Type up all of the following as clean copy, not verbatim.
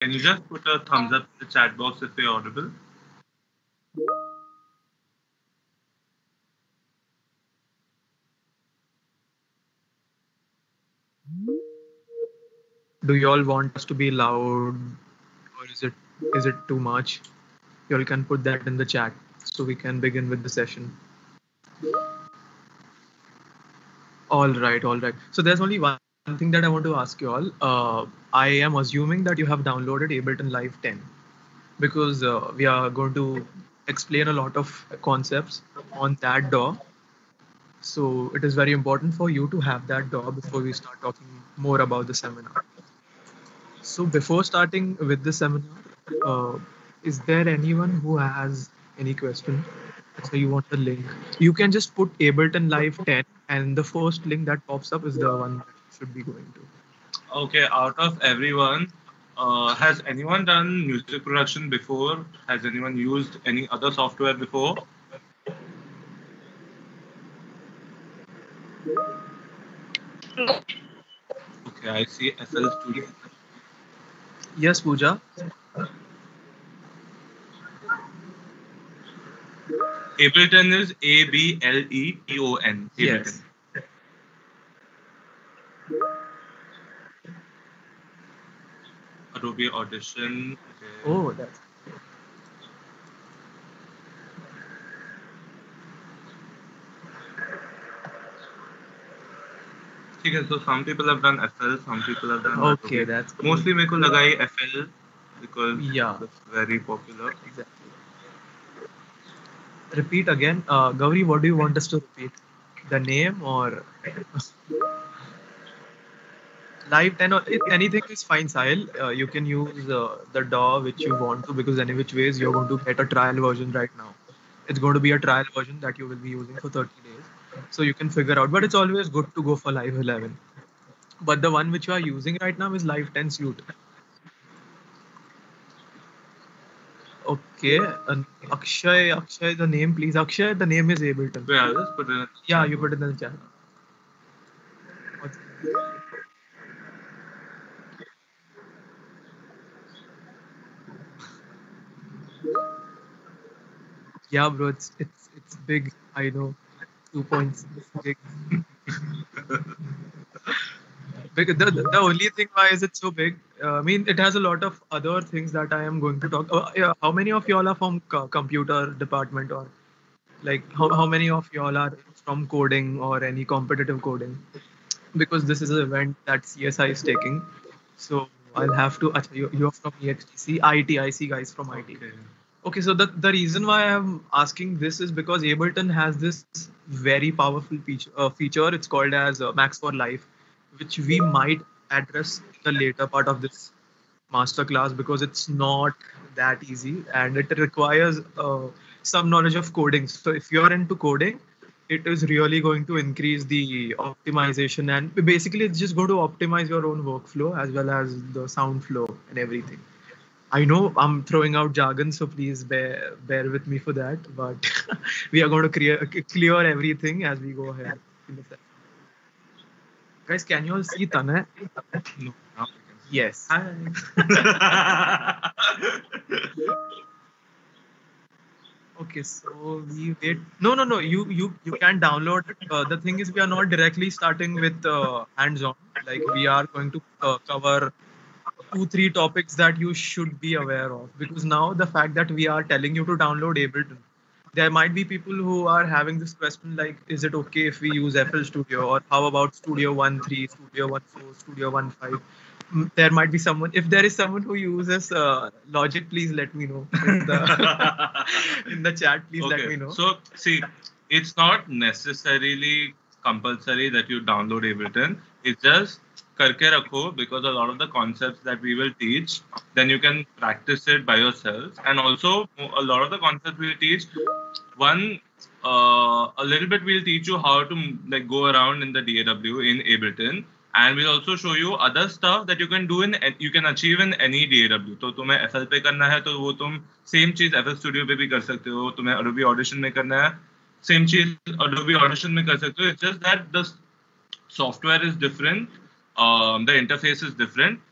Can you just put a thumbs up in the chat box if we're audible? Do you all want us to be loud, or is it too much? You all can put that in the chat so we can begin with the session. All right, all right. So there's only one thing that I want to ask you all. I am assuming that you have downloaded Ableton Live 10 because we are going to explain a lot of concepts on that DAW. So it is very important for you to have that DAW before we start talking more about the seminar. So before starting with the seminar, uh, is there anyone who has any question? So you want the link? You can just put Ableton Live 10, and the first link that pops up is the one that you should be going to. Okay, out of everyone, has anyone done music production before? Has anyone used any other software before? Okay, I see FL Studio. Yes, Pooja. Ableton is Ableton. Ableton. Yes. Adobe Audition. Okay. Oh, that's Okay, so some people have done FL, some people have done okay. Adobe. That's cool. Mostly मेरे को लगा ये FL because Yeah, it's very popular. exactly. Repeat again. Gauri, what do you want us to repeat? The name or Live 10 or anything is fine, Sahil. You can use the DAW which you want to because any which ways you're going to get a trial version right now. It's going to be a trial version that you will be using for 30 days. So you can figure out. But it's always good to go for Live 11. But the one which you are using right now is Live 10 Suite. Okay. Akshay, the name, please. Akshay, the name is Ableton. Wait, I'll just put it in. Yeah, you put it in the chat. Yeah, bro, it's big. I know. 2 points big. Because the only thing why is it so big? I mean, it has a lot of other things that I am going to talk. Yeah, how many of y'all are from computer department or like how many of y'all are from coding or any competitive coding? Because this is an event that CSI is taking, so I'll have to. Acha, you're from EXTC, IT. I see guys from IT. Okay. Okay, so the reason why I'm asking this is because Ableton has this very powerful feature. It's called as Max for Life, which we might address in the later part of this masterclass because it's not that easy and it requires some knowledge of coding. So if you're into coding, it is really going to increase the optimization and basically it's just going to optimize your own workflow as well as the sound flow and everything. I know I'm throwing out jargon, so please bear with me for that. But we are going to clear everything as we go ahead. Guys, can you all see Tanay? No, now we can see. Yes. Okay, so we wait. No, no, no. You can download it. The thing is, we are not directly starting with hands-on. Like we are going to cover 2 3 topics that you should be aware of because now the fact that we are telling you to download Ableton, there might be people who are having this question like, is it okay if we use FL Studio or how about Studio 1.3, Studio 1.4, Studio 1.5? There might be someone. If there is someone who uses Logic, please let me know in the in the chat. Please let me know. So see, it's not necessarily compulsory that you download Ableton. It's just karke rakho because a lot of the concepts that we will teach, then you can practice it by yourself. And also a lot of the concepts we'll teach, one a little bit we'll teach you how to like go around in the DAW in Ableton. And we'll also show you other stuff that you can do in you can achieve in any DAW. तो तुम्हें FL पे करना है तो वो तुम same चीज FL Studio पे भी कर सकते हो. तुम्हें Adobe Audition में करना है सेम चीज Adobe Audition में कर सकते हो. It's just that the software is different, the interface is different,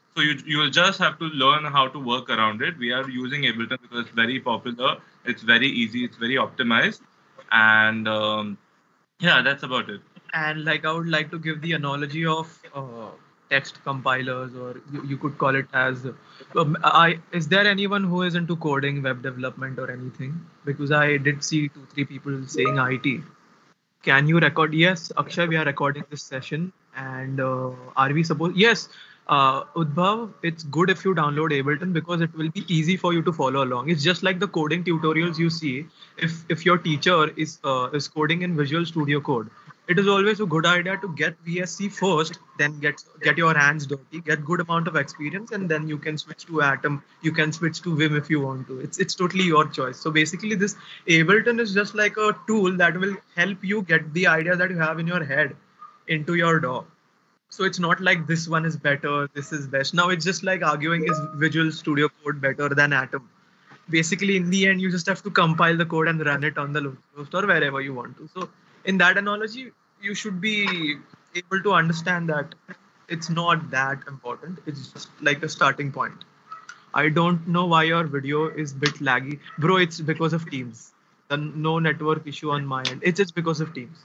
So you'll just have to learn how to work around it. We are using Ableton because it's very popular, it's very easy, it's very optimized, and yeah, that's about it. And like I would like to give the analogy of text compilers, or you could call it as is there anyone who is into coding, web development, or anything? Because I did see 2 3 people saying IT. Can you record? Yes, Akshay, we are recording this session. And are we supposed? Yes, Udbhav, it's good if you download Ableton because it will be easy for you to follow along. It's just like the coding tutorials you see. If your teacher is coding in Visual Studio Code, it is always a good idea to get VSC first, then get your hands dirty, get good amount of experience, and then you can switch to Atom, you can switch to Vim if you want to. It's totally your choice. So basically, this Ableton is just like a tool that will help you get the ideas that you have in your head into your DAW. So it's not like this one is better, this is best. Now it's just like arguing, is Visual Studio Code better than Atom? Basically, in the end, you just have to compile the code and run it on the local host or wherever you want to. So in that analogy, you should be able to understand that it's not that important. It's just like a starting point. I don't know why your video is bit laggy. Bro, it's because of Teams. The no network issue on my end. It's just because of Teams.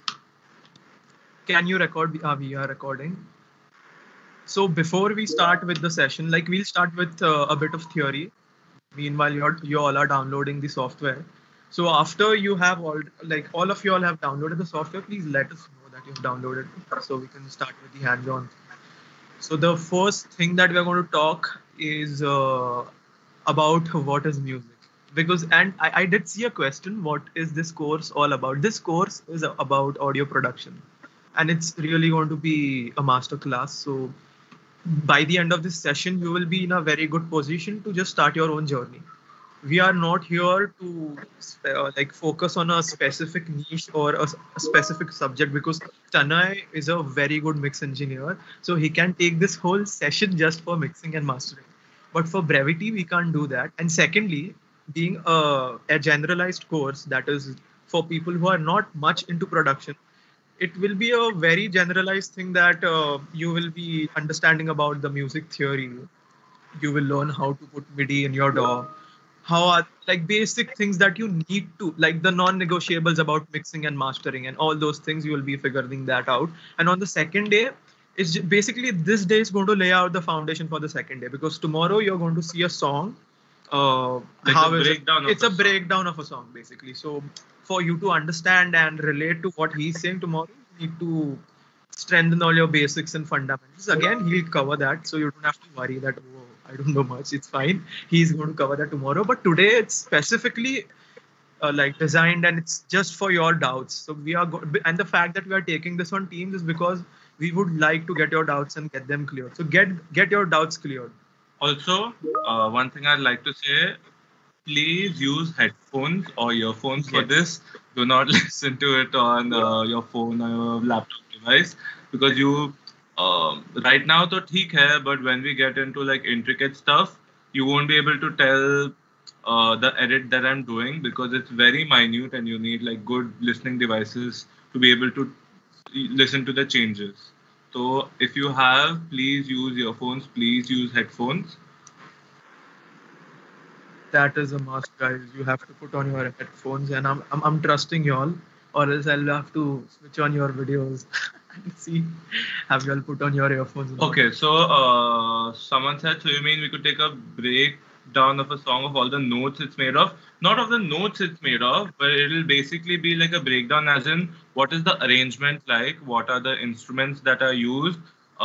Can you record? We are recording. So before we start with the session, like we'll start with a bit of theory. Meanwhile, you all are downloading the software. So after you have all of you all have downloaded the software, please let us know that you've downloaded it so we can start with the hands-on. So the first thing that we are going to talk is about what is music. Because I did see a question, what is this course all about? This course is about audio production, and it's really going to be a master class. So by the end of this session, you will be in a very good position to just start your own journey. We are not here to like focus on a specific niche or a specific subject, because Tanay is a very good mix engineer, so he can take this whole session just for mixing and mastering. But for brevity, we can't do that. And secondly, being a generalized course that is for people who are not much into production, it will be a very generalized thing that you will be understanding about the music theory. You will learn how to put MIDI in your DAW, how are like basic things that you need to, like the non-negotiables about mixing and mastering and all those things. You will be figuring that out. And on the second day, basically this day is going to lay out the foundation for the second day, because tomorrow you're going to see a song. Like How a is it? breakdown of It's a a song. breakdown of a song basically. So for you to understand and relate to what he's saying tomorrow, you need to strengthen all your basics and fundamentals. Again, he'll cover that, so you don't have to worry that, oh, I don't know much. It's fine. He's going to cover that tomorrow. But today it's specifically like designed, and it's just for your doubts. So and the fact that we are taking this on Teams is because we would like to get your doubts and get them cleared. So get your doubts cleared. Also, one thing I'd like to say, please use headphones or earphones for Yes. this. Do not listen to it on your phone or your laptop device, because you right now तो ठीक है, but when we get into like intricate stuff, you won't be able to tell the edit that I'm doing, because it's very minute and you need like good listening devices to be able to listen to the changes. So if you have, please use earphones, please use headphones. That is a must, guys. You have to put on your headphones, and I'm trusting y'all, or else I'll have to switch on your videos and see, have y'all put on your earphones. Okay, so someone said, so you mean we could take a breakdown of a song of all the notes it's made of? Not of the notes it's made of, but it'll basically be like a breakdown, as in what is the arrangement like, what are the instruments that are used,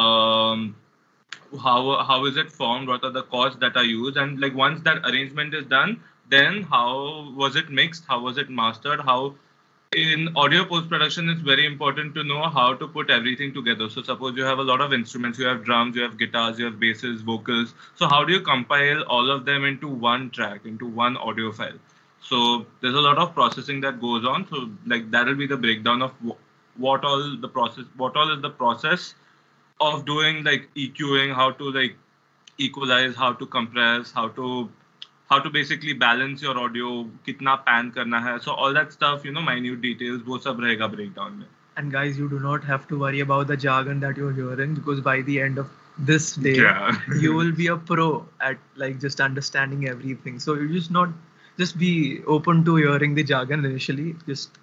how is it formed, what are the chords that are used, and like once that arrangement is done, then how was it mixed, how was it mastered, how in audio post production it's very important to know how to put everything together. So suppose you have a lot of instruments, you have drums, you have guitars, you have basses, vocals, so how do you compile all of them into one track, into one audio file? So there's a lot of processing that goes on. So like that will be the breakdown of what all is the process of doing like EQing, how to like equalize, how to compress, how to basically balance your audio, kitna pan karna hai. So all that stuff, minute details, wo sab rahega breakdown mein. And guys, you do not have to worry about the jargon that you're hearing, because by the end of this day, Yeah. you will be a pro at like just understanding everything. So you just be open to hearing the jargon initially.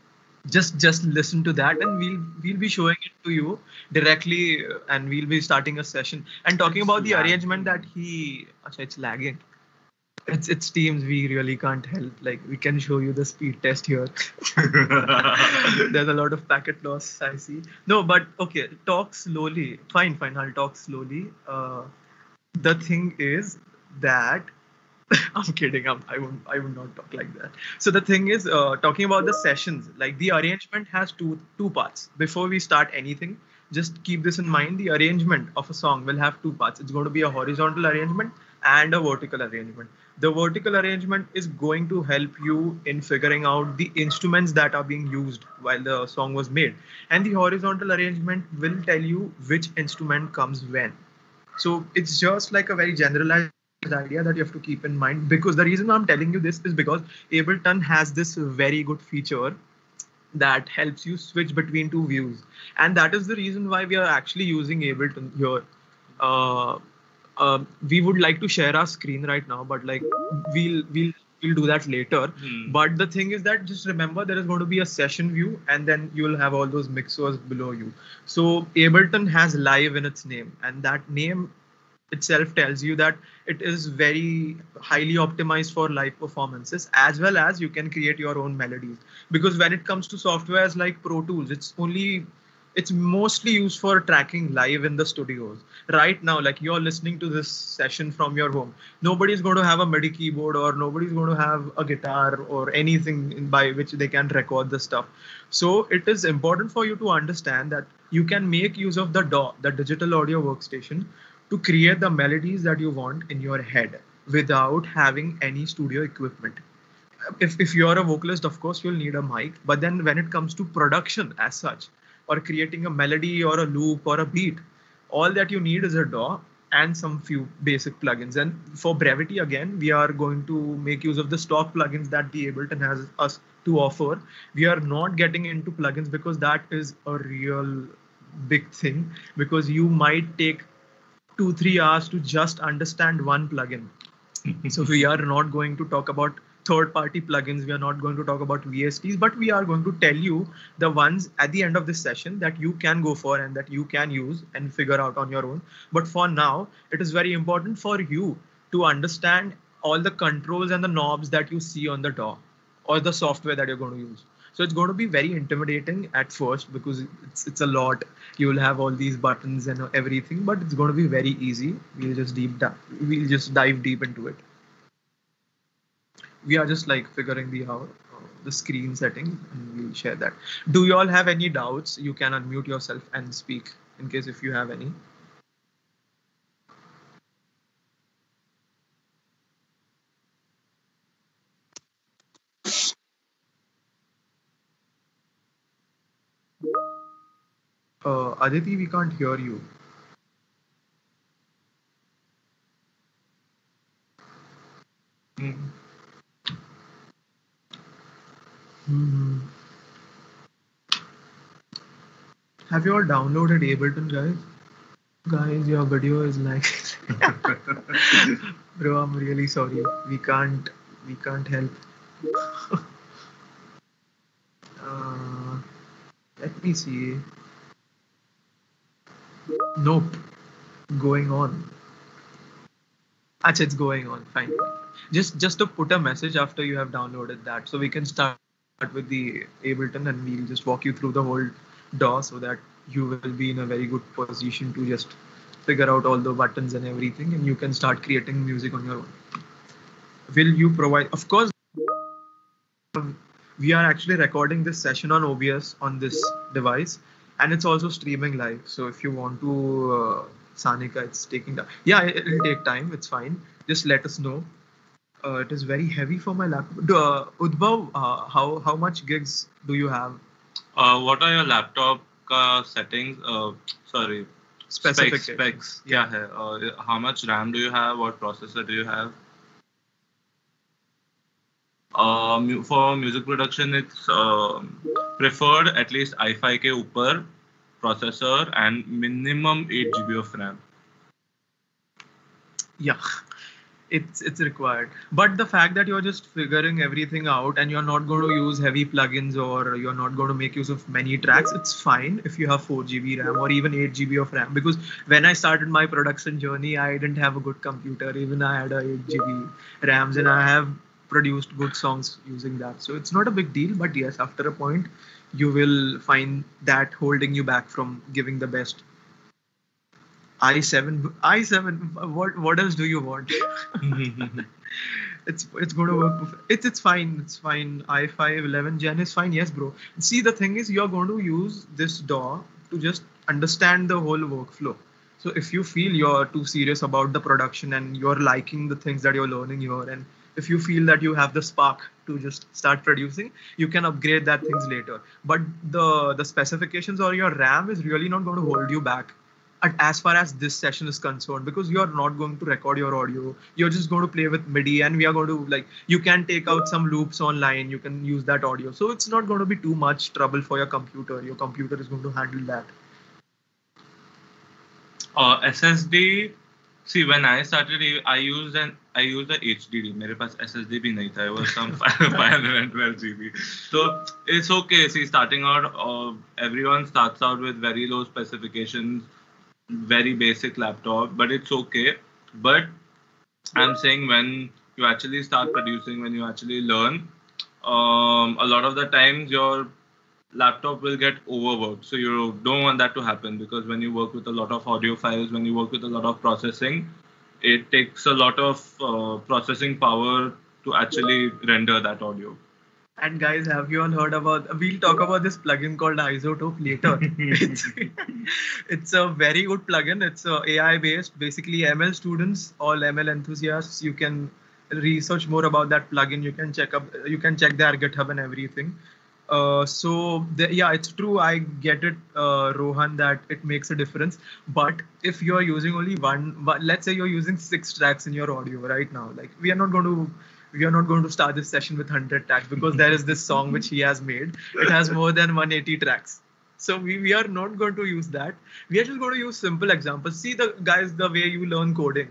Just listen to that, and we'll be showing it to you directly, and we'll be starting a session and talking about the arrangement that he. Acha, it's lagging. It's Teams. We really can't help. Like we can show you the speed test here. There's a lot of packet loss, I see. No, but okay, talk slowly. Fine, fine. I'll talk slowly. The thing is that I'm kidding. I would not talk like that. So the thing is, talking about the sessions, like the arrangement has two parts. Before we start anything, just keep this in mind. The arrangement of a song will have two parts. It's going to be a horizontal arrangement and a vertical arrangement. The vertical arrangement is going to help you in figuring out the instruments that are being used while the song was made, and the horizontal arrangement will tell you which instrument comes when. So it's just like a very generalized idea that you have to keep in mind, because the reason I'm telling you this is because Ableton has this very good feature that helps you switch between two views, and that is the reason why we are actually using Ableton here. uh, we would like to share our screen right now, but like we'll do that later. But the thing is that just remember there is going to be a session view, and then you will have all those mixers below you. So Ableton has live in its name, and that name itself tells you that it is very highly optimized for live performances, as well as you can create your own melodies. Because when it comes to softwares like Pro Tools, it's mostly used for tracking live in the studios. Right now, like you're listening to this session from your home, nobody's going to have a MIDI keyboard, or nobody's going to have a guitar or anything by which they can record the stuff. So it is important for you to understand that you can make use of the DAW, the digital audio workstation, to create the melodies that you want in your head without having any studio equipment. If you're a vocalist, of course you'll need a mic, but then when it comes to production as such, or creating a melody or a loop or a beat, all that you need is a DAW and some few basic plugins. And for brevity, again, we are going to make use of the stock plugins that the Ableton has us to offer. We are not getting into plugins because that is a real big thing, because you might take 2-3 hours to just understand one plugin. So we are not going to talk about third-party plugins. We are not going to talk about VSTs, but we are going to tell you the ones at the end of this session that you can go for and that you can use and figure out on your own. But for now, it is very important for you to understand all the controls and the knobs that you see on the DAW or the software that you're going to use. So it's going to be very intimidating at first because it's a lot. You will have all these buttons and everything, but it's going to be very easy. We'll just dive deep into it. We are just like figuring the screen settings, and we'll share that. Do you all have any doubts? You can unmute yourself and speak in case if you have any. Aditi, we can't hear you. Have you all downloaded Ableton, guys? Guys, your video is like bro, I'm really sorry. We can't help. Let me see. Nope. Going on. Achha, it's going on. Fine. Just to put a message after you have downloaded that, so we can start with the Ableton, and we'll just walk you through the whole DAW so that you will be in a very good position to just figure out all the buttons and everything, and you can start creating music on your own. Will you provide? Of course, we are actually recording this session on OBS on this device, and it's also streaming live. So if you want to, Sanika, it's taking time. Yeah, it'll take time. It's fine. Just let us know. It is very heavy for my laptop. Udbhav, how much gigs do you have? What are your laptop settings? Sorry, specs. Yeah. How much RAM do you have? What processor do you have? For music production, it's preferred at least i5 ke upar processor and minimum 8 GB of RAM. Yeah, it's required. But the fact that you're just figuring everything out and you're not going to use heavy plugins or you're not going to make use of many tracks, it's fine if you have 4 GB RAM or even 8 GB of RAM. Because when I started my production journey, I didn't have a good computer. Even I had a 8 GB RAMs, and I have produced good songs using that. So it's not a big deal. But yes, after a point, you will find that holding you back from giving the best. i7 what else do you want? It's going to work. It's fine. It's fine. i5 11 gen is fine. Yes, bro. See, the thing is, you're going to use this DAW to just understand the whole workflow. So if you feel you're too serious about the production and you're liking the things that you're learning here, and if you feel that you have the spark to just start producing, you can upgrade that things later. But the specifications or your RAM is really not going to hold you back as far as this session is concerned, because you are not going to record your audio, you're just going to play with MIDI, and we are going to, like, you can take out some loops online, you can use that audio, so it's not going to be too much trouble for your computer is going to handle that. SSD. See, when I started, I used a HDD. मेरे पास SSD भी नहीं था. It was some 512 GB. So it's okay. See, starting out, everyone starts out with very low specifications, very basic laptop, but it's okay. But I'm saying when you actually start producing, when you actually learn, a lot of the times your laptop will get overworked. So you don't want that to happen, because when you work with a lot of audio files, when you work with a lot of processing, it takes a lot of processing power to actually render that audio. And guys, have you all heard about? We'll talk about this plugin called Isotope later. it's a very good plugin. It's AI based. Basically, ML students, all ML enthusiasts, you can research more about that plugin. You can check their GitHub and everything. Yeah, it's true. I get it, Rohan, that it makes a difference. But if you're using only let's say you're using 6 tracks in your audio right now, like we are not going to start this session with 100 tracks, because there is this song which he has made. It has more than 180 tracks. So we are not going to use that. We are just going to use simple examples. See, the guys, the way you learn coding,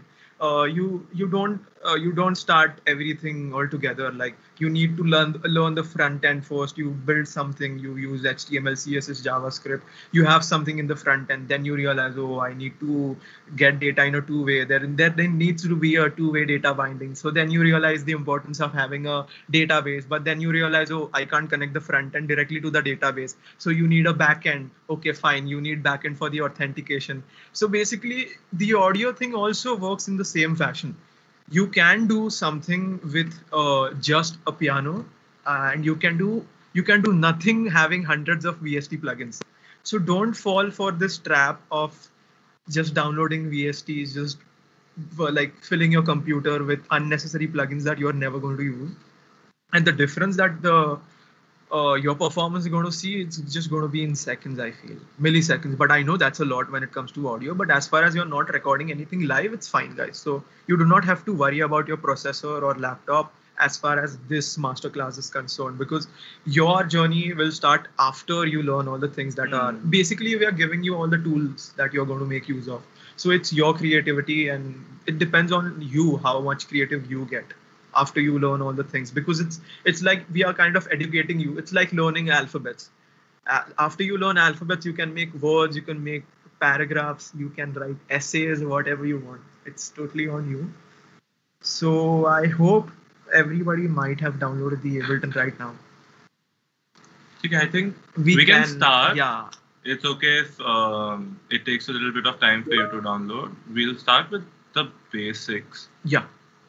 you don't start everything all together. Like, you need to learn the front end first. You build something, you use HTML, CSS, JavaScript, you have something in the front end, then you realize, oh, I need to get data in a two-way. There needs to be a two-way data binding. So then you realize the importance of having a database, but then you realize, oh, I can't connect the front end directly to the database, so you need a back end. Okay, fine, you need back end for the authentication. So basically, the audio thing also works in the same fashion. You can do something with just a piano, and you can do nothing having hundreds of VST plugins. So don't fall for this trap of just downloading VSTs, just like filling your computer with unnecessary plugins that you're never going to use. And the difference that your performance is going to see, it's just going to be in seconds, I feel, milliseconds. But I know that's a lot when it comes to audio. But as far as you're not recording anything live, it's fine, guys. So you do not have to worry about your processor or laptop as far as this masterclass is concerned, because your journey will start after you learn all the things that are basically, we are giving you all the tools that you're going to make use of. So it's your creativity, and it depends on you how much creative you get after you learn all the things, because it's like we are kind of educating you. It's like learning alphabets. After you learn alphabets, you can make words, you can make paragraphs, you can write essays, whatever you want. It's totally on you. So I hope everybody might have downloaded the Ableton right now. Okay, I think we can start. Yeah. It's okay if it takes a little bit of time for you to download. We'll start with the basics. Yeah.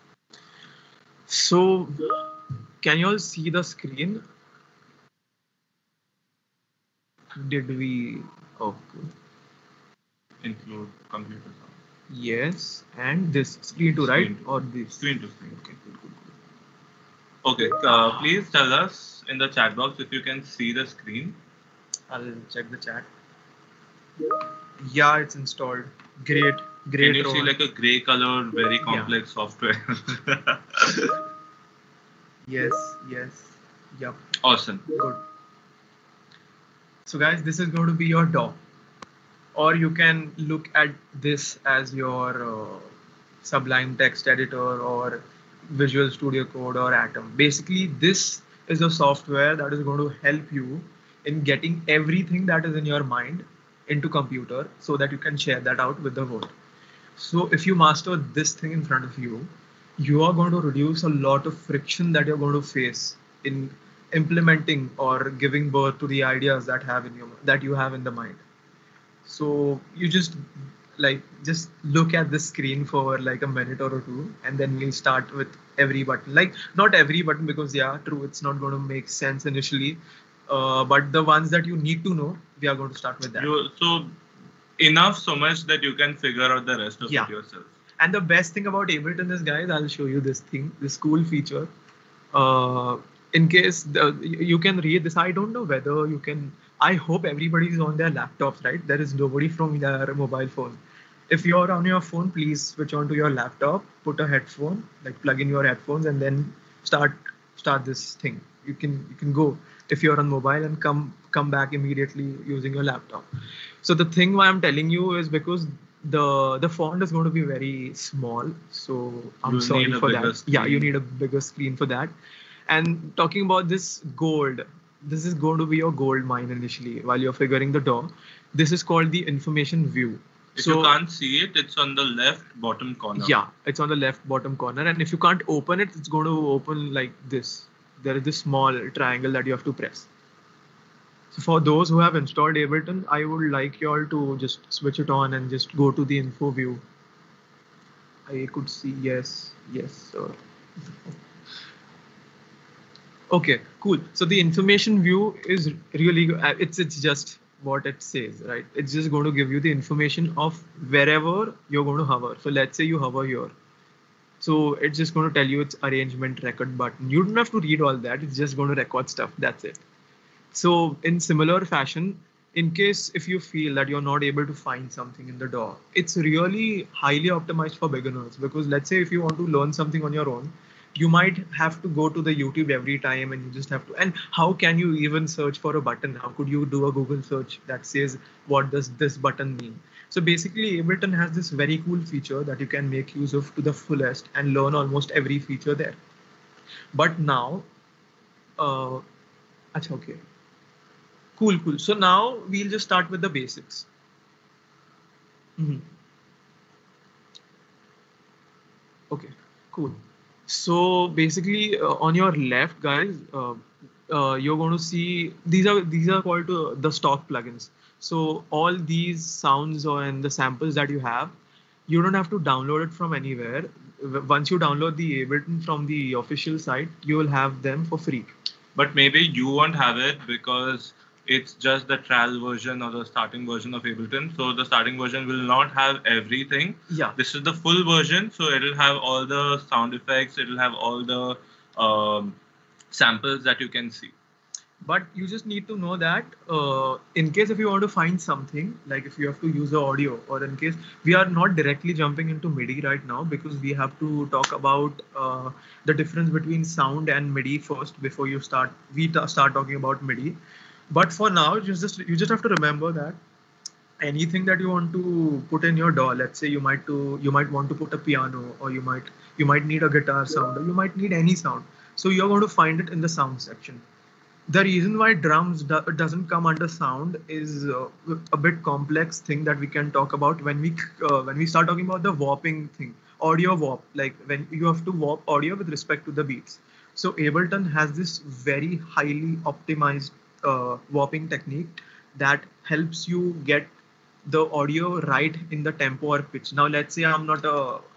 So, can you all see the screen? Did we? Okay. Include computer sound. Yes, and this screen to right or this? Screen to screen. Okay, good. Okay, please tell us in the chat box if you can see the screen. I'll check the chat. Yeah, it's installed. Great. Can you see like a grey colored, very complex software? Yes. Yep. Awesome. Good. So guys, this is going to be your DAW. Or you can look at this as your Sublime Text Editor or Visual Studio Code or Atom. Basically, this is a software that is going to help you in getting everything that is in your mind into computer so that you can share that out with the world. So if you master this thing in front of you, you are going to reduce a lot of friction that you're going to face in implementing or giving birth to the ideas that you have in the mind. So you just look at the screen for like a minute or two, and then we'll start with every button. Like not every button, because yeah, true, it's not going to make sense initially. But the ones that you need to know, we are going to start with that. So enough so much that you can figure out the rest of it yourself. And the best thing about Ableton is, guys, I'll show you this cool feature. In case you can read this, I don't know whether you can. I hope everybody is on their laptops, right? There is nobody from their mobile phone. If you're on your phone, please switch on to your laptop, put a headphone, like plug in your headphones, and then start this thing. You can go if you're on mobile and come back immediately using your laptop. So the thing why I'm telling you is because the font is going to be very small, so I'm sorry for that. Yeah, you need a bigger screen for that. And talking about this gold, this is going to be your gold mine initially while you're figuring the DAW. This is called the information view. If you can't see it, it's on the left bottom corner. Yeah, it's on the left bottom corner, and if you can't open it, it's going to open like this. There is this small triangle that you have to press. So for those who have installed Ableton, I would like you all to just switch it on and just go to the info view. I could see, yes, sir. Okay, cool. So the information view is really, it's just what it says, right? It's just going to give you the information of wherever you're going to hover. So let's say you hover here. So it's just going to tell you its arrangement record button. You don't have to read all that. It's just going to record stuff. That's it. So in similar fashion, in case if you feel that you're not able to find something in the DAW, it's really highly optimized for beginners, because let's say if you want to learn something on your own, you might have to go to the YouTube every time, and you just have to. And how can you even search for a button? How could you do a Google search that says, what does this button mean? So basically, Ableton has this very cool feature that you can make use of to the fullest and learn almost every feature there. But now, okay. Cool. So now we'll just start with the basics. Okay, cool. So basically, on your left, guys, you're going to see these are called the stock plugins. So all these sounds and the samples that you have, you don't have to download it from anywhere. Once you download the Ableton from the official site, you will have them for free. But maybe you won't have it because it's just the trial version or the starting version of Ableton. So the starting version will not have everything. Yeah. This is the full version. So it'll have all the sound effects. It'll have all the samples that you can see. But you just need to know that in case if you want to find something, like if you have to use the audio, or in case we are not directly jumping into MIDI right now, because we have to talk about the difference between sound and MIDI first before start talking about MIDI. But for now, you just have to remember that anything that you want to put in your DAW, let's say you might want to put a piano, or you might need a guitar sound, or you might need any sound. So you're going to find it in the sound section. The reason why drums doesn't come under sound is a bit complex thing that we can talk about when we start talking about the warping thing, audio warp, like when you have to warp audio with respect to the beats. So Ableton has this very highly optimized warping technique that helps you get the audio right in the tempo or pitch. Now let's say I am not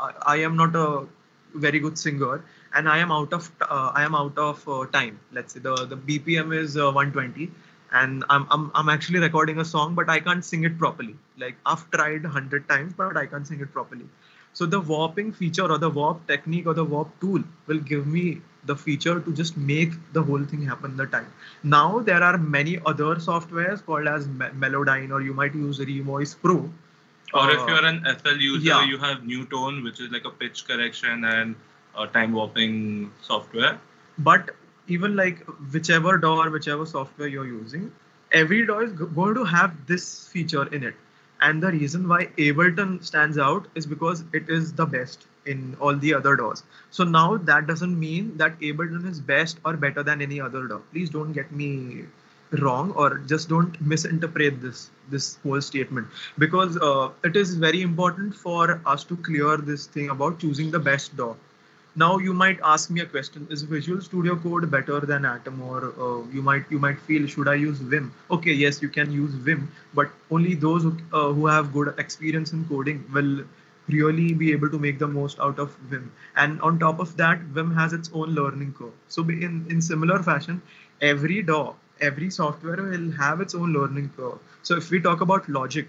a very good singer, and I am out of time. Let's say the BPM is 120, and I'm actually recording a song, but I can't sing it properly. Like I've tried 100 times, but I can't sing it properly. So the warping feature, or the warp technique, or the warp tool will give me the feature to just make the whole thing happen the time. Now there are many other softwares called as Melodyne, or you might use Revoice Pro. Or if you're an FL user, you have Newtone, which is like a pitch correction and time warping software. But even like whichever DAW or whichever software you're using, every DAW is going to have this feature in it. And the reason why Ableton stands out is because it is the best. in all the other DAWs. So now that doesn't mean that Ableton is best or better than any other DAW. Please don't get me wrong, or just don't misinterpret this whole statement, because it is very important for us to clear this thing about choosing the best DAW. Now you might ask me a question: is Visual Studio Code better than Atom? Or you might feel, should I use Vim? Okay, yes, you can use Vim, but only those who have good experience in coding will really be able to make the most out of Vim. And on top of that, Vim has its own learning curve. So in similar fashion, every DAW, every software will have its own learning curve. So if we talk about Logic,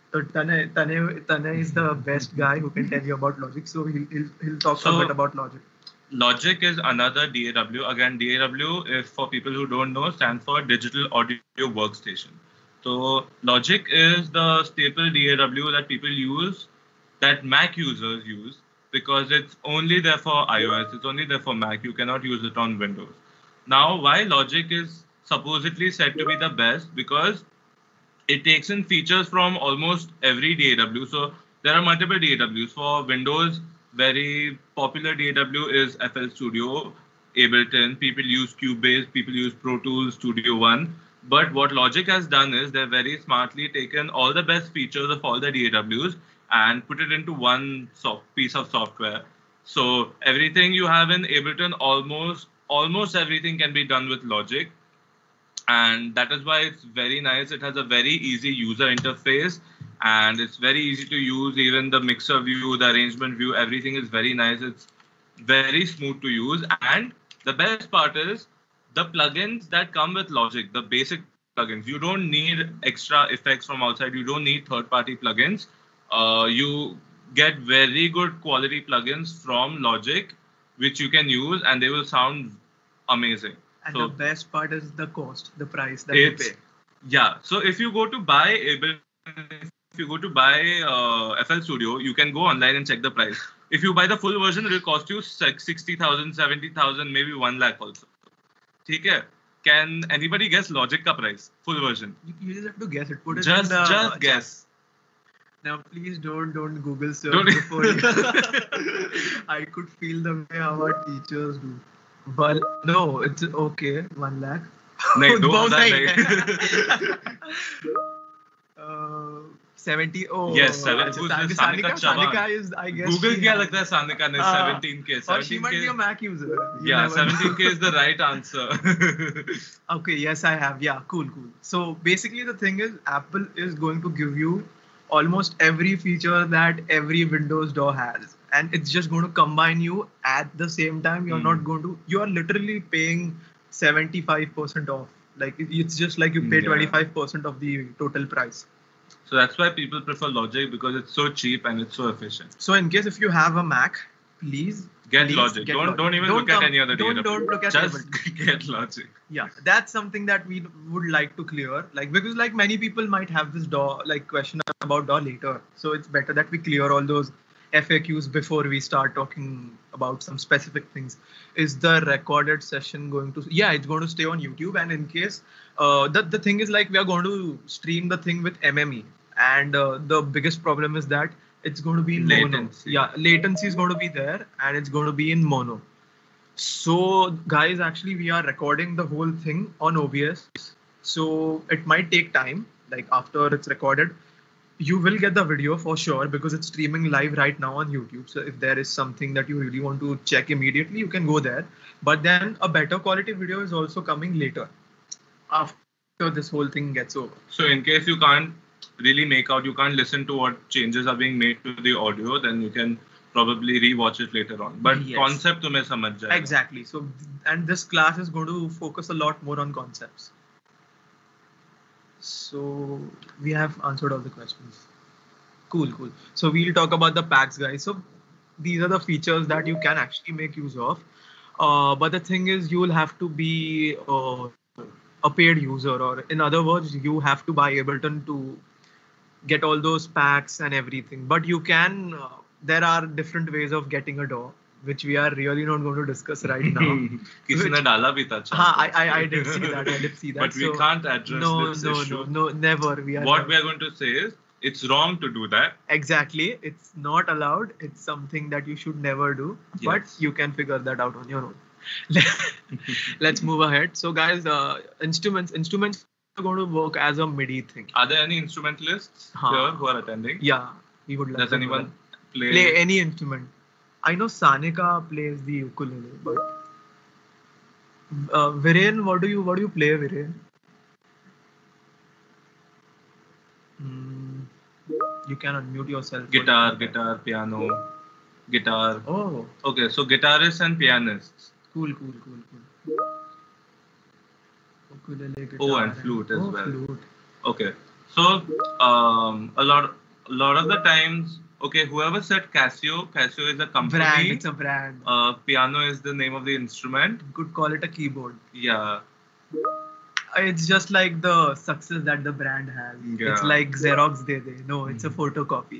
Tanay is the best guy who can tell you about Logic. So he'll talk a bit about Logic. Logic is another DAW. Again, DAW, if for people who don't know, stands for Digital Audio Workstation. So Logic is the staple DAW that people use, that Mac users use, because it's only there for iOS. It's only there for Mac. You cannot use it on Windows. Now, why Logic is supposedly said to be the best? Because it takes in features from almost every DAW. So there are multiple DAWs. For Windows, very popular DAW is FL Studio, Ableton. People use Cubase, people use Pro Tools, Studio One. But what Logic has done is they've very smartly taken all the best features of all the DAWs and put it into one piece of software. So everything you have in Ableton, almost everything can be done with Logic. And that is why it's very nice. It has a very easy user interface, and it's very easy to use. Even the mixer view, the arrangement view, everything is very nice. It's very smooth to use. And the best part is the plugins that come with Logic, the basic plugins. You don't need extra effects from outside. You don't need third-party plugins. You get very good quality plugins from Logic, which you can use, and they will sound amazing. And the best part is the cost, the price that you pay. Yeah. So if you go to buy Ableton, if you go to buy FL Studio, you can go online and check the price. If you buy the full version, it will cost you 60,000, 70,000, maybe 1 lakh also. Okay? Can anybody guess Logic ka price? Full version. You just have to guess it. Put it just guess. Now, please don't Google search before. I could feel the way our teachers do. But no, it's okay. 1 lakh. No, 70. Oh, yes, 70. Sanika is, I guess. Google kya lagta hai Sanika ne 17K. Or she might be a Mac user. Yeah, 17K is the right answer. Okay, yes, I have. Yeah, cool. So basically the thing is, Apple is going to give you almost every feature that every Windows DAW has. And it's just going to combine you at the same time. You are literally paying 75% off. Like it's just like you pay 25% of the total price. So that's why people prefer Logic, because it's so cheap and it's so efficient. So in case if you have a Mac, please get Logic. Don't even look at any other DAW. Don't look at just get Logic. Yeah, that's something that we would like to clear. Because many people might have this DAW question about DAW later. So it's better that we clear all those FAQs before we start talking about some specific things. Is the recorded session going to? Yeah, it's going to stay on YouTube. And in case the thing is, we are going to stream the thing with MME, and the biggest problem is that it's going to be in latency. Mono. Yeah, latency is going to be there, and it's going to be in mono. So guys, actually we are recording the whole thing on OBS. So it might take time. After it's recorded, you will get the video for sure, because it's streaming live right now on YouTube. So if there is something that you really want to check immediately, you can go there. But then a better quality video is also coming later, after this whole thing gets over. So in case you can't really make out, you can't listen to what changes are being made to the audio, then you can probably rewatch it later on. But yes. Concept tumhe samajh jayega. Exactly. So, and this class is going to focus a lot more on concepts. So we have answered all the questions. Cool. So we'll talk about the packs, guys. So these are the features that you can actually make use of. But the thing is, you will have to be a paid user, or in other words, you have to buy Ableton to get all those packs and everything. But you can, there are different ways of getting a DAW, which we are really not going to discuss right now. Kisi ne dala bhi tha. I did see that. But we can't address this issue. No, never. What we are going to say is, it's wrong to do that. Exactly, it's not allowed. It's something that you should never do, but Yes. you can figure that out on your own. Let's move ahead. So guys, instruments are going to work as a MIDI thing. Are there any instrumentalists here who are attending? Yeah, we would like Does to know anyone that. play? Play any instrument? I know Sanika plays the ukulele, but Viren, what do you play, Viren? Mm, you can unmute yourself. Guitar, piano, guitar. Oh, Okay, so guitarists and pianists. cool. Ukulele, guitar, Oh, and flute as well. Flute. Okay, so a lot of the times, okay, whoever said Casio is a company. Brand, it's a brand. Piano is the name of the instrument. You could call it a keyboard. Yeah. It's just like the success that the brand has. Yeah. It's like Xerox de. No, it's a photocopy.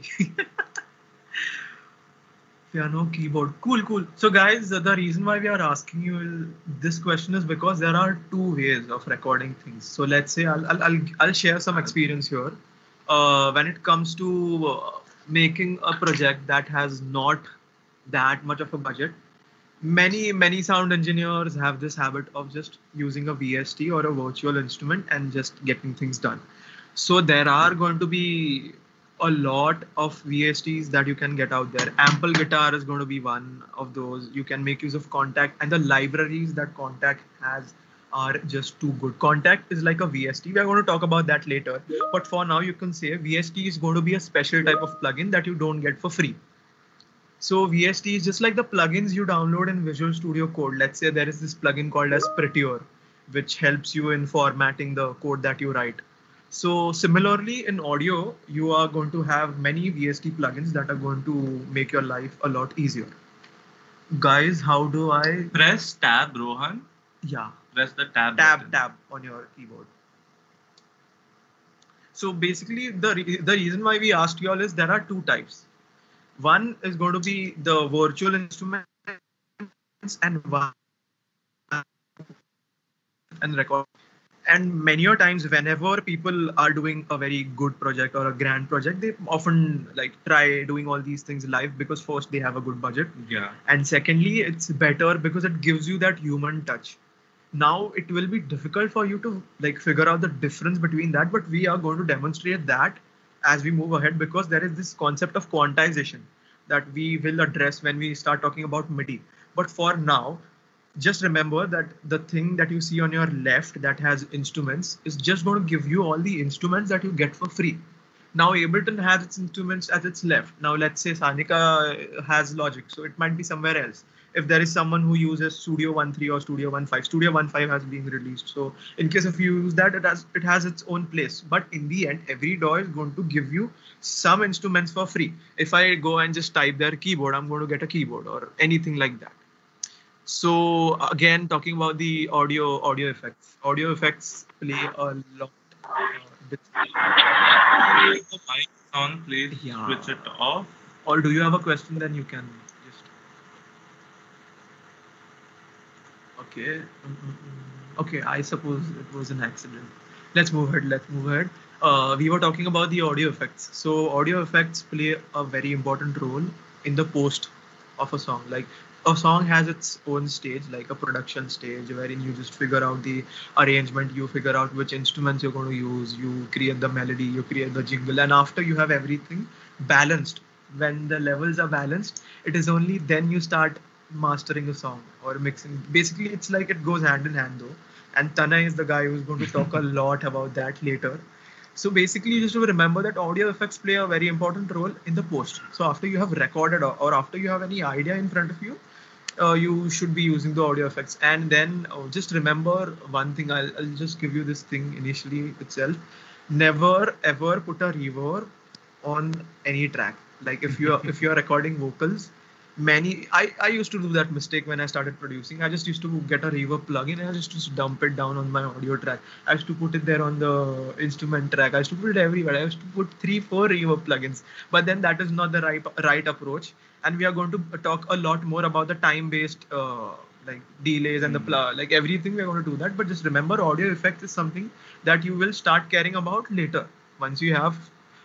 Piano, keyboard. Cool. So guys, the reason why we are asking you this question is because there are two ways of recording things. So let's say I'll share some experience here. When it comes to making a project that has not that much of a budget, many sound engineers have this habit of just using a VST or a virtual instrument and just getting things done. So there are going to be a lot of VSTs that you can get out there. Ample Guitar is going to be one of those. You can make use of Kontakt, and the libraries that Kontakt has are just too good. Kontakt is like a VST. We are going to talk about that later. But for now, you can say VST is going to be a special type of plugin that you don't get for free. So VST is just like the plugins you download in Visual Studio Code. Let's say there is this plugin called as Prettier, which helps you in formatting the code that you write. So similarly in audio, you are going to have many VST plugins that are going to make your life a lot easier. Guys, how do I press tab, Rohan? Yeah. Press the tab. Tab on your keyboard. So basically, the reason why we asked you all is there are two types. One is going to be the virtual instruments and one and record. And many times whenever people are doing a very good project or a grand project, they often like try doing all these things live because first they have a good budget. Yeah. And secondly, it's better because it gives you that human touch. Now it will be difficult for you to like figure out the difference between that, but we are going to demonstrate that as we move ahead because there is this concept of quantization that we will address when we start talking about MIDI. But for now, just remember that the thing that you see on your left that has instruments is just going to give you all the instruments that you get for free. Now Ableton has its instruments at its left. Now let's say Sanika has Logic, so it might be somewhere else. If there is someone who uses Studio 1.3 or Studio 1.5, Studio 1.5 has been released. So in case if you use that, it has its own place. But in the end, every DAW is going to give you some instruments for free. If I go and just type their keyboard, I'm going to get a keyboard or anything like that. So again, talking about the audio effects. Audio effects play a lot. The mic on, please switch it off. Or do you have a question? Then you can just. Okay. Okay, I suppose it was an accident. Let's move ahead. We were talking about the audio effects. So audio effects play a very important role in the post of a song. Like a song has its own stage, like a production stage, wherein you just figure out the arrangement, you figure out which instruments you're going to use, you create the melody, you create the jingle, and after you have everything balanced, when the levels are balanced, it is only then you start mastering a song or mixing. Basically, it's like it goes hand in hand though. And Tanay is the guy who's going to talk a lot about that later. So basically, you just have to remember that audio effects play a very important role in the post. So after you have recorded or after you have any idea in front of you, you should be using the audio effects. And then just remember one thing, I'll just give you this thing initially itself. Never ever put a reverb on any track. Like if you're recording vocals, I used to do that mistake when I started producing. I just used to get a reverb plugin and I just used to dump it down on my audio track. I used to put it there on the instrument track. I used to put it everywhere. I used to put 3-4 reverb plugins. But then that is not the right approach. And we are going to talk a lot more about the time-based like delays and like everything. We're going to do that. But just remember, audio effects is something that you will start caring about later. Once you have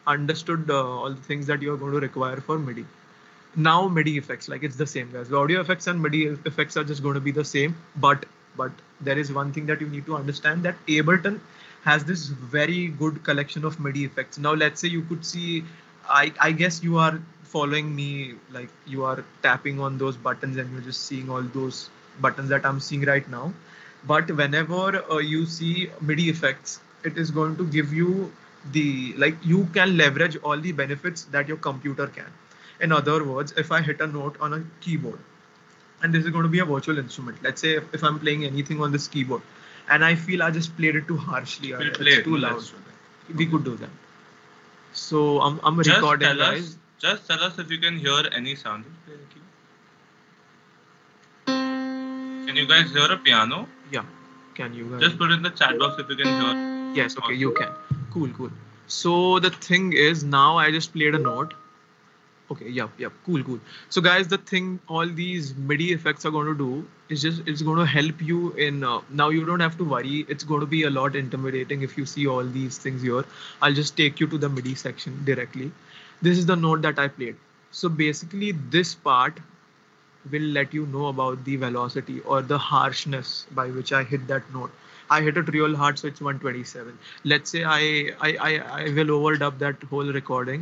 understood all the things that you are going to require for MIDI. Now MIDI effects, like it's the same, guys. The audio effects and MIDI effects are just going to be the same, but there is one thing that you need to understand, that Ableton has this very good collection of MIDI effects. Now let's say you could see, I guess you are following me, like you are tapping on those buttons and you're just seeing all those buttons that I'm seeing right now. But whenever you see MIDI effects, it is going to give you the, like, you can leverage all the benefits that your computer can. In other words, if I hit a note on a keyboard, and this is going to be a virtual instrument, let's say if I'm playing anything on this keyboard and I feel I just played it too harshly, or it's too loud, we could do that. So I'm recording, guys. Just tell us if you can hear any sound. Can you guys hear a piano? Yeah. Can you guys? Just put it in the chat box if you can hear. Yes, okay, you can. Cool. So the thing is, now I just played a note. Okay, yep, cool. So guys, the thing all these MIDI effects are going to do is just, it's going to help you in, now you don't have to worry. It's going to be a lot intimidating if you see all these things here. I'll just take you to the MIDI section directly. This is the note that I played. So basically this part will let you know about the velocity or the harshness by which I hit that note. I hit it real hard, so it's 127. Let's say I will overdub that whole recording.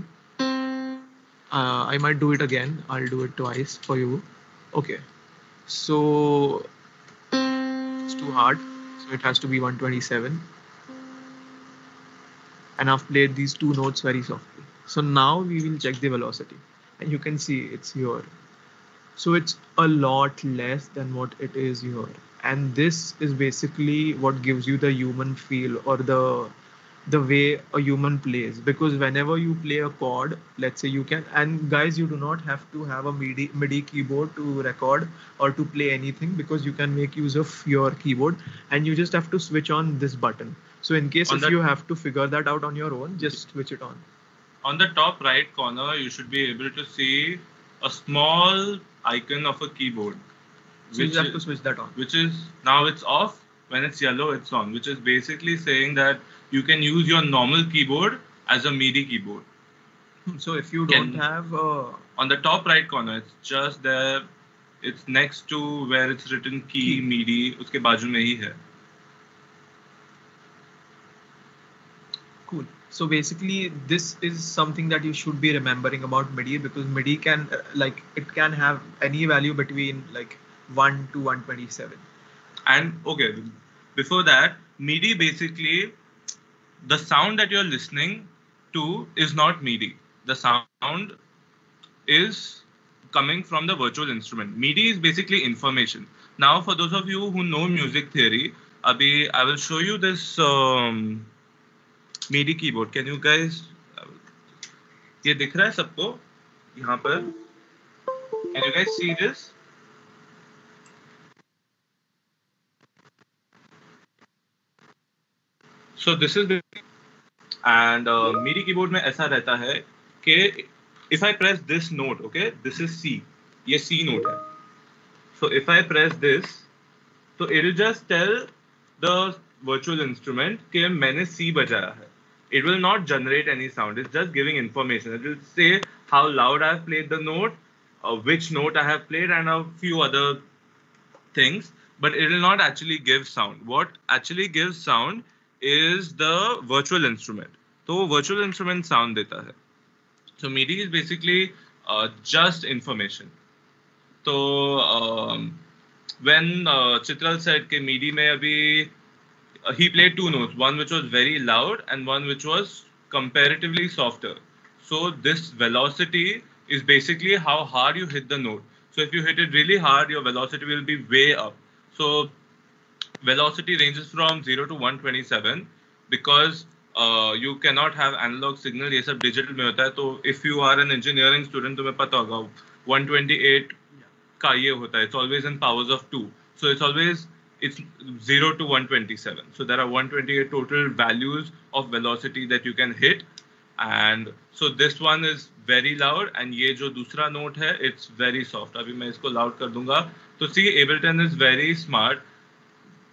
I might do it again. I'll do it twice for you. Okay. So it's too hard. So it has to be 127. And I've played these two notes very softly. So now we will check the velocity. And you can see it's here. So it's a lot less than what it is here. And this is basically what gives you the human feel, or the way a human plays. Because whenever you play a chord, let's say you can, and guys, you do not have to have a MIDI keyboard to record or to play anything, because you can make use of your keyboard and you just have to switch on this button. So in case if you have to figure that out on your own, just switch it on. On the top right corner, you should be able to see a small icon of a keyboard. So you have to switch that on. Which is, now it's off. When it's yellow, it's on, which is basically saying that you can use your normal keyboard as a MIDI keyboard. So if you don't have on the top right corner, it's just there. It's next to where it's written key MIDI. Uske baaju mein hi hai. Cool. So basically, this is something that you should be remembering about MIDI, because MIDI can it can have any value between like 1 to 127. And okay, before that, MIDI basically, the sound that you're listening to is not MIDI. The sound is coming from the virtual instrument. MIDI is basically information. Now, for those of you who know music theory, Abhi, I will show you this MIDI keyboard. Can you guys? ये दिख रहा है सबको यहाँ पर? Can you guys see this? So this is, and MIDI keyboard में ऐसा रहता है कि if I press this note, okay, this is C, ये C note है. So if I press this, so it will just tell the virtual instrument कि मैंने C बजाया है. It will not generate any sound. It's just giving information. It will say how loud I have played the note, which note I have played, and a few other things. But it will not actually give sound. What actually gives sound is the virtual instrument. So virtual instrument sound deta hai. So MIDI is basically just information. So when Chitral said कि MIDI में अभी he played two notes, one which was very loud and one which was comparatively softer. So this velocity is basically how hard you hit the note. So if you hit it really hard, your velocity will be way up. So velocity ranges from 0 to 127 because you cannot have analog signal. ये सब digital में होता है. तो if you are an engineering student, तुम्हें पता होगा 128 का ये होता है. It's always in powers of 2. So it's 0 to 127. So there are 128 total values of velocity that you can hit. And so this one is very loud, and ये जो दूसरा note है, it's very soft. अभी मैं इसको loud कर दूंगा. So see, Ableton is very smart.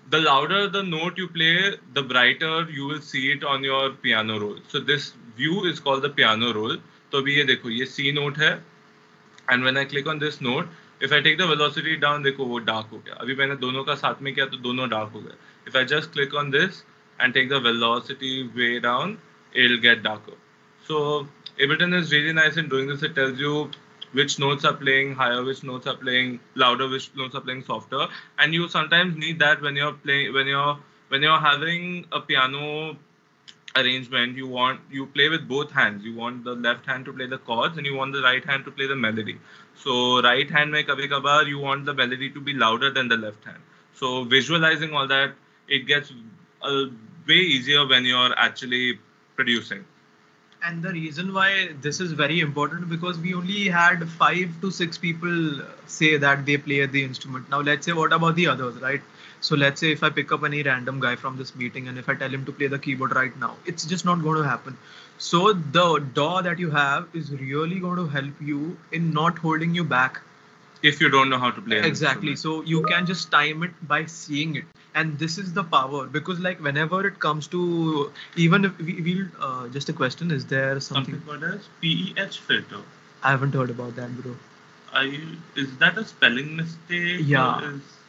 the louder the note you play, the brighter you will see it on your piano roll. So this view is called the piano roll. तो अभी ये देखो ये C note है, and when I click on this note, if I take the velocity down, देखो वो dark हो गया. अभी मैंने दोनों का साथ में किया तो दोनों dark हो गए. If I just click on this and take the velocity way down, it'll get darker. So Ableton is really nice in doing this. It tells you which notes are playing higher, which notes are playing louder, which notes are playing softer, and you sometimes need that when you're playing when you're having a piano arrangement. You play with both hands. You want the left hand to play the chords and you want the right hand to play the melody. So right hand mein kabhi kabar you want the melody to be louder than the left hand. So visualizing all that, it gets way easier when you're actually producing. And the reason why this is very important, because we only had 5 to 6 people say that they play the instrument. Now let's say, what about the others, right? So let's say if I pick up any random guy from this meeting and if I tell him to play the keyboard right now, it's just not going to happen. So the DAW that you have is really going to help you in not holding you back. If you don't know how to play an Exactly. instrument. So you can just time it by seeing it, and this is the power. Because like whenever it comes to, even if we'll just a question, is there something? Something called as PEH filter. I haven't heard about that, bro. Is that a spelling mistake? Yeah.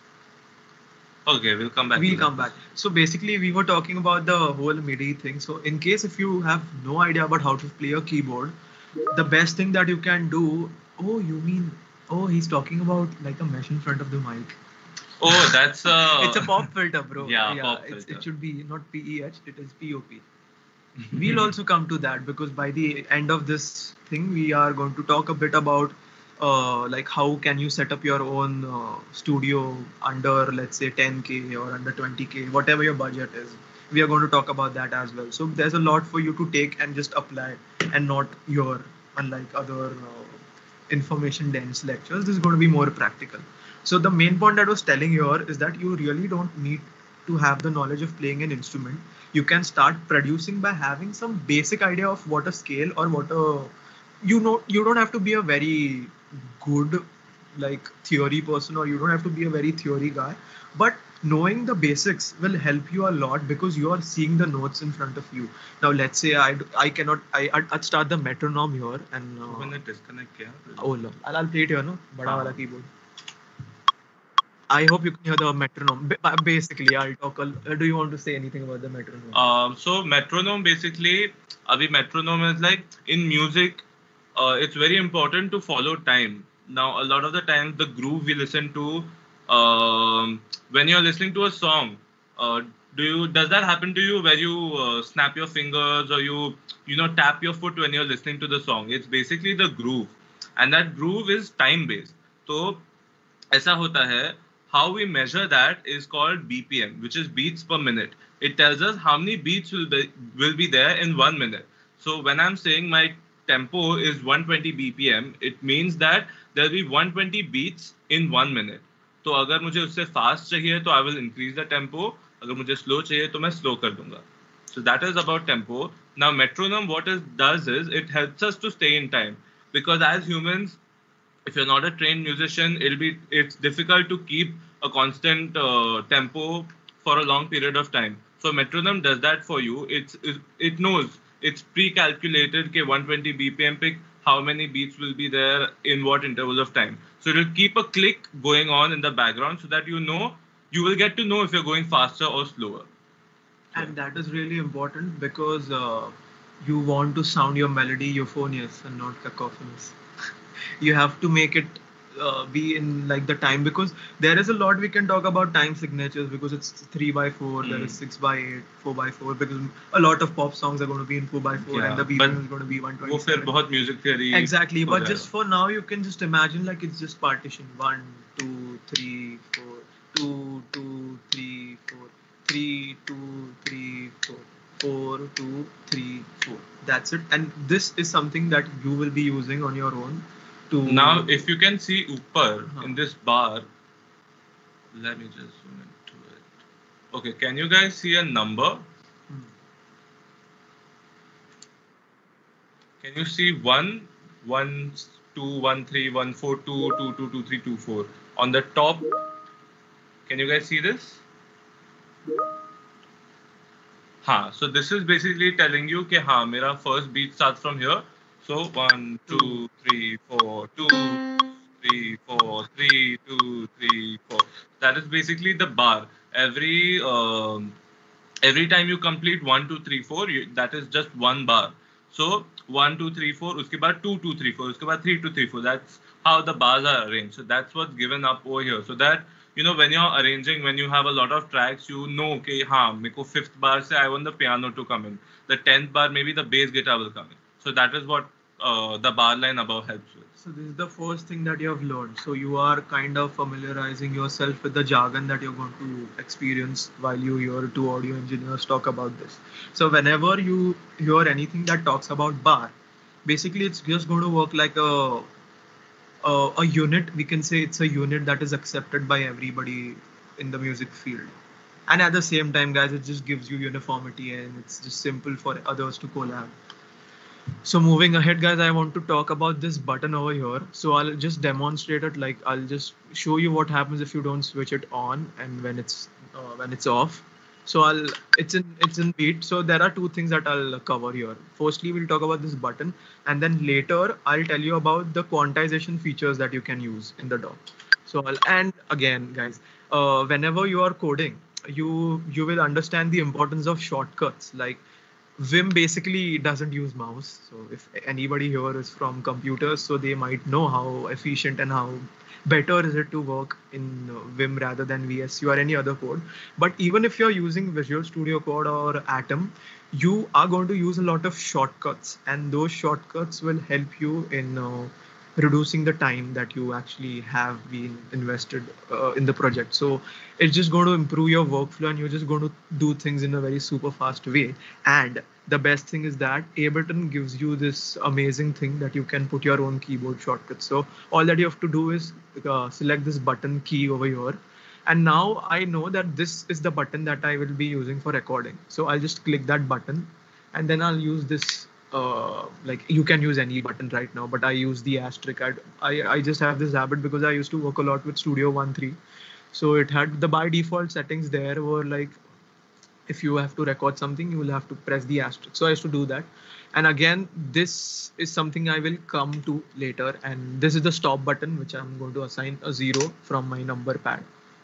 Okay, we'll come back. We'll come back. So basically, we were talking about the whole MIDI thing. So in case if you have no idea about how to play a keyboard, the best thing that you can do. Oh, you mean? Oh, he's talking about like a mesh in front of the mic. Oh, that's It's a pop filter, bro. Yeah, pop filter. It should be not PEH. It is POP. We'll also come to that, because by the end of this thing, we are going to talk a bit about like how can you set up your own studio under, let's say, 10K or under 20K, whatever your budget is. We are going to talk about that as well. So there's a lot for you to take and just apply, and not your, unlike other information dense lectures, this is going to be more practical. So the main point that I was telling here is that you really don't need to have the knowledge of playing an instrument. You can start producing by having some basic idea of what a scale or what a, you don't have to be a very good like theory person, or you don't have to be a very theory guy, but knowing the basics will help you a lot, because you are seeing the notes in front of you. Now let's say I'd start the metronome here, and मैंने disconnect किया. oh no, I'll play it here, no, bada wala keyboard. I hope you can hear the metronome. Basically, I'll talk. Do you want to say anything about the metronome? So metronome basically, abhi metronome is like in music, it's very important to follow time. Now, a lot of the times, the groove we listen to, when you're listening to a song, does that happen to you where you snap your fingers or you know tap your foot when you're listening to the song? It's basically the groove, and that groove is time based. So ऐसा होता है. How we measure that is called BPM, which is beats per minute. It tells us how many beats will be there in 1 minute. So when I'm saying my tempo is 120 BPM, it means that there will be 120 beats in 1 minute. तो अगर मुझे उससे fast चाहिए तो I will increase the tempo. अगर मुझे slow चाहिए तो मैं slow कर दूंगा. So that is about tempo. Now metronome, what it does is it helps us to stay in time, because as humans, if you're not a trained musician, it's difficult to keep a constant tempo for a long period of time. So metronome does that for you. It knows, it's pre-calculated ke 120 BPM pick how many beats will be there in what interval of time. So it'll keep a click going on in the background so that you will get to know if you're going faster or slower. And that is really important, because you want to sound your melody euphonious and not cacophonous. You have to make it be in like the time, because there is a lot we can talk about time signatures, because it's 3/4, there is 6/8, 4/4, because a lot of pop songs are going to be in 4/4, and the BPM is going to be 120. वो फिर बहुत music theory. Exactly, but just for now, you can just imagine like it's just partition 1, 2, 3, 4, 2, 2, 3, 4, 3, 2, 3, 4. 4, 2, 3, 4. That's it. And this is something that you will be using on your own. Now, if you can see upper in this bar, let me just zoom into it. Okay, can you guys see a number? Can you see 1, 1, 2, 1, 3, 1, 4, 2, 2, 2, 2, 3, 2, 4 on the top? Can you guys see this? हाँ, so this is basically telling you कि हाँ मेरा first beat starts from here. So one, True. two, three, four, two, three, four, three, two, three, four. That is basically the bar. Every time you complete one, two, three, four, that is just one bar. So one, two, three, four. उसके बाद two, two, three, four. उसके बाद three, two, three, four. That's how the bars are arranged. So that's what's given up over here. So that when you're arranging, when you have a lot of tracks, you know okay हाँ मेरे को fifth bar से I want the piano to come in. The 10th bar maybe the bass guitar will come in. So that is what the bar line above helps with. So this is the first thing that you have learned. So you are kind of familiarizing yourself with the jargon that you're going to experience while you hear two audio engineers talk about this. So whenever you hear anything that talks about bar, basically it's just going to work like a unit. We can say it's a unit that is accepted by everybody in the music field. And at the same time, guys, it just gives you uniformity and it's just simple for others to collab. So moving ahead, guys, I want to talk about this button over here. So I'll just demonstrate it. Like I'll just show you what happens if you don't switch it on and when it's off. So it's in beat. So there are two things that I'll cover here. Firstly, we'll talk about this button, and then later I'll tell you about the quantization features that you can use in the DAW. And again, guys, whenever you are coding, you will understand the importance of shortcuts. Like Vim basically doesn't use mouse. So if anybody here is from computers, so they might know how efficient and how better is it to work in Vim rather than VSU or any other code. But even if you're using Visual Studio Code or Atom, you are going to use a lot of shortcuts, and those shortcuts will help you in reducing the time that you actually have been invested in the project. So it's just going to improve your workflow, and you're just going to do things in a very super fast way. And the best thing is that Ableton gives you this amazing thing that you can put your own keyboard shortcuts. So all that you have to do is select this button key over here. And now I know that this is the button that I will be using for recording. So I'll just click that button, and then I'll use this. Like you can use any button right now, but I use the asterisk. I just have this habit because I used to work a lot with Studio One 3. So it had the by default settings there were like if you have to record something, you will have to press the asterisk. So I used to do that. And again, this is something I will come to later. And this is the stop button, which I'm going to assign a 0 from my number pad.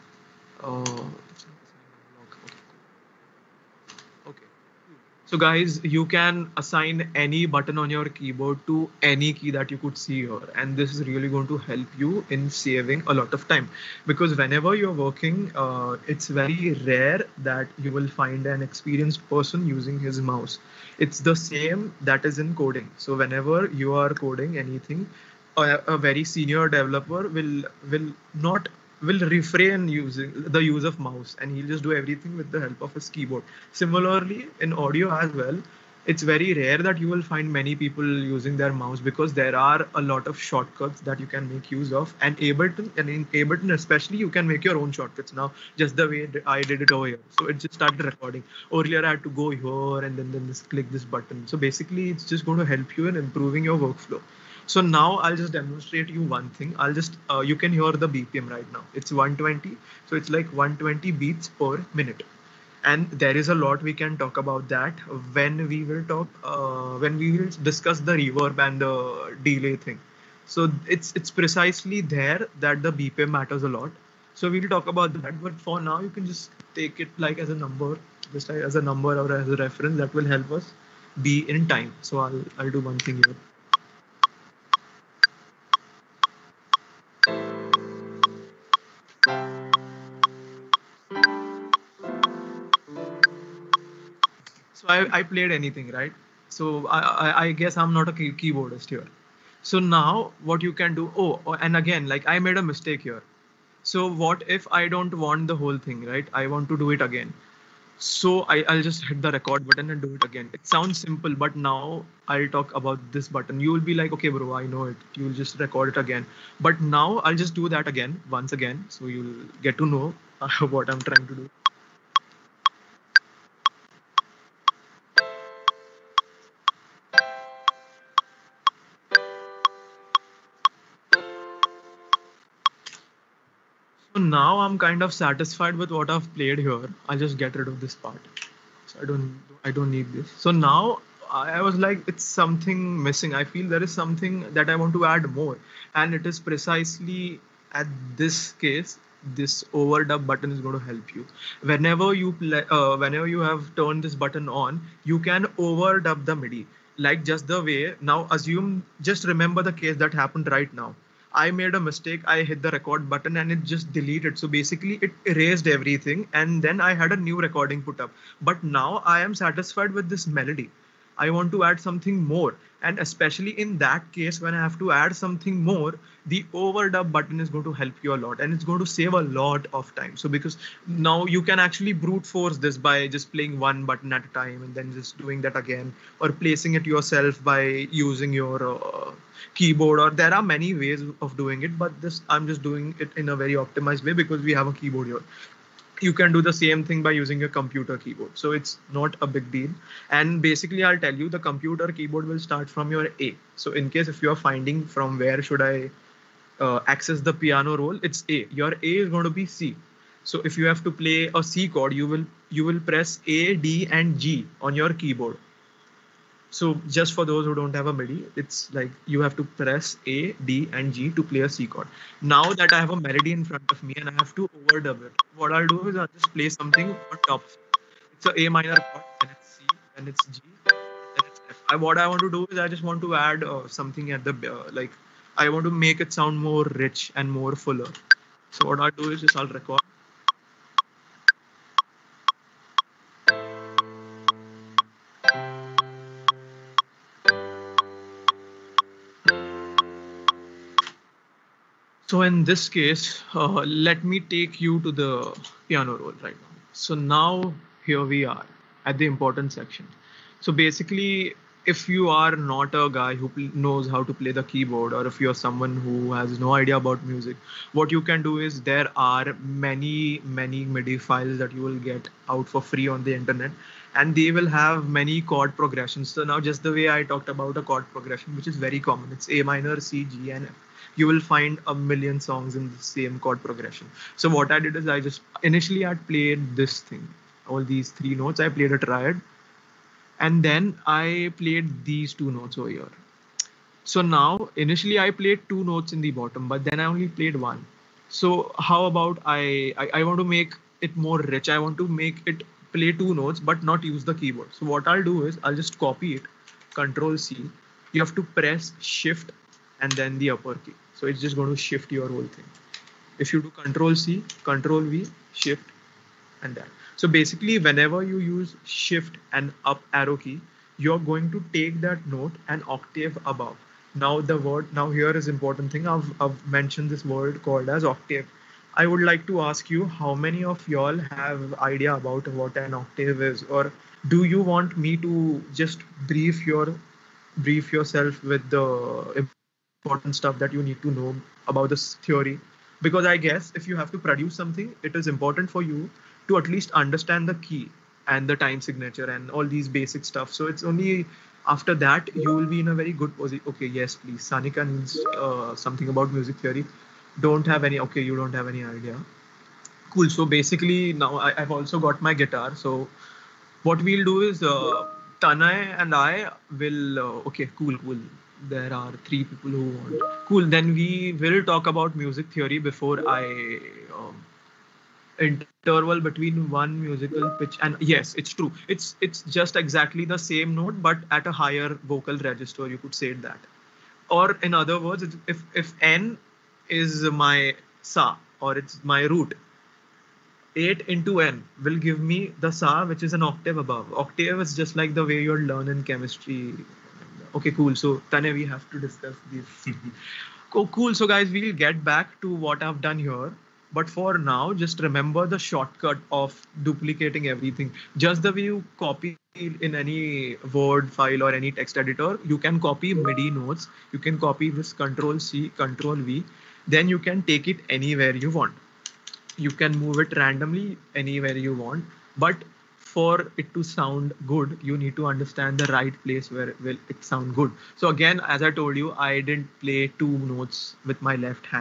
Okay. So guys, you can assign any button on your keyboard to any key that you could see here. And this is really going to help you in saving a lot of time. Because whenever you're working, it's very rare that you will find an experienced person using his mouse. It's the same that is in coding. So whenever you are coding anything, a very senior developer will refrain using the use of mouse, and he'll just do everything with the help of his keyboard. Similarly, in audio as well, it's very rare that you will find many people using their mouse because there are a lot of shortcuts that you can make use of. And in Ableton especially, you can make your own shortcuts now, just the way I did it over here. So it just started recording. Earlier, I had to go here and then just click this button. So basically, it's just going to help you in improving your workflow. So now I'll just demonstrate you one thing. You can hear the BPM right now. It's 120. So it's like 120 beats per minute. And there is a lot we can talk about that when we will discuss the reverb and the delay thing. So it's precisely there that the BPM matters a lot. So we'll talk about that. But for now, you can just take it like as a number, just like as a number or as a reference that will help us be in time. So I'll do one thing here. So I played anything, right? So I guess I'm not a keyboardist here. So now what you can do, and again, like I made a mistake here. So what if I don't want the whole thing, right? I want to do it again. So I'll just hit the record button and do it again. It sounds simple, but now I'll talk about this button. You will be like, okay, bro, I know it. You'll just record it again. But now I'll just do that again, once again. So you'll get to know what I'm trying to do. So now I'm kind of satisfied with what I've played here. I'll just get rid of this part. So I don't need this. So now I was like, it's something missing. I feel there is something that I want to add more, and it is precisely at this case. This overdub button is going to help you. Whenever you have turned this button on, you can overdub the MIDI. Like just the way now. Just remember the case that happened right now. I made a mistake. I hit the record button and it just deleted. So basically, it erased everything. And then I had a new recording put up. But now I am satisfied with this melody. I want to add something more. And especially in that case, when I have to add something more, the overdub button is going to help you a lot and it's going to save a lot of time. So because now you can actually brute force this by just playing one button at a time and then just doing that again, or placing it yourself by using your keyboard, or there are many ways of doing it, but this I'm just doing it in a very optimized way because we have a keyboard here. You can do the same thing by using your computer keyboard, so it's not a big deal. And basically I'll tell you, the computer keyboard will start from your A. So in case if you're finding from where should I access the piano roll, it's A. Your A is going to be C. So if you have to play a C chord, you will press A, D and G on your keyboard. So just for those who don't have a MIDI, it's like you have to press A, D, and G to play a C chord. Now that I have a melody in front of me and I have to overdub it, what I'll do is I'll just play something on top. It's a A minor chord, then it's C, then it's G, then it's F. What I want to do is I just want to add something at the like I want to make it sound more rich and more fuller. So what I'll do is just I'll record. So in this case, let me take you to the piano roll right now. So now here we are at the important section. So basically, if you are not a guy who knows how to play the keyboard, or if you're someone who has no idea about music, what you can do is there are many MIDI files that you will get out for free on the internet, and they will have many chord progressions. So now just the way I talked about a chord progression, which is very common, it's A minor, C, G, and F. You will find a million songs in the same chord progression. So what I did is I just initially I'd played this thing, all these three notes. I played a triad, and then I played these two notes over here. So now initially I played two notes in the bottom, but then I only played one. So how about I want to make it more rich. I want to make it play two notes but not use the keyboard. So what I'll do is I'll just copy it, Control C. You have to press Shift and then the upper key. So it's just going to shift your whole thing. If you do Control C, Control V, Shift, and that. So basically, whenever you use Shift and up arrow key, you're going to take that note an octave above. Now here is important thing. I've mentioned this word called as octave. I would like to ask you, how many of y'all have idea about what an octave is, or do you want me to just brief yourself with the important stuff that you need to know about this theory? Because I guess if you have to produce something, it is important for you to at least understand the key and the time signature and all these basic stuff. So it's only after that you will be in a very good position. Okay, yes, please. Sanika needs something about music theory. Don't have any. Okay, you don't have any idea. Cool. So basically now I've also got my guitar. So what we'll do is Tanay and I will. Okay, cool. There are three people who want. Cool. Then we will talk about music theory before I interval between one musical pitch. And yes, it's true. It's just exactly the same note, but at a higher vocal register. You could say it that. Or in other words, if N is my sa, or it's my root, 8 into N will give me the sa, which is an octave above. Octave is just like the way you'll learn in chemistry. Okay, cool. So Tane, we have to discuss this. Cool. So guys, we'll get back to what I've done here. But for now, just remember the shortcut of duplicating everything. Just the way you copy in any Word file or any text editor, you can copy MIDI notes. You can copy this Control C, Control V. Then you can take it anywhere you want. You can move it randomly anywhere you want. But for it to sound good, you need to understand the right place where will it sound good. So again, as I told you, I didn't play two notes with my left hand.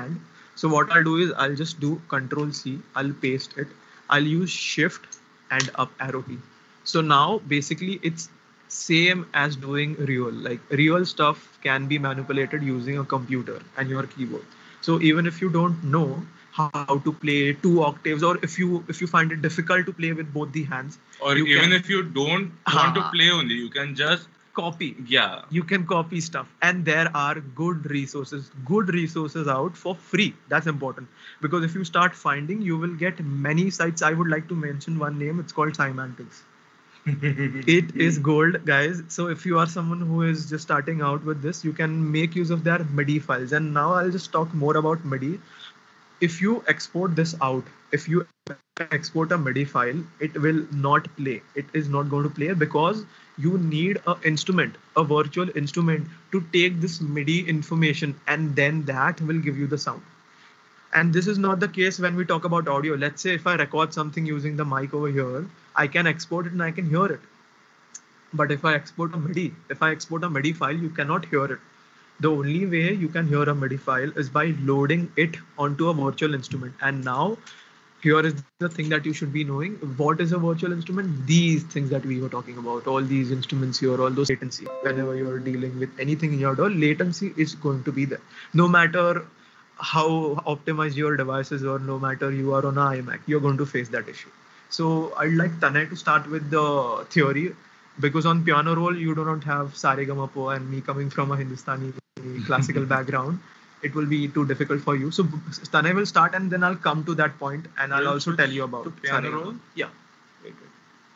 So what I'll do is I'll just do Control C. I'll paste it. I'll use Shift and up arrow key. So now basically it's same as doing real. Like real stuff can be manipulated using a computer and your keyboard. So even if you don't know how to play two octaves, or if you find it difficult to play with both the hands, Or you even can if you don't want to Ah. play only, you can just copy. yeah. You can copy stuff, and there are good resources out for free. That's important, because if you start finding, you will get many sites. I would like to mention one name. It's called Cymantics. It is gold, guys. So if you are someone who is just starting out with this, you can make use of their MIDI files. And now I'll just talk more about MIDI. If you export this out, if you export a MIDI file, it will not play. It is not going to play because you need a instrument, a virtual instrument, to take this MIDI information, and then that will give you the sound. And this is not the case when we talk about audio. Let's say if I record something using the mic over here, I can export it and I can hear it. But if I export a MIDI file, you cannot hear it. The only way you can hear a MIDI file is by loading it onto a virtual instrument. And now, here is the thing that you should be knowing. What is a virtual instrument? These things that we were talking about, all these instruments here, all those latency. Whenever you're dealing with anything in your door, latency is going to be there. No matter how optimized your device is, or no matter you are on an iMac, you're going to face that issue. So I'd like Tanay to start with the theory, because on piano roll you do not have Sare Gama Po, and me coming from a Hindustani classical background, it will be too difficult for you. So Tanay will start, and then I'll come to that point, and I'll We'll also switch tell you about to piano Sare Gama. roll? Yeah. Very good.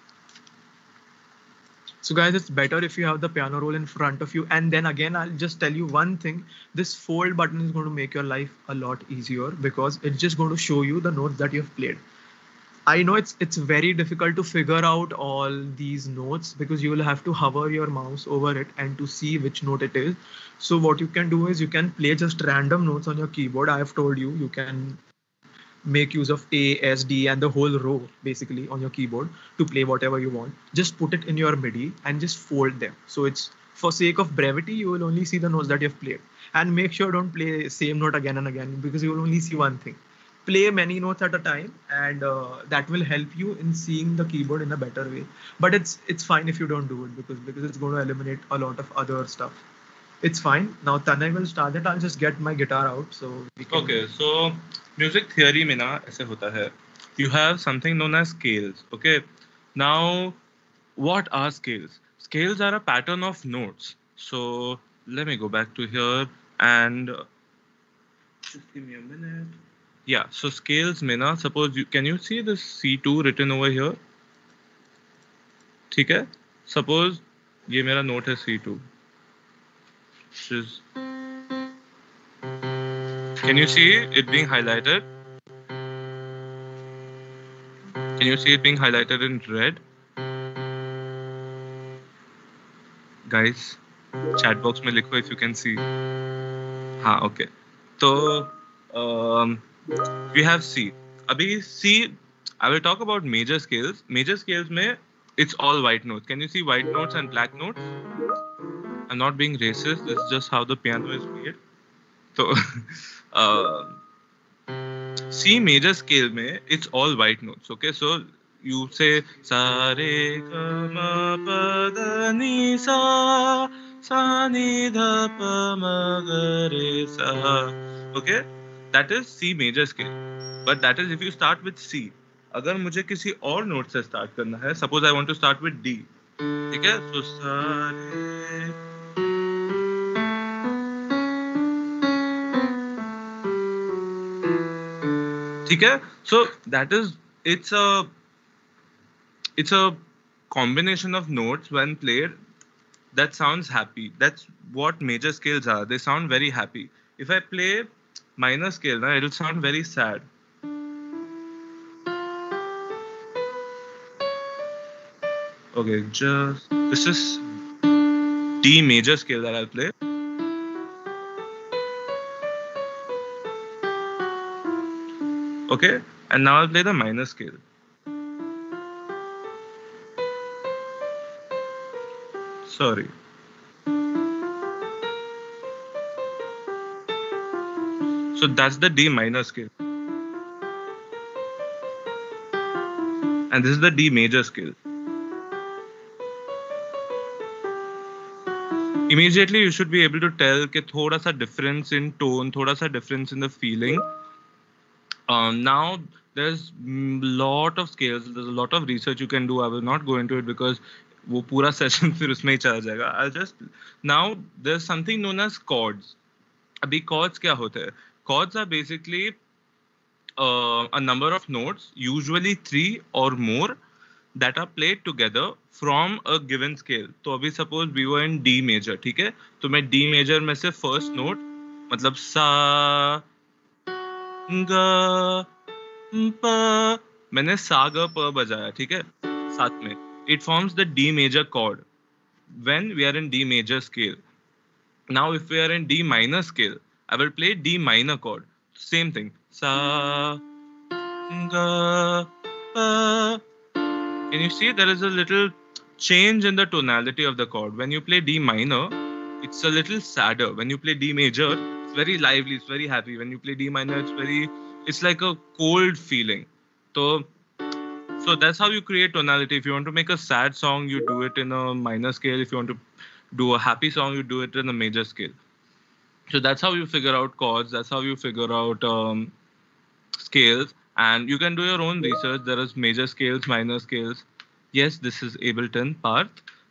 So guys, it's better if you have the piano roll in front of you. And then again, I'll just tell you one thing. This fold button is going to make your life a lot easier, because it's just going to show you the notes that you've played. I know it's very difficult to figure out all these notes, because you will have to hover your mouse over it and to see which note it is. So what you can do is you can play just random notes on your keyboard. I have told you, you can make use of A, S, D, and the whole row basically on your keyboard to play whatever you want. Just put it in your MIDI and just fold them. So it's, for sake of brevity, you will only see the notes that you've played. And make sure don't play same note again and again, because you will only see one thing. Play many notes at a time, and that will help you in seeing the keyboard in a better way. But it's fine if you don't do it, because it's going to eliminate a lot of other stuff. It's fine. Now Tanay will start it. I'll just get my guitar out so we can. Okay, so music theory में ना ऐसे होता है. You have something known as scales. Okay, now what are scales? Scales are a pattern of notes. So let me go back to here and just give me a minute. Yeah, so scales में ना, suppose you, can you see this C2 written over here? ठीक है? Suppose ये मेरा note है C2. Which is, can you see it being highlighted? Can you see it being highlighted in red? Guys, chat box में लिखो if you can see. हाँ, okay. So we have C. अभी C, I will talk about major scales. Major scales में it's all white notes. Can you see white notes and black notes? I'm not being racist. This is just how the piano is made. So C major scale में it's all white notes. Okay, so you say sa re ga ma pa da ni sa sa ni dha pa ma ga re sa. Okay, that is C major scale. But that is if you start with C. अगर मुझे किसी और note से start करना है, suppose I want to start with D. ठीक है, so सा रे. ठीक है, so that is, it's a combination of notes when played that sounds happy. That's what major scales are. They sound very happy. If I play minor scale, na, it'll sound very sad. Okay, just this is D major scale that I'll play. Okay, and now I'll play the minor scale. Sorry. So that's the D minor scale. And this is the D major scale. Immediately you should be able to tell कि थोड़ा सा difference in tone, थोड़ा सा difference in the feeling. Now there's lot of scales. There's a lot of research you can do. I will not go into it because वो पूरा session फिर उसमें ही चला जाएगा. I'll just now there's something known as chords. अभी chords क्या होते हैं? Chords are basically a number of notes, usually 3 or more, that are played together from a given scale. तो अभी suppose we were in D major, ठीक है? तो मैं D major में से first note मतलब सा ग प मैंने सा ग प बजाया, ठीक है? साथ में it forms the D major chord when we are in D major scale. Now if we are in D minor scale, I will play D minor chord. Same thing. Sa ga pa. Can you see there is a little change in the tonality of the chord? When you play D minor, it's a little sadder. When you play D major, it's very lively, it's very happy. When you play D minor, it's like a cold feeling. So that's how you create tonality. If you want to make a sad song, you do it in a minor scale. If you want to do a happy song, you do it in a major scale. So that's how you figure out chords. That's how you figure out scales. And you can do your own research. There is major scales, minor scales. Yes, this is Ableton, Parth.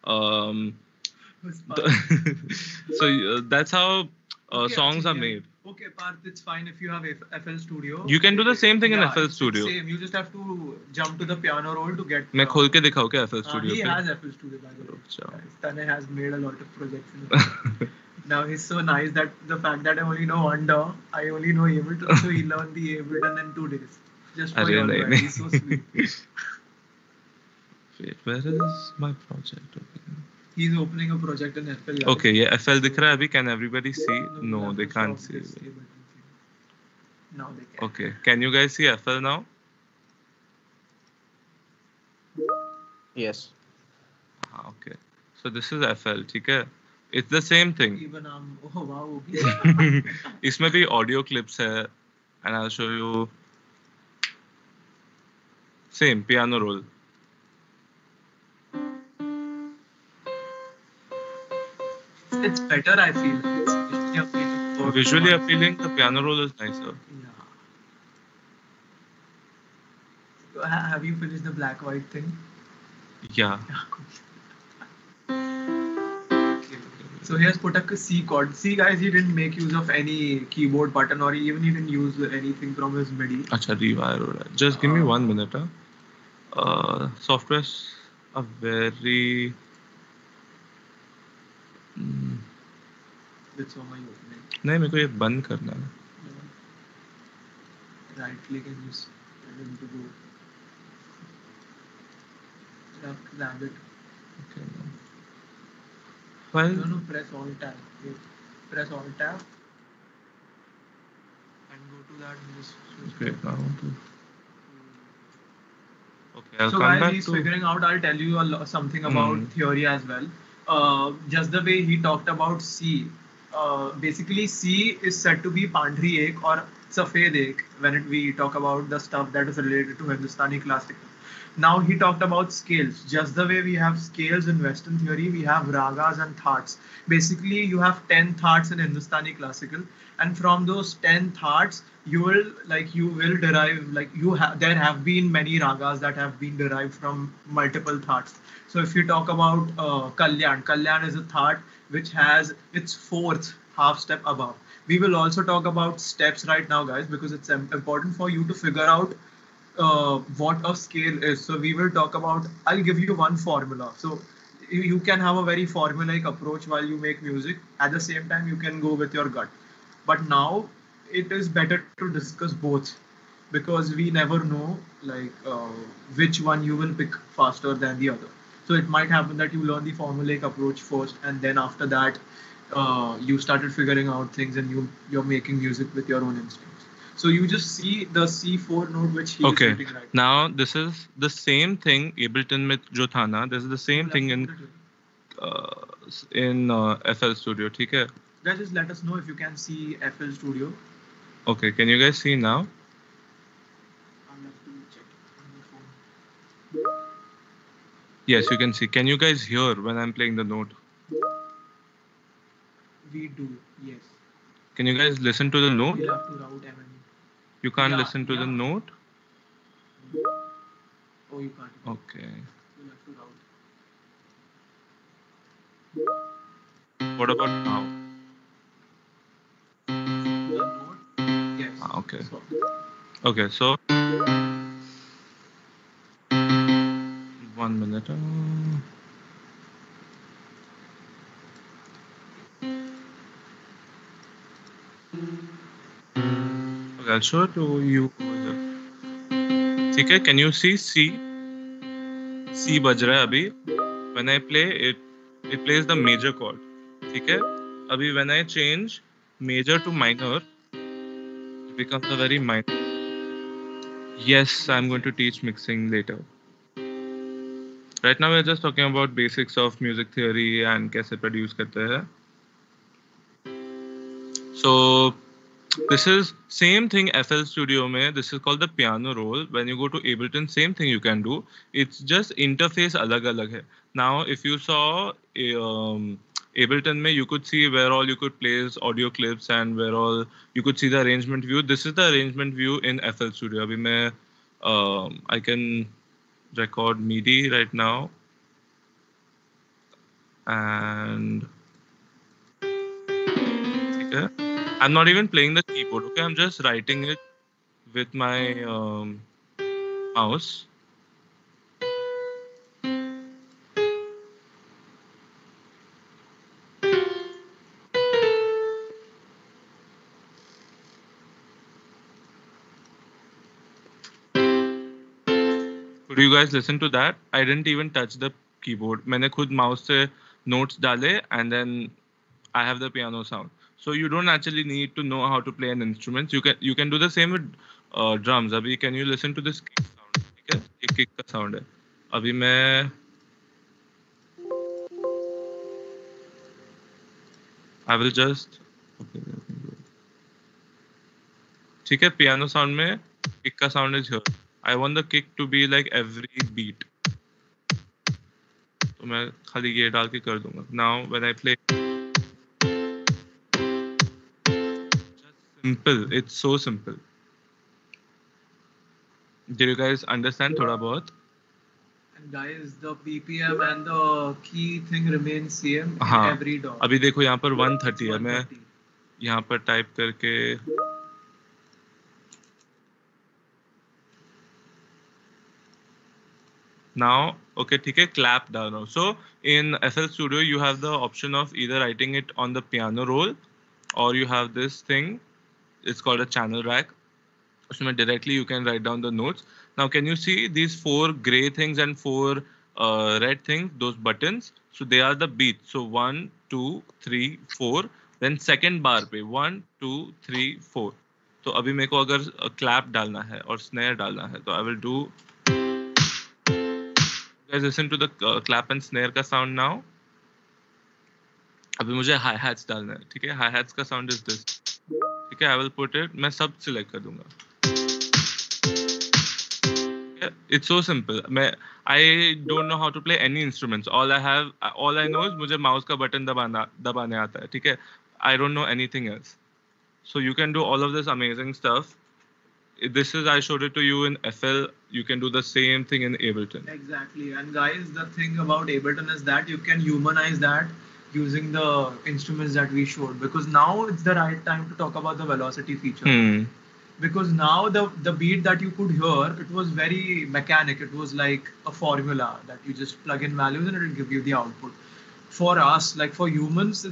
So that's how songs are made. Okay, Parth, it's fine if you have FL Studio. You can do the same thing in FL it's Studio. Same. You just have to jump to the piano roll to get. मैं खोल के दिखाऊँ क्या FL Studio He पे? has FL Studio by the way. अच्छा. Tane has made a lot of projects. In now he's so nice that the fact that I only know one DAW, I only know Ableton, so he learned the Ableton in 2 days. Just for अरे your नहीं, advice. नहीं. He's so sweet. Wait, where is my project? He's opening a project in FL. guys. Okay, yeah, FL दिख रहा है अभी. Can everybody see? you No, have they to can't stop see. this Ableton thing. Now they can. Okay, can you guys see FL now? Yes. Okay, so this is FL, ठीक है? It's the same thing. Even oh wow. इसमें भी audio clips है, and I'll show you. Same piano roll. It's better, I feel. It's visually appealing. Visually appealing, the piano roll is nicer. Yeah. So, have you finished the black white thing? Yeah. Okay. So he has put a C chord. See guys, he didn't make use of any keyboard button or even he didn't use anything from his MIDI. अच्छा rewire हो रहा है. Just give me 1 minute. Softwares are very. Which one are you opening? नहीं मेरे को ये बंद करना है. Right click and just tell him to go. Grab it. Okay. Well, No, press Alt tab. Wait. Press Alt tab. And go to that and just switch. great. Now I want to. Okay, I'll So come guys, back he's to. figuring out. I'll tell you something about theory as well. Just the way he talked about C. Basically, C is said to be Pandhri Ek or Safed Ek when we talk about the stuff that is related to Hindustani classical. Now he talked about scales. Just the way we have scales in Western theory, we have ragas and thats. Basically, you have 10 thats in Hindustani classical, and from those 10 thats, you will derive there have been many ragas that have been derived from multiple thats. So if you talk about Kalyan is a that which has its fourth half step above. We will also talk about steps right now, guys, because it's important for you to figure out what a scale is. So we will talk about. I'll give you one formula. So you can have a very formulaic approach while you make music. At the same time, you can go with your gut. But now it is better to discuss both because we never know which one you will pick faster than the other. So it might happen that you learn the formulaic approach first, and then after that, you started figuring out things, and you're making music with your own instincts. So you just see the C4 note which he is hitting right now. This is the same thing Ableton में जो था ना. This is the same thing in FL Studio. ठीक है? Guys, just let us know if you can see FL Studio. Okay, can you guys see now? I'll have to check on the phone. Yes, you can see. Can you guys hear when I'm playing the note? We do, yes. Can you guys listen to the note? We'll have to route MME. You can't Yeah, listen to the yeah. note? Oh, you can't. Okay. We'll have to route. What about now? The note? Yes. Okay. So, Okay, so 1 minute. Okay, I'll show it to you. Okay, can you see C? C बज रहा है अभी. When I play it, it plays the major chord. ठीक है? अभी when I change major to minor, it becomes a very minor. Yes, I'm going to teach mixing later. Right now we're just talking about basics of music theory and कैसे produce करते हैं. So this is same thing FL Studio में. This is called the piano roll. When you go to Ableton, same thing you can do. It's just interface अलग-अलग है. Now, if you saw Ableton में, you could see where all you could place audio clips and where all you could see the arrangement view. This is the arrangement view in FL Studio. अभी मैं I can record MIDI right now and ठीक है. I'm not even playing the keyboard. Okay, I'm just writing it with my mouse. Could you guys listen to that? I didn't even touch the keyboard. मैंने खुद mouse से notes डाले and then I have the piano sound. So you don't actually need to know how to play an instrument. You can do the same with drums. अभी can you listen to this kick sound? ठीक है? ये kick का sound है. अभी मैं I will just okay. ठीक है? Piano sound में kick का sound is here. I want the kick to be like every beat. तो मैं खाली ये डाल के कर दूंगा. Now when I play, just simple. It's so simple. Did you guys understand थोड़ा बहुत? and guys, the BPM and the key thing remains same in हाँ. every DAW. अभी देखो यहाँ पर 130 है. मैं 130. यहाँ पर टाइप करके now okay ठीक है clap डाल रहा हूँ. So in FL Studio you have the option of either writing it on the piano roll or you have this thing. It's called a channel rack. So directly you can write down the notes. Now can you see these 4 gray things and 4 red things, those buttons? So they are the beats. So 1 2 3 4. Then second bar पे 1 2 3 4. तो अभी मेरे को अगर clap डालना है और snare डालना है तो I will do. Guys listen to the clap and snare का sound now. अभी मुझे hi hats डालना है. ठीक है? Hi hats का sound is this. ठीक है? I will put it. मैं सब select कर दूंगा. It's so simple. I don't know how to play any instruments. All I know is मुझे mouse का button दबाने आता है. ठीक है? I don't know anything else. So you can do all of this amazing stuff. I showed it to you in FL. You can do the same thing in Ableton. Exactly. And guys, the thing about Ableton is that you can humanize that using the instruments that we showed, because now it's the right time to talk about the velocity feature. Because now the beat that you could hear, it was very mechanic. It was like a formula that you just plug in values and it will give you the output. For us, like for humans,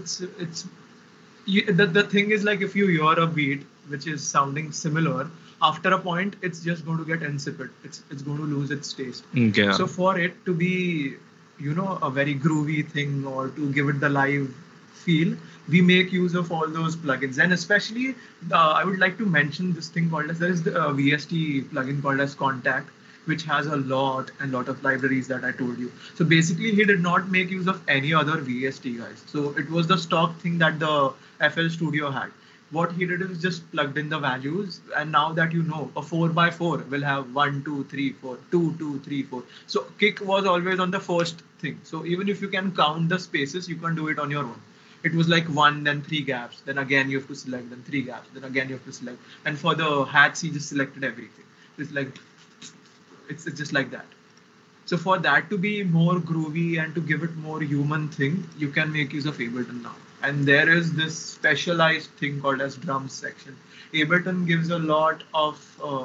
the thing is, like, if you hear a beat which is sounding similar, after a point it's just going to get insipid. It's going to lose its taste. Yeah. So for it to be, a very groovy thing, or to give it the live feel, we make use of all those plugins. And especially I would like to mention this thing called as, there is the VST plugin called as Contact, which has a lot of libraries that I told you. So basically he did not make use of any other VST, guys. So it was the stock thing that the FL Studio had. what he did is just plugged in the values, and now that you know, a 4x4 will have 1 2 3 4 2 2 3 4. So kick was always on the first thing. So even if you can count the spaces, you can do it on your own. It was like one, then three gaps, then again you have to select, then three gaps, then again you have to select. And for the hats, he just selected everything. It's like it's just like that. So for that to be more groovy and to give it more human thing, you can make use of Ableton now. And there is this specialized thing called as drums section. Ableton gives a lot of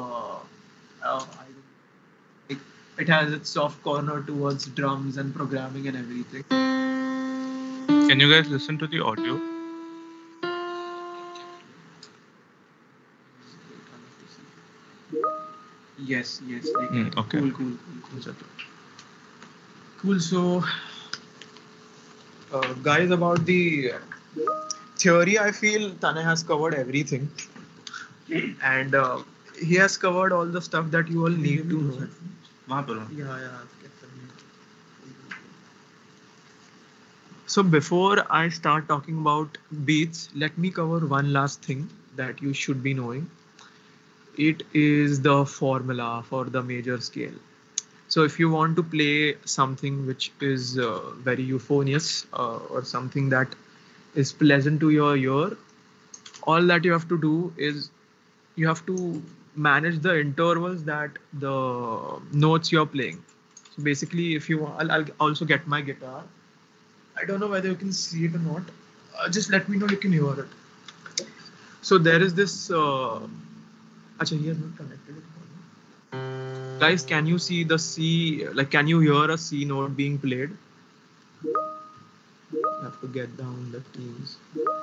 it has its soft corner towards drums and programming and everything. Can you guys listen to the audio? Yes. Okay. Cool. So, guys, about the theory, I feel Tane has covered everything, and he has covered all the stuff that you all need to know. Yeah. So before I start talking about beats, let me cover one last thing that you should be knowing. It is the formula for the major scale. So if you want to play something which is very euphonious or something that is pleasant to your ear, all that you have to do is you have to manage the intervals that the notes you're playing. So basically, if you want, I'll also get my guitar. I don't know whether you can see it or not. Just let me know you can hear it. So there is this. Acha, he is not connected. Guys, can you see the C? Like, can you hear a C note being played? You have to get down the keys.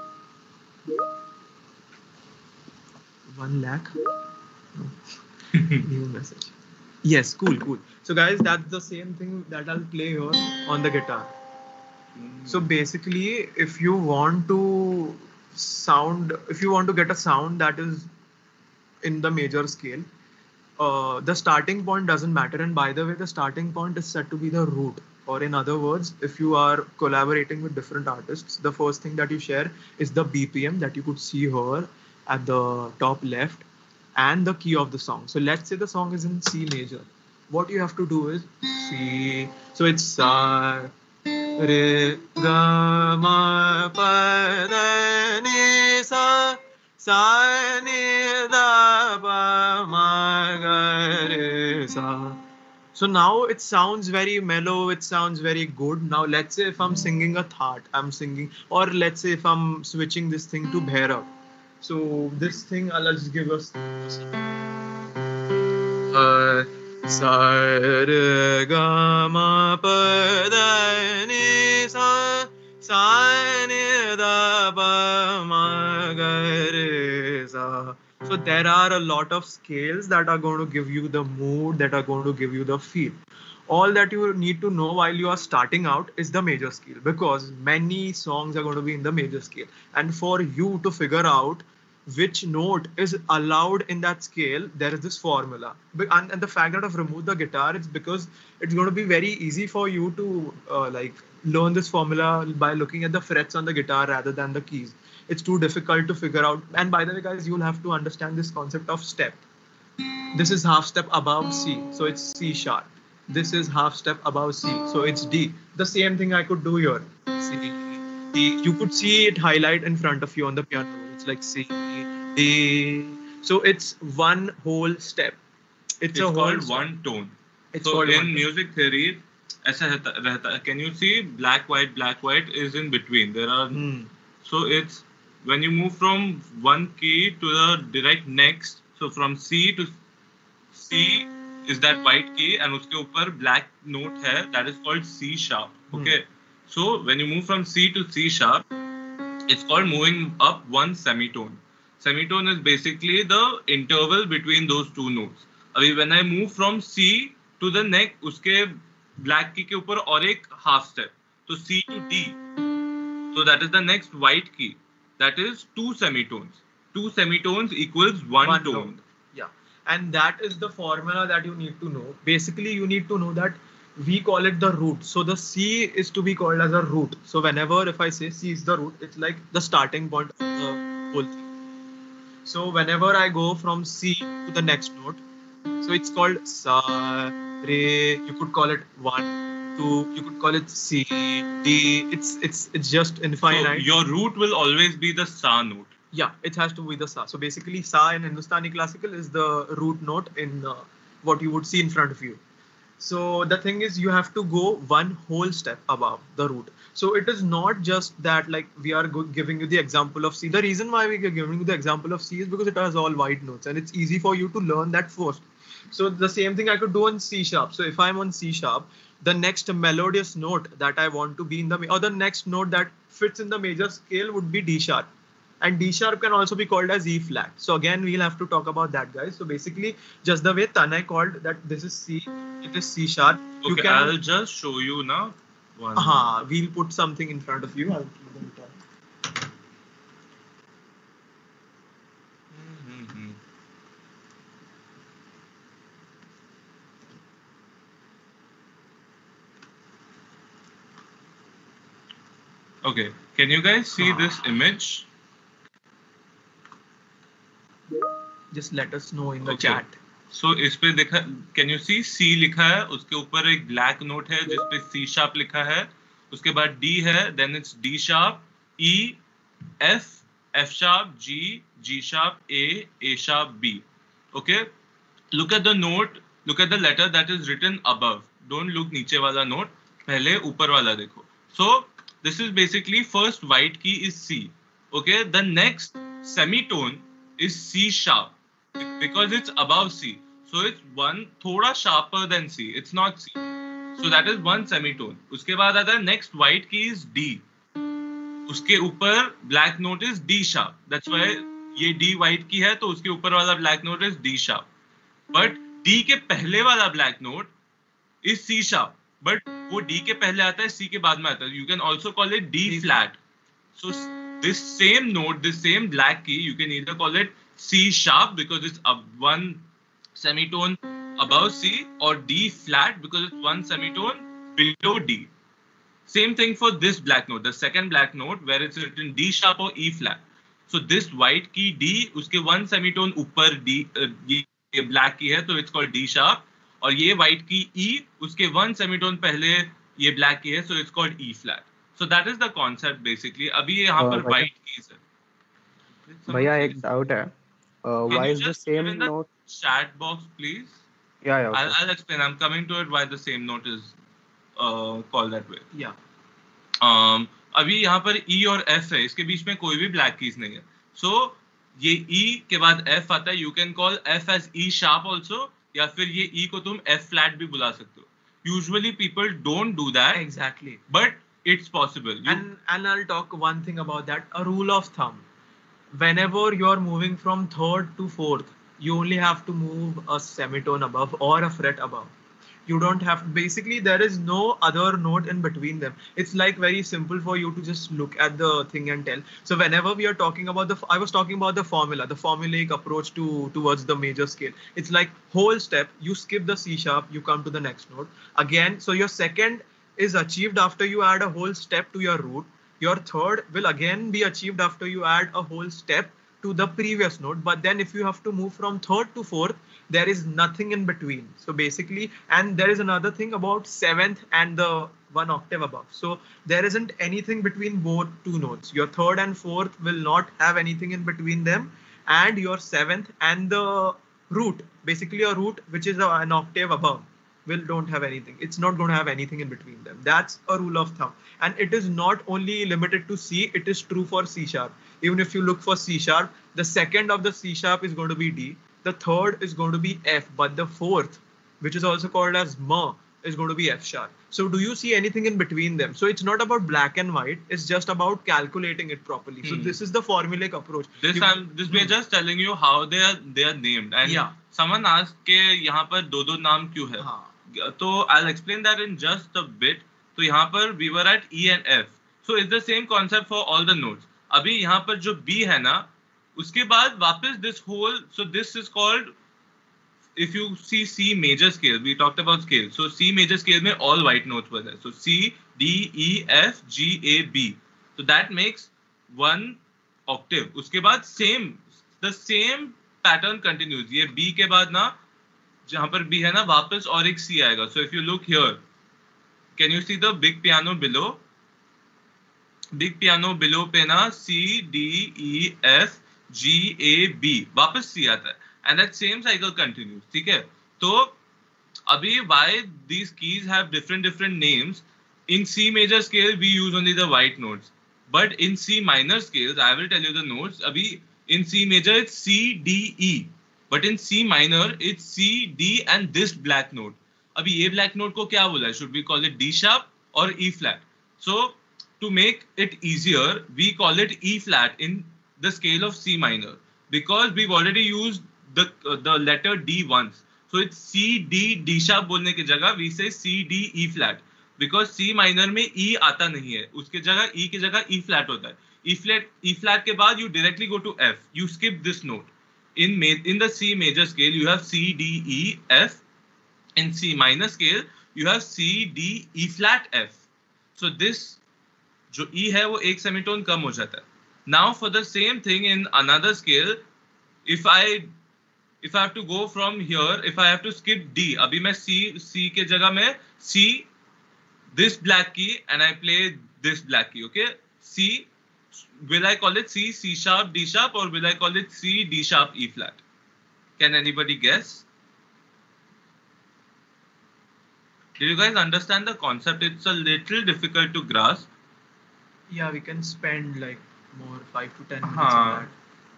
1 lakh. No. New message. Yes, cool. So guys, that's the same thing that I'll play here on the guitar. So basically, if you want to get a sound that is in the major scale, the starting point doesn't matter. And by the way, the starting point is set to be the root. Or in other words, if you are collaborating with different artists, the first thing that you share is the BPM that you could see here at the top left and the key of the song. So let's say the song is in C major. What you have to do is C. So it's Sa, Re, Ga, Ma, Pa, Da, Ni, Sa, Sa, Ni, Da, Pa, Ma, Ga, Re, Sa. So now it sounds very mellow, it sounds very good. Now let's say if I'm singing a Thaat, or let's say if I'm switching this thing to Bhairav. So this thing, I'll just give us Sa, Re, Ga, Ma, Pa, Da, Ni, Sa, Sa, Ni, Da, Pa, Ma, Ga, Re, Sa. So there are a lot of scales that are going to give you the mood, that are going to give you the feel. All that you need to know while you are starting out is the major scale, because many songs are going to be in the major scale. And for you to figure out which note is allowed in that scale, there is this formula. And the fact that I've removed the guitar, it's because it's going to be very easy for you to learn this formula by looking at the frets on the guitar rather than the keys. It's too difficult to figure out. And by the way, guys, you'll have to understand this concept of step. This is half step above C, so it's C sharp. This is half step above C, so it's D. The same thing I could do here. C, D. You could see it highlight in front of you on the piano. It's like C, D. So it's one whole step. It's called one tone. So in music theory, can you see black, white is in between. There are so it's when you move from one key to the direct next. So from C to C is that white key, and uske upar black note hai, that is called C sharp. Okay. So when you move from C to C sharp, it's called moving up one semitone. Semitone is basically the interval between those two notes. When I move from C to the next, uske black key ke upar aur ek half step. So C to D. So that is the next white key. That is two semitones. Two semitones equals one tone. Yeah. And that is the formula that you need to know. Basically, you need to know that we call it the root. So the C is to be called as a root. So whenever if I say C is the root, it's like the starting point of the whole thing. So whenever I go from C to the next note, so it's called sa, re. You could call it 1, 2. You could call it C, D. It's just So infinite. your root will always be the sa note. Yeah, it has to be the sa. So basically, sa in Hindustani classical is the root note in what you would see in front of you. So the thing is, you have to go one whole step above the root. So it is not just that like we are giving you the example of C. The reason why we are giving you the example of C is because it has all white notes and it's easy for you to learn that first. So the same thing I could do on C sharp. So if I'm on C sharp, the next melodious note that I want to be in the, or the next note that fits in the major scale would be D sharp. And D sharp can also be called as E flat. So again, we'll have to talk about that, guys. So basically, just the way Tanay called that this is C, it is C sharp. Okay, can, I'll just show you now. We'll put something in front of you. I'll keep them down. Okay, can you guys see this image? Just let us know in the chat. So इस पे देखा, can you see C लिखा है, उसके ऊपर एक black note है जिस पे C sharp लिखा है, उसके बाद D है, then it's D sharp, E, F, F sharp, G, G sharp, A sharp, B. Okay, look at the note, look at the letter that is written above. Don't look नीचे वाला note, पहले ऊपर वाला देखो. So this is basically first white key is C. Okay, the next semitone is C sharp because it's above C. So it's one thoda sharper than C. It's not C. So that is one semitone. उसके बाद आता है next white key is D. उसके ऊपर black note is D sharp. That's why ये D white key है तो उसके ऊपर वाला black note is D sharp. But D के पहले वाला black note is C sharp. But वो D के पहले आता है, C के बाद में आता है. You can also call it D flat. So this same note, this same black key, you can either call it C sharp because it's one semitone above C, or D flat because it's one semitone below D. Same thing for this black note, the second black note where it's written D sharp or E flat. So this white key D, उसके one semitone ऊपर D, ये black key है तो it's called D sharp, और ये white key E, उसके one semitone पहले ये black key है so it's called E flat. So that is the concept basically. अभी ये यहाँ पर white keys है. भैया एक doubt है. Why is the same note? Chat box, please. Yeah. Okay. I'll explain. I'm coming to it. Why the same note is called that way. Yeah. अभी यहाँ पर E और F है. इसके बीच में कोई भी black keys नहीं है. So ये E के बाद F आता है. You can call F as E sharp also. या फिर ये E को तुम F flat भी बुला सकते हो. Usually people don't do that. Exactly. But it's possible. And I'll talk one thing about that. A rule of thumb. Whenever you're moving from third to fourth, you only have to move a semitone above or a fret above. You don't have to, basically there is no other note in between them. It's like very simple for you to just look at the thing and tell. So whenever we are talking about I was talking about the formula, the formulaic approach towards the major scale. It's like whole step, you skip the C sharp, you come to the next note. Again, so your second is achieved after you add a whole step to your root. Your third will again be achieved after you add a whole step to the previous note. But then if you have to move from third to fourth, there is nothing in between. So basically, and there is another thing about seventh and the one octave above. So there isn't anything between both two notes. Your third and fourth will not have anything in between them. And your seventh and the root, basically a root which is an octave above, don't have anything. It's not going to have anything in between them. That's a rule of thumb. And it is not only limited to C, it is true for C sharp. Even if you look for C sharp, the second of the C sharp is going to be D. The third is going to be F, but the fourth, which is also called as M, is going to be F sharp. So do you see anything in between them? So it's not about black and white. It's just about calculating it properly. So this is the formulaic approach. We are just telling you how they are named. And someone asked के यहाँ पर दो नाम क्यों है? So I'll explain that in just a bit. So यहाँ पर we were at E and F. So it's the same concept for all the notes. अभी यहाँ पर जो B है ना, उसके बाद वापस this whole, so this is called, if you see C major scale, we talked about scale. So C major scale में all white notes were there. So C, D, E, F, G, A, B. So that makes one octave. उसके बाद same, the same pattern continues. ये B के बाद ना जहां पर B है ना वापस और एक C आएगा. So if you look here, can you see the big piano below? Big piano below पे ना C D E F G A B वापस C आता है. And that same cycle continues. ठीक है? तो अभी why these keys have different names? In C major scale we use only the white notes, but in C minor scales I will tell you the notes. Abhi in C major it's C D E, but in C minor it's C D and this black note. Abhi ye black note ko kya bola hai? Should we call it D sharp or E flat? So to make it easier we call it E flat in the scale of C minor, because we've already used the letter D once. So it's C D D sharp बोलने की जगह we say C D E flat, because C minor में E आता नहीं है, उसके जगह E की जगह E flat होता है. E flat के बाद you directly go to F. You skip this note. In the C major scale you have C D E F. In C minor scale you have C D E flat F. So this जो E है वो एक semitone कम हो जाता है. Now for the same thing in another scale, if I have to go from here, if I have to skip D, अभी मैं C के जगह में C this black key and I play this black key, okay? C, will I call it C sharp D sharp, or will I call it C D sharp E flat? Can anybody guess? Did you guys understand the concept? It's a little difficult to grasp. Yeah, we can spend like more 5 to 10 minutes on that.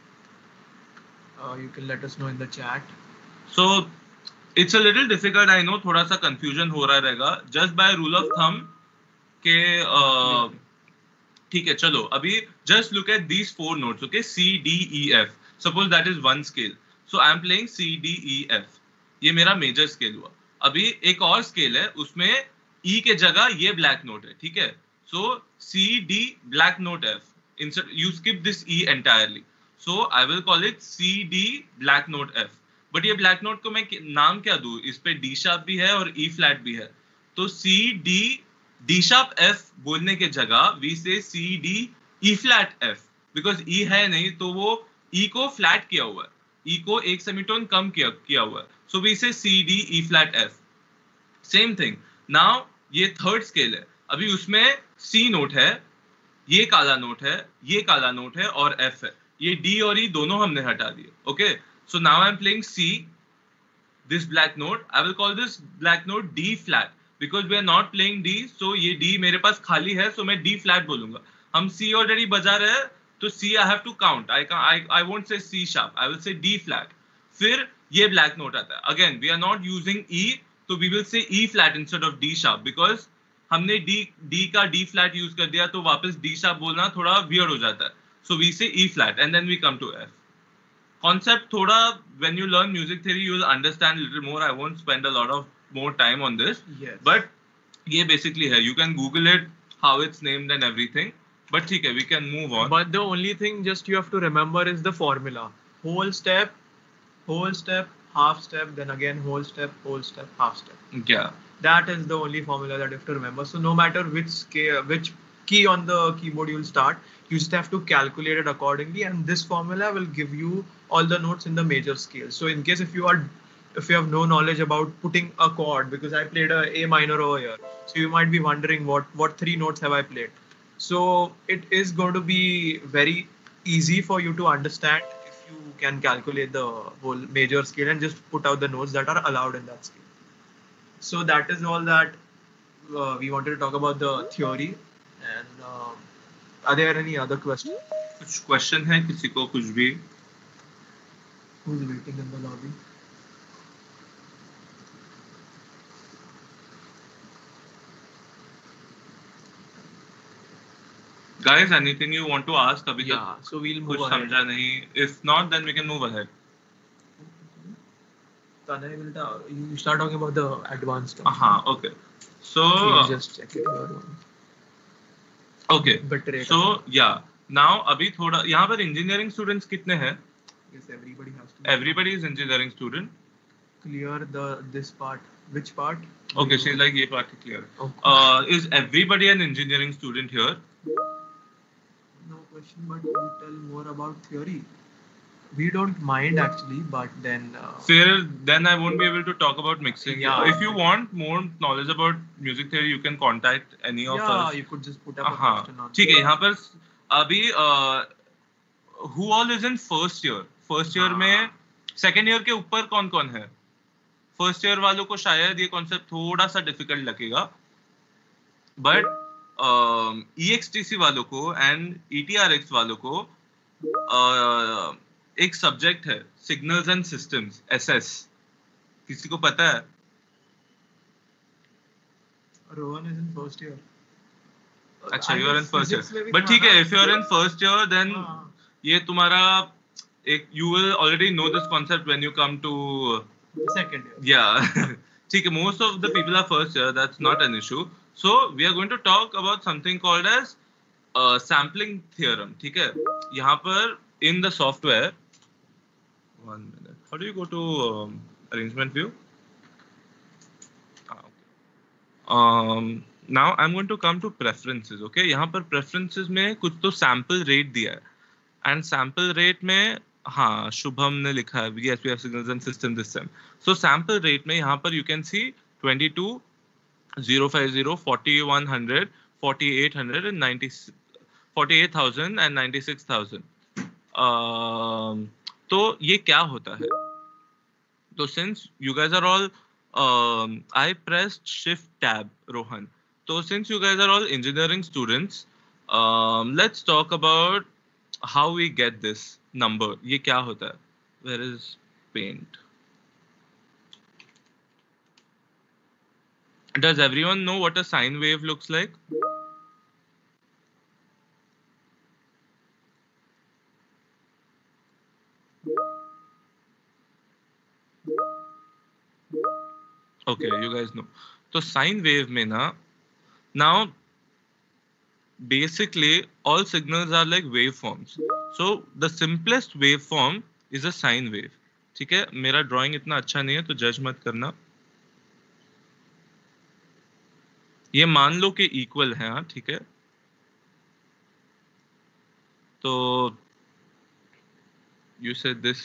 You can let us know in the chat. So it's a little difficult, I know. थोड़ा सा confusion हो रहा रहेगा. Just by rule of thumb के ठीक है चलो अभी just look at these 4 notes, okay? C D E F. Suppose that is one scale. So I am playing C D E F. ये मेरा major scale हुआ. अभी एक और scale है, उसमें E के जगह ये black note है, ठीक है? So C D black note F. Instead you skip this E entirely. So I will call it C D black note F. But ये black note को मैं नाम क्या दूँ? इस पे D sharp भी है और E flat भी है. तो C D D sharp F बोलने के जगह we say C D E flat F, because E है नहीं तो वो E को flat किया हुआ है. E को एक सेमीटोन कम किया हुआ है. So we say C D E flat F. Same thing. Now ये third scale है. अभी उसमें C नोट है, ये काला नोट है, ये काला नोट है और F है. ये D और E दोनों हमने हटा दिए. Okay? So now I'm playing C, this black note. I will call this black note D flat, because we are not playing D. So ये D मेरे पास खाली है, so मैं D flat बोलूंगा. हम C already बजा रहे हैं, तो C I have to count. I won't say C sharp. I will say D flat. फिर ये black note आता है. Again, we are not using E, so we will say E flat instead of D sharp, because हमने D का D flat use कर दिया, तो वापस D sharp बोलना थोड़ा weird हो जाता है. So we say E flat and then we come to F. Concept thoda, when you learn music theory you will understand a little more. I won't spend a lot of more time on this. Yes. But ये basically है. You can Google it, how it's named and everything. But ठीक है, we can move on. But the only thing just you have to remember is the formula. Whole step, half step, then again whole step, half step. Yeah. That is the only formula that you have to remember. So no matter which key on the keyboard you will start, you just have to calculate it accordingly, and this formula will give you all the notes in the major scale. So in case if you have no knowledge about putting a chord, because I played a minor over here, so you might be wondering what 3 notes have I played. So it is going to be very easy for you to understand if you can calculate the whole major scale and just put out the notes that are allowed in that scale. So that is all that we wanted to talk about the theory. And are there any other questions? कुछ question है किसी को कुछ भी? Who's waiting in the lobby? Guys, anything you want to ask? अभी Yeah, so we'll move कुछ ahead. समझा नहीं. If not, then we can move ahead. Tanay will you start talking about the advanced stuff. Okay. So Please just check it out. okay. But So yeah. Now अभी थोड़ा यहाँ पर engineering students कितने हैं? yes, everybody has to Everybody is engineering student. clear this part. Which part? Okay, she's like ये part clear. Okay. Is everybody an engineering student here? No question, but you tell more about theory. We don't mind actually, but then Then I won't be able to talk about mixing. Yeah, If you want more knowledge about music theory, you can contact any of yeah, us. you could just put up a हाँ question on. ठीक है. यहाँ पर अभी who all is in first year? First year में second year के ऊपर कौन कौन है? First year वालों को शायद ये concept थोड़ा सा difficult लगेगा, but EXTC वालों को and ETRX वालों को एक सब्जेक्ट है सिग्नल्स एंड सिस्टम्स SS. किसी को पता है? Rohan is in first year. अच्छा, I you are in guess first year. physics में भी But था ठीक ना? है, if you are in first year, then हाँ. ये तुम्हारा एक you will already know this concept when you come to Second year. yeah. ठीक है, most of the people are first year. That's not an issue. So we are going to talk about something called as sampling theorem. ठीक है, यहाँ पर in the software. One minute. How do you go to arrangement view? Okay. Now I'm going to come to preferences. Okay, यहाँ पर preferences में कुछ तो sample rate दिया है, and sample rate में हाँ शुभम ने लिखा है yes we have signals and system this time. So sample rate में यहाँ पर you can see 22, 050, 4100, 4800 and 90, 48,000 and 96,000. तो ये क्या होता है? तो since you guys are all I pressed shift tab, Rohan. So since you guys are all engineering students, let's talk about how we get this number. ये क्या होता है? Where is paint? Does everyone know what a sine wave looks like? Okay, you guys know. So sine wave में ना, now basically all signals are like waveforms. So the simplest waveform is a sine wave. ठीक है, मेरा drawing इतना अच्छा नहीं है तो जज मत करना. ये मान लो कि इक्वल है, हाँ ठीक है. तो you said this.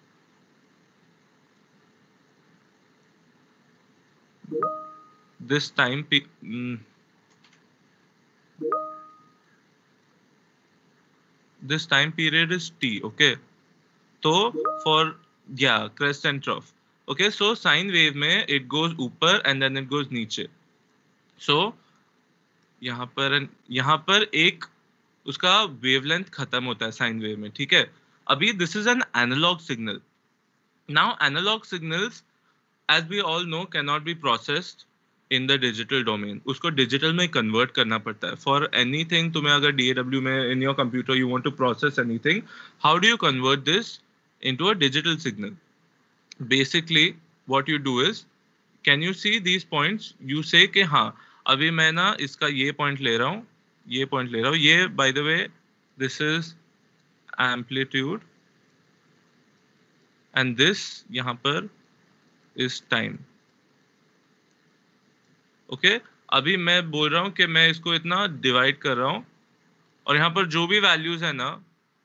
This time this time period is T, okay? So for yeah, crest and trough. Okay, so sine wave में it goes ऊपर and then it goes नीचे. So यहाँ पर एक उसका wavelength खत्म होता है sine wave में, ठीक है? अभी this is an analog signal. Now analog signals, as we all know, cannot be processed in the digital domain. उसको digital में convert करना पड़ता है. For anything, तुम्हें अगर DAW में in your computer you want to process anything, how do you convert this into a digital signal? Basically, what you do is, can you see these points? You say कि हाँ, अभी मैं ना इसका ये point ले रहा हूँ, ये point ले रहा हूँ. ये by the way, this is amplitude, and this यहाँ पर is time. Okay? अभी मैं बोल रहा हूँ कि मैं इसको इतना डिवाइड कर रहा हूँ और यहाँ पर जो भी वैल्यूज है ना,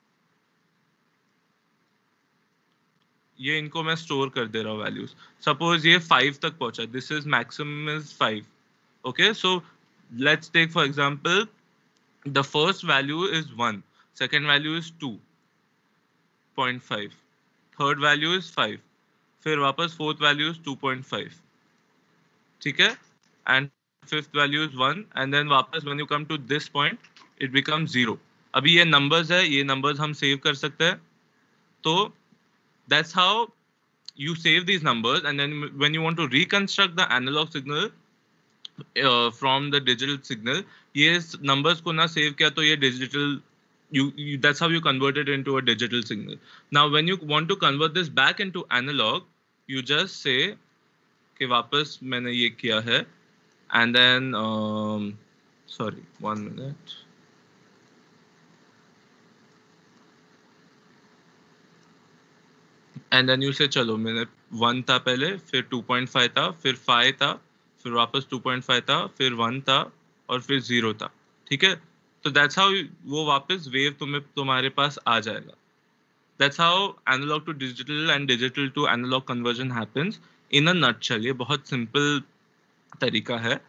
ये इनको मैं स्टोर कर दे रहा हूँ वैल्यूज. सपोज ये 5 तक पहुंचा, this is maximum is 5. Okay, so let's take for example the first value is 1, second value is 2.5, third value is 5, फिर वापस फोर्थ वैल्यू इज 2.5, ठीक है, and fifth value is 1, and then वापस when you come to this point it becomes 0. अभी ये numbers है, ये numbers हम सेव कर सकते हैं. तो that's how you save these numbers, and then when you want to reconstruct the analog signal from the digital signal, ये numbers को ना save किया तो ये digital, that's how you convert it into a digital signal. Now when you want to convert this back into analog, you just say कि वापस मैंने ये किया है, and then sorry, 1 minute. And then you say चलो मैंने 1 था पहले, फिर 2.5 था, फिर 5 था, फिर वापस 2.5 था, फिर 1 था और फिर 0 था, ठीक है. तो दैट्स हाउ वो वापस वेव तुम्हारे पास आ जाएगा. That's how analog to digital and digital to analog conversion happens in a nutshell. ये बहुत simple तरीका है.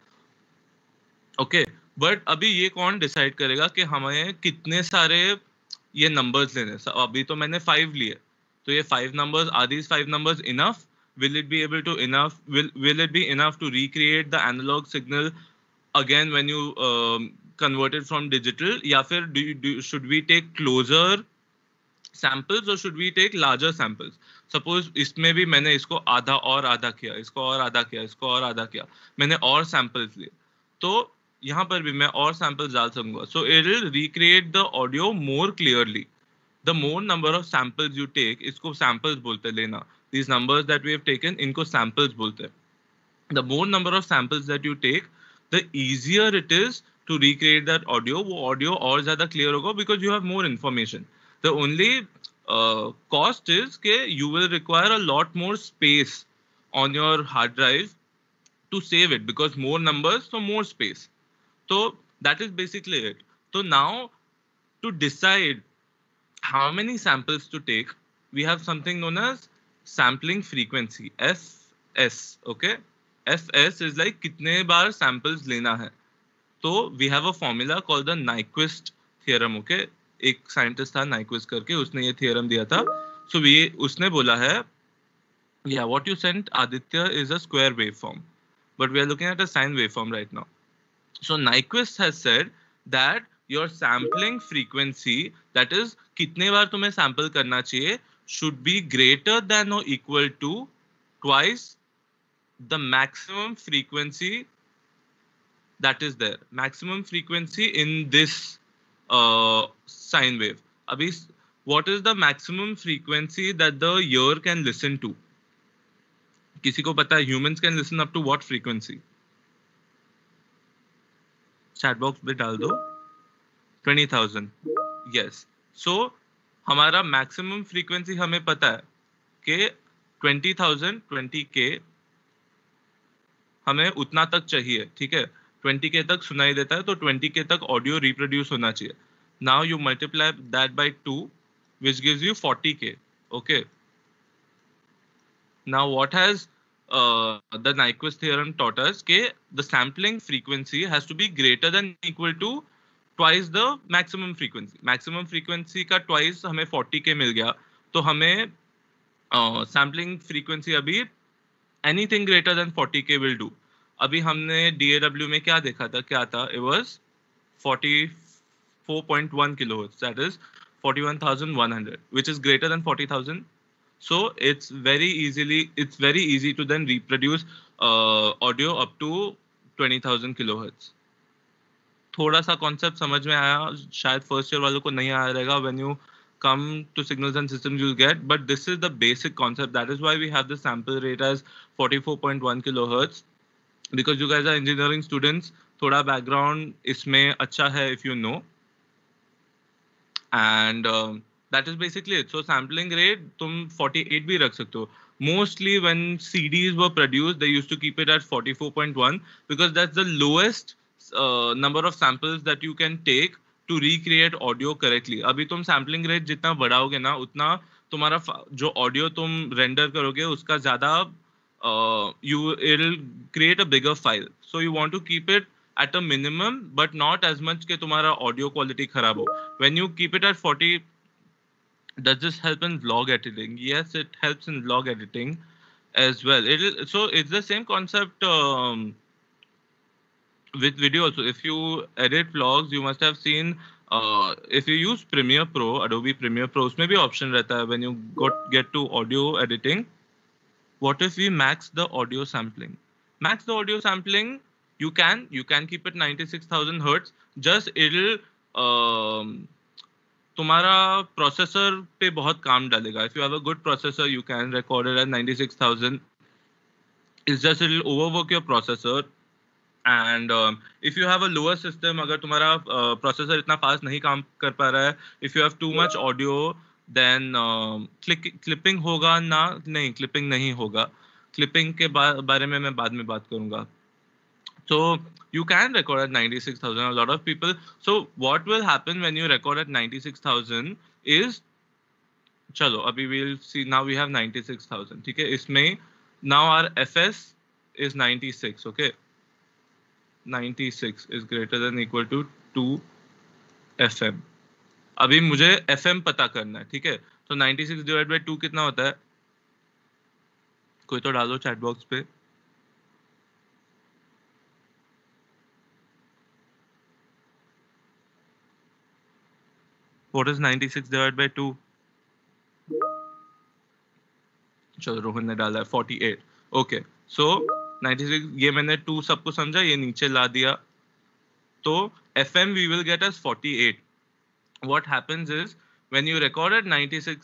ओके, बट अभी ये कौन डिसाइड करेगा कि हमें कितने सारे ये नंबर्स लेने. अभी तो मैंने 5 लिए, तो ये 5 numbers, are these 5 numbers enough? Will it be able to enough? Will it be enough to recreate the analog signal again when you convert it from digital? या फिर should we take closer samples or should we take larger samples? Suppose इसमें भी मैंने इसको आधा और आधा किया, इसको और आधा किया, इसको और आधा किया, मैंने और samples लिए, तो यहाँ पर भी मैं और samples डाल सकूंगा. So it will recreate the audio more clearly. The more number of samples you take, इसको samples बोलते हैं लेना. These numbers that we have taken, इनको samples बोलते हैं. The more number of samples that you take, the easier it is to recreate that audio. वो audio और ज़्यादा clear होगा because you have more information. The only cost is that you will require a lot more space on your hard drive to save it because more numbers, so more space. So that is basically it. So now to decide how many samples to take, we have something known as sampling frequency, FS. Okay, FS is like कितने बार samples लेना है. तो we have a formula called the Nyquist theorem. Okay, एक scientist था Nyquist करके, उसने ये theorem दिया था. So उसने बोला है, yeah, what you sent Aditya is a square waveform, but we are looking at a sine waveform right now. So Nyquist has said that your sampling frequency, that is कितने बार तुम्हें sample करना चाहिए, should be greater than or equal to twice the maximum frequency that is there. Maximum frequency in this sine wave. Abhi, what is the maximum frequency that the ear can listen to? किसी को पता है? Humans can listen up to what frequency? Chat box पे डाल दो. 20,000. Yes. So हमारा maximum frequency हमें पता है कि 20,000, 20K हमें उतना तक चाहिए, ठीक है. 20K तक सुनाई देता है, तो 20K तक ऑडियो रिप्रोड्यूस होना चाहिए. Now you multiply that by 2, which gives you 40K. Okay. Now what has the Nyquist theorem taught us? कि the sampling frequency has to be greater than equal to twice the maximum frequency. Maximum frequency का twice हमें 40K मिल गया, तो हमें sampling frequency अभी anything greater than 40K will do. अभी हमने DAW में क्या देखा था? क्या था? It was 44.1 kilohertz. That is 41,100, which is greater than 40,000. So it's very easy to then reproduce audio up to 20,000 kilohertz. थोड़ा सा concept समझ में आया, शायद first year वालों को नहीं आया रहेगा. When you come to signals and systems you'll get, but this is the basic concept. That is why we have the sample rate as 44.1 kilohertz, because you guys are engineering students. थोड़ा background इसमें अच्छा है if you know, and that is basically it. So sampling rate तुम 48 भी रख सकते हो. Mostly when CDs were produced, they used to keep it at 44.1 because that's the lowest number of samples that you can take to recreate audio correctly. अभी तुम sampling rate जितना बढ़ाओगे ना, उतना तुम्हारा जो audio तुम render करोगे उसका ज़्यादा it'll create a bigger file. So you want to keep it at a minimum, but not as much कि तुम्हारा audio quality खराब हो. When you keep it at 40, does this help in vlog editing? Yes, it helps in vlog editing as well. So it's the same concept with video also. If you edit vlogs, you must have seen if you use Premiere Pro, Adobe Premiere Pro, उसमें भी option रहता है when you get to audio editing. What if we max the audio sampling? Max the audio sampling, you can keep it 96,000 hertz. Just it'll तुम्हारा processor पे बहुत काम डालेगा. If you have a good processor, you can record it at 96,000. It's just it'll overwork your processor. And if you have a lower system, अगर तुम्हारा processor इतना fast नहीं काम कर पा रहा है, if you have too much audio, then clipping होगा ना? नहीं, clipping नहीं होगा. Clipping के बारे में मैं बाद में बात करूँगा. So you can record at 96,000. A lot of people. So what will happen when you record at 96,000 is चलो अभी we'll see. Now we have 96,000. ठीक है, इसमें now our FS is 96. Okay, 96 is greater than equal to 2 FM. अभी मुझे FM पता करना है. ठीक है, तो 96 डिवाइड बाय 2 कितना होता है? कोई तो डालो चैट बॉक्स पे. What is 96 divided by 2? चलो रोहन ने डाला है 48. ओके, सो 96, ये मैंने 2 सबको समझा, ये नीचे ला दिया. तो FM we will get as 48. What happens is when you record at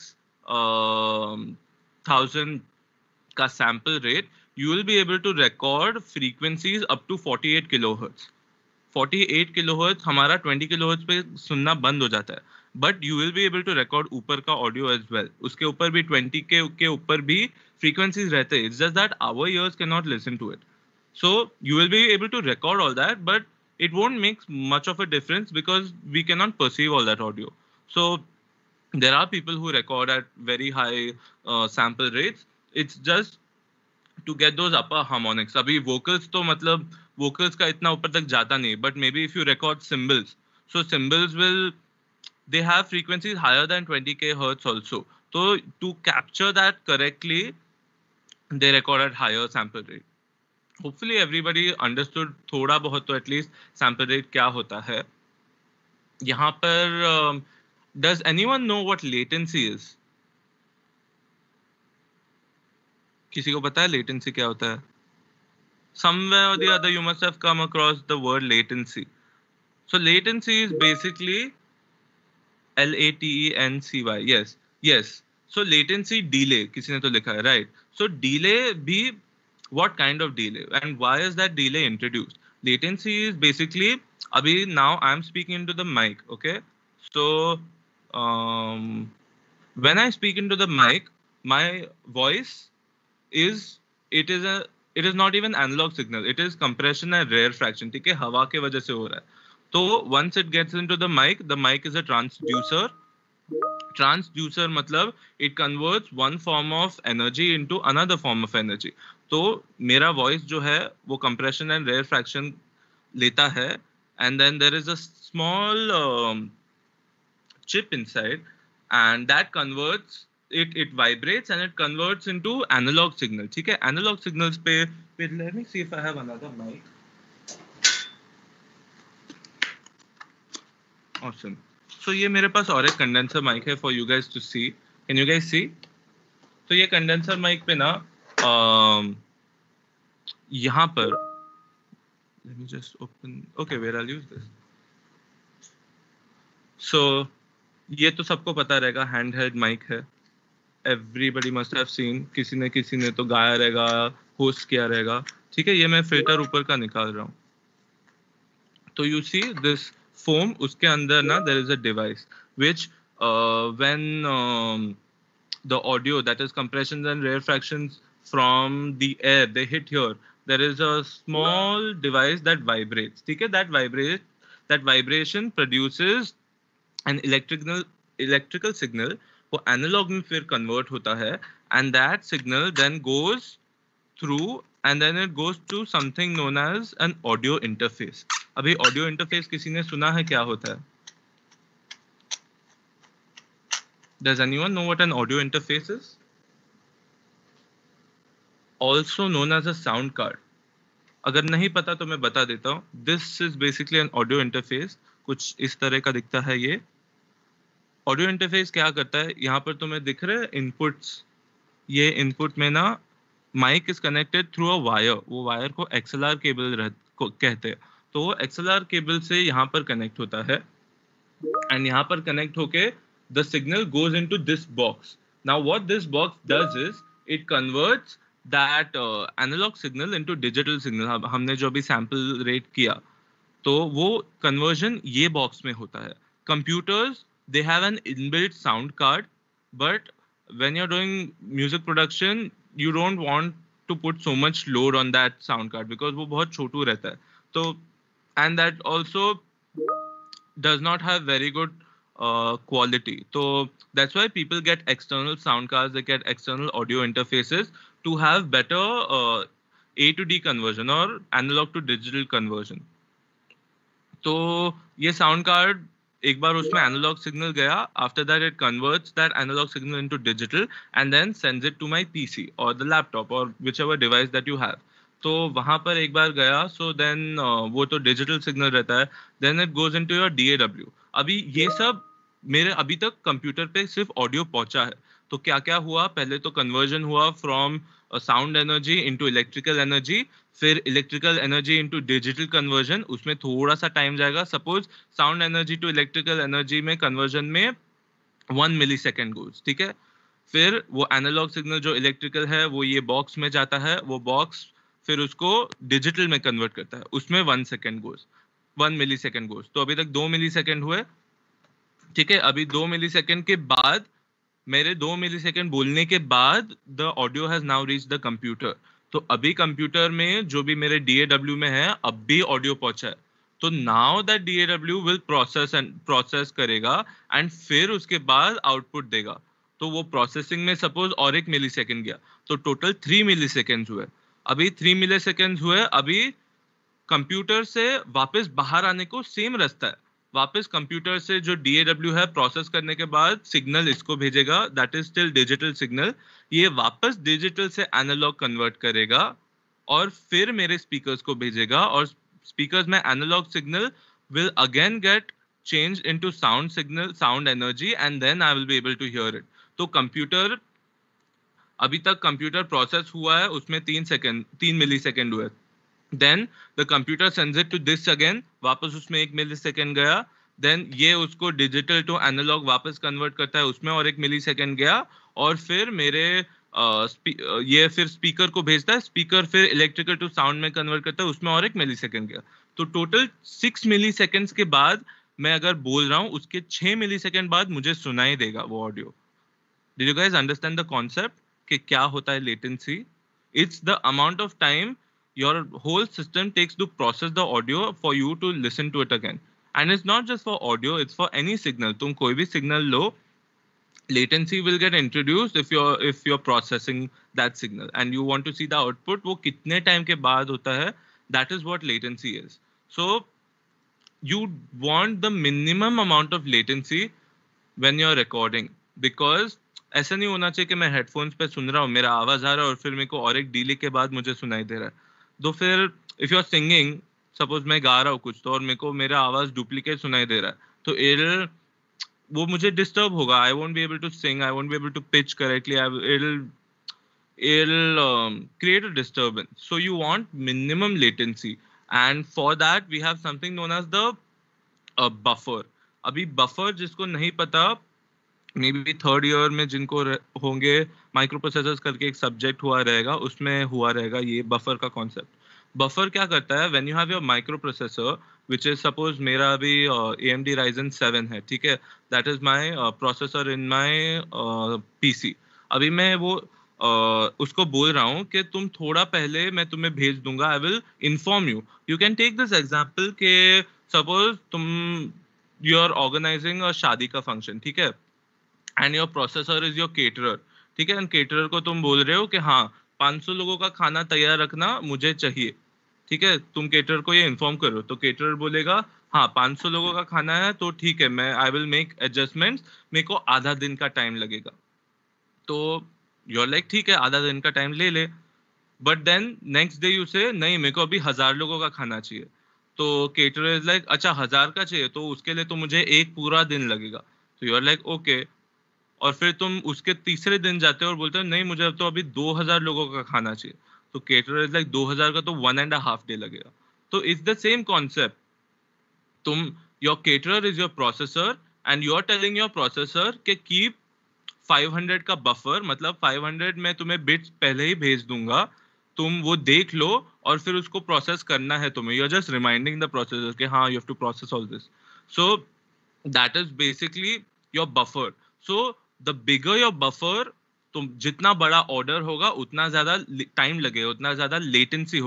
96,000 का sample rate, you will be able to record frequencies up to 48 kilohertz. 48 kilohertz हमारा 20 किलोहर्ट्ज पे सुनना बंद हो जाता है, but you will be able to record ऊपर का ऑडियो एज वेल. उसके ऊपर भी 20 के ऊपर भी फ्रीक्वेंसीज रहते हैं. It's just that our ears can not listen to it. So you will be able to record all that, but it won't make much of a difference because we cannot perceive all that audio. So there are people who record at very high sample rates. It's just to get those upper harmonics. अभी vocals तो मतलब vocals का इतना ऊपर तक जाता नहीं, but maybe if you record cymbals, so cymbals will, they have frequencies higher than 20k hertz also. So to capture that correctly, they record at higher sample rate. Hopefully everybody understood थोड़ा बहुत तो at least sample rate क्या होता है. यहाँ पर does anyone know what latency is? किसी को पता है latency क्या होता है? Somewhere or the other you must have come across the word latency. So latency is basically latency. Yes. So latency delay किसी ने तो लिखा है, right? So delay भी, what kind of delay and why is that delay introduced? Latency is basically, abhi now I am speaking into the mic, okay? So when I speak into the mic, my voice is, it is not even analog signal, it is compression and rare fraction. ठीक है, हवा के वजह से हो रहा है. तो once it gets into the mic is a transducer. Transducer मतलब it converts one form of energy into another form of energy. तो मेरा वॉइस जो है वो कंप्रेशन एंड रेयर फ्रैक्शन लेता है, and then there is a small chip inside, and that converts it vibrates and it converts into analog signal. ठीक है, analog signals पे, let me see if I have another mic. Awesome. So ये मेरे पास और एक condenser mic है for you guys to see. Can you guys see? तो ये कंडेंसर माइक पे ना यहाँ पर, let me just open, okay, where I'll use this. So ये तो सबको पता रहेगा, हैंड हेल्ड माइक है. Everybody must have seen, किसी ने तो गाया रहेगा, होस्ट किया रहेगा. ठीक है, ये मैं फिल्टर ऊपर का निकाल रहा हूँ. तो you see this foam, उसके अंदर ना there is a device which when the audio, that is compressions and rare fractions from the air, they hit here, there is a small device that vibrates. ठीक है, that vibration produces an electrical signal, वो analog में फिर convert होता है, and that signal then goes through and then it goes to something known as an audio interface. अभी audio interface किसी ने सुना है क्या होता है? Does anyone know what an audio interface is? Also known as a sound card. अगर नहीं पता तो मैं बता देता हूँ. This is basically an audio interface. कुछ इस तरह का दिखता है ये. Audio interface क्या करता है? यहाँ पर तुम्हें दिख रहे हैं inputs. ये input में ना mic is connected through a wire. वो wire को XLR cable कहते हैं. तो वो XLR cable से यहाँ पर connect होता है. And यहाँ पर connect होके the signal goes into this box. Now what this box does is it converts that analog signal into digital signal. हमने जो अभी sample rate किया, तो वो conversion ये box में होता है. Computers, they have an inbuilt sound card, but when you're doing music production, you don't want to put so much load on that sound card because वो बहुत छोटू रहता है. तो and that also does not have very good quality. So that's why people get external sound cards, they get external audio interfaces to have better A to D conversion or analog to digital conversion. तो ये sound card एक बार उसमें analog signal गया, after that it converts that analog signal into digital and then sends it to my PC और the laptop और whichever device that you have. तो वहां पर एक बार गया, सो देन वो तो डिजिटल सिग्नल रहता है, then it goes into your DAW. अभी ये सब मेरे अभी तक कंप्यूटर पे सिर्फ ऑडियो पहुंचा है. तो क्या क्या हुआ, पहले तो कन्वर्जन हुआ from sound energy into electrical energy, फिर electrical energy into digital conversion, उसमें थोड़ा सा टाइम जाएगा. Suppose sound energy to electrical energy में कन्वर्जन में 1 मिलीसेकंड गोज, ठीक है. फिर वो एनालॉग सिग्नल जो इलेक्ट्रिकल है वो ये बॉक्स में जाता है, वो बॉक्स फिर उसको डिजिटल में कन्वर्ट करता है, उसमें 1 सेकंड गोज, 1 मिलीसेकंड गोज. तो अभी तक 2 मिलीसेकंड हुए, ठीक है. अभी 2 मिलीसेकंड के बाद, मेरे 2 मिलीसेकंड बोलने के बाद the audio has now reach the computer. तो अभी कंप्यूटर में जो भी मेरे DAW में है, अब भी ऑडियो पहुंचा है. तो now that DAW will process करेगा एंड फिर उसके बाद आउटपुट देगा. तो वो प्रोसेसिंग में सपोज और 1 मिलीसेकंड गया, तो टोटल 3 मिलीसेकंड हुए. अभी 3 मिलीसेकंड हुए, अभी कंप्यूटर से वापस बाहर आने को सेम रास्ता है. वापस कंप्यूटर से जो DAW है प्रोसेस करने के बाद सिग्नल इसको भेजेगा, that is still digital signal. ये वापस डिजिटल से एनालॉग कन्वर्ट करेगा और फिर मेरे स्पीकर्स को भेजेगा, और स्पीकर्स में analog signal will again get change into sound signal, sound energy, and then I will be able to hear it. तो कंप्यूटर, अभी तक कंप्यूटर प्रोसेस हुआ है उसमें 3 मिलीसेकंड हुए. Then the computer sends it to this again, वापस उसमें 1 millisecond गया. Then ये उसको डिजिटल टू एनालॉग वापस कन्वर्ट करता है, उसमें और 1 मिलीसेकंड गया. और फिर मेरे ये फिर स्पीकर को भेजता है, स्पीकर फिर इलेक्ट्रिकल टू साउंड में कन्वर्ट करता है, उसमें और 1 मिलीसेकंड गया. तो टोटल 6 मिलीसेकंड्स के बाद मैं अगर बोल रहा हूँ, उसके 6 मिलीसेकंड बाद मुझे सुनाई देगा वो audio. Did you guys understand the concept कि क्या होता है latency? It's the amount of time your whole system takes to process the audio for you to listen to it again. And it's not just for audio, it's for any signal. तुम कोई भी signal low, latency will get introduced if you're processing that signal and you want to see the output, वो कितने time के बाद होता है, that is what latency is. So you want the minimum amount of latency when you're recording, because ऐसा नहीं होना चाहिए कि मैं हेडफोन्स पे सुन रहा हूँ, मेरा आवाज आ रहा है और फिर मेरे को और एक डिले के बाद मुझे सुनाई दे रहा है. तो फिर if you are singing, suppose मैं गा रहा हूँ कुछ तो और मेरे को मेरा आवाज डुप्लीकेट सुनाई दे रहा है, तो वो मुझे डिस्टर्ब होगा. I won't be able to sing, I won't be able to pitch correctly, it'll create a disturbance. So you want minimum latency, and for that we have something known as the buffer. अभी buffer जिसको नहीं पता, may be 3rd year में जिनको होंगे, micro processors करके एक subject हुआ रहेगा, उसमें हुआ रहेगा ये बफर का कॉन्सेप्ट. बफर क्या करता है, when you have your micro processor which is, suppose मेरा अभी AMD Ryzen 7 है, ठीक है, that is my processor in my PC. अभी मैं वो उसको बोल रहा हूँ कि तुम थोड़ा पहले मैं तुम्हें भेज दूंगा, I will inform you. You can take this example के सपोज तुम यू आर ऑर्गेनाइजिंग अ शादी का फंक्शन, ठीक है, and your processor is your caterer, ठीक है, एंड केटरर को तुम बोल रहे हो कि हाँ 500 लोगों का खाना तैयार रखना मुझे चाहिए, ठीक है, तुम केटरर को ये इन्फॉर्म करो. तो केटरर बोलेगा हाँ 500 लोगों का खाना है तो ठीक है, मैं आई विल मेक एडजस्टमेंट्स, मेरे को आधा दिन का टाइम लगेगा. तो यू आर लाइक ठीक है, आधा दिन का टाइम ले ले. But then next day you say नहीं, मेरे को अभी 1000 लोगों का खाना चाहिए. तो केटरर इज लाइक अच्छा 1000 का चाहिए, तो उसके लिए तो मुझे एक पूरा दिन लगेगा. तो यू आर लाइक ओके. और फिर तुम उसके तीसरे दिन जाते हो और बोलते हो नहीं मुझे तो अभी 2000 लोगों का खाना चाहिए. तो केटरर इज लाइक 2000 का तो 1.5 डे लगेगा. तो इट्स द सेम कॉन्सेप्ट. तुम, your caterer is your processor and you are telling your processor के कीप 500 का बफर, मतलब 500 मैं तुम्हें बिट्स पहले ही भेज दूंगा, तुम वो देख लो और फिर उसको प्रोसेस करना है तुम्हें. You are just reminding the processor कि हाँ you have to process all this. So that is basically your buffer. So the bigger your buffer, तुम जितना बड़ा ऑर्डर होगा उतना ज्यादा टाइम लगेगा, उतना ज्यादा लेटेंसी होगा.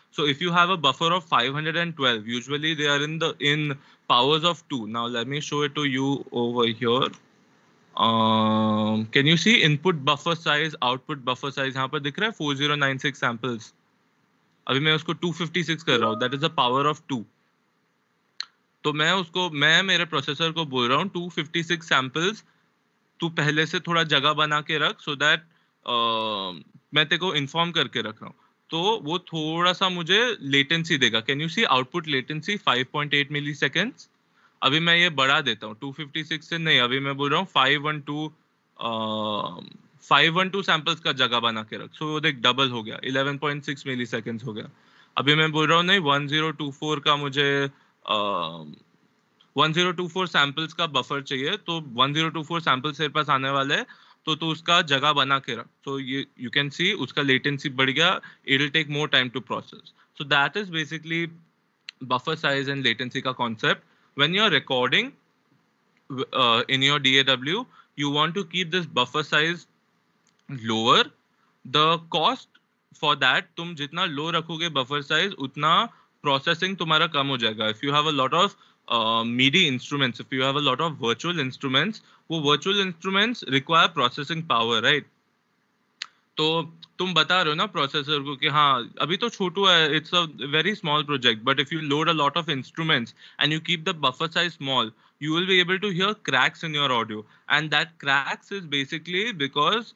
So if you have a buffer of 512, usually they are in powers of 2. Now let me show it to you over here. Can you see input buffer size, output buffer size? यहाँ पर दिख रहा है 4096 samples. अभी मैं उसको 256 कर रहा हूँ. That is the power of 2. तो मैं मेरे प्रोसेसर को बोल रहा हूँ 256 सैंपल्स तू पहले से थोड़ा जगह बना के रख, सो दैट मैं तेरे को इन्फॉर्म करके रख रहा हूँ. तो वो थोड़ा सा मुझे लेटेंसी देगा. Can you see output latency 5.8 milliseconds. अभी मैं ये बढ़ा देता हूँ 256 से नहीं, अभी मैं बोल रहा हूँ 512 सैंपल्स का जगह बना के रख. सो देख डबल हो गया, 11.6 मिली सेकेंड्स हो गया. अभी मैं बोल रहा हूँ नहीं 1024 का मुझे 1024 सैंपल्स का बफर चाहिए, तो 1024 सैंपल्स तेरे पास आने वाले हैं, तो तू उसका जगह बना के रख. तो ये यू कैन सी उसका लेटेंसी बढ़ गया. It will take more time to process. So that is basically buffer size and latency का concept. When you are recording in your DAW, you want to keep this buffer size lower. The cost for that, तुम जितना लो रखोगे buffer size, उतना processing तुम्हारा कम हो जाएगा. If you have a lot of MIDI instruments, if you have a lot of virtual instruments, वो virtual instruments require processing power, right? तो तुम बता रहे हो ना प्रोसेसर को कि हाँ अभी तो छोटू है, it's a very small project, but if you load a lot of instruments and you keep the buffer size small, you will be able to hear cracks in your audio, and that cracks is basically because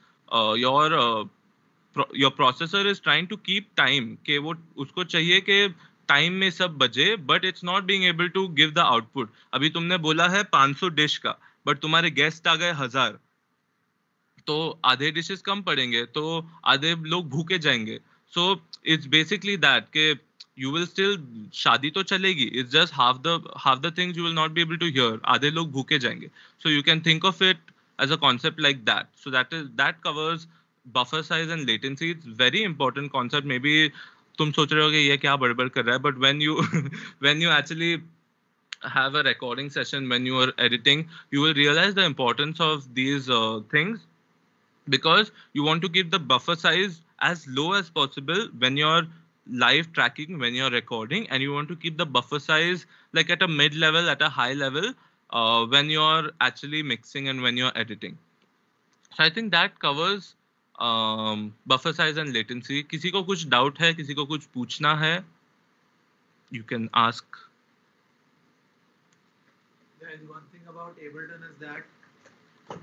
your processor is trying to keep time कि वो उसको चाहिए कि time में सब बजे, but it's not being able to give the output. अभी तुमने बोला है 500 डिश का, बट तुम्हारे गेस्ट आ गए 1000, तो आधे डिशेस कम पड़ेंगे, तो आधे लोग भूखे जाएंगे. सो इट्स बेसिकली दैट कि you will still शादी तो चलेगी, it's just half the things you will not be able to hear. आधे लोग भूखे जाएंगे. So you can think of it as a concept like that. So that covers buffer size and latency. It's very important concept. Maybe तुम सोच रहे हो कि ये क्या बड़बड़ कर रहा है, but when you when you actually have a recording session, when you are editing, you will realize the importance of these things, because you want to keep the buffer size as low as possible when you're live tracking, when you're recording, and you want to keep the buffer size like at a mid level, at a high level, when you're actually mixing and when you're editing. So I think that covers buffer size and latency. किसी को कुछ doubt है, किसी को कुछ पूछना है, you can ask. There is one thing about Ableton is that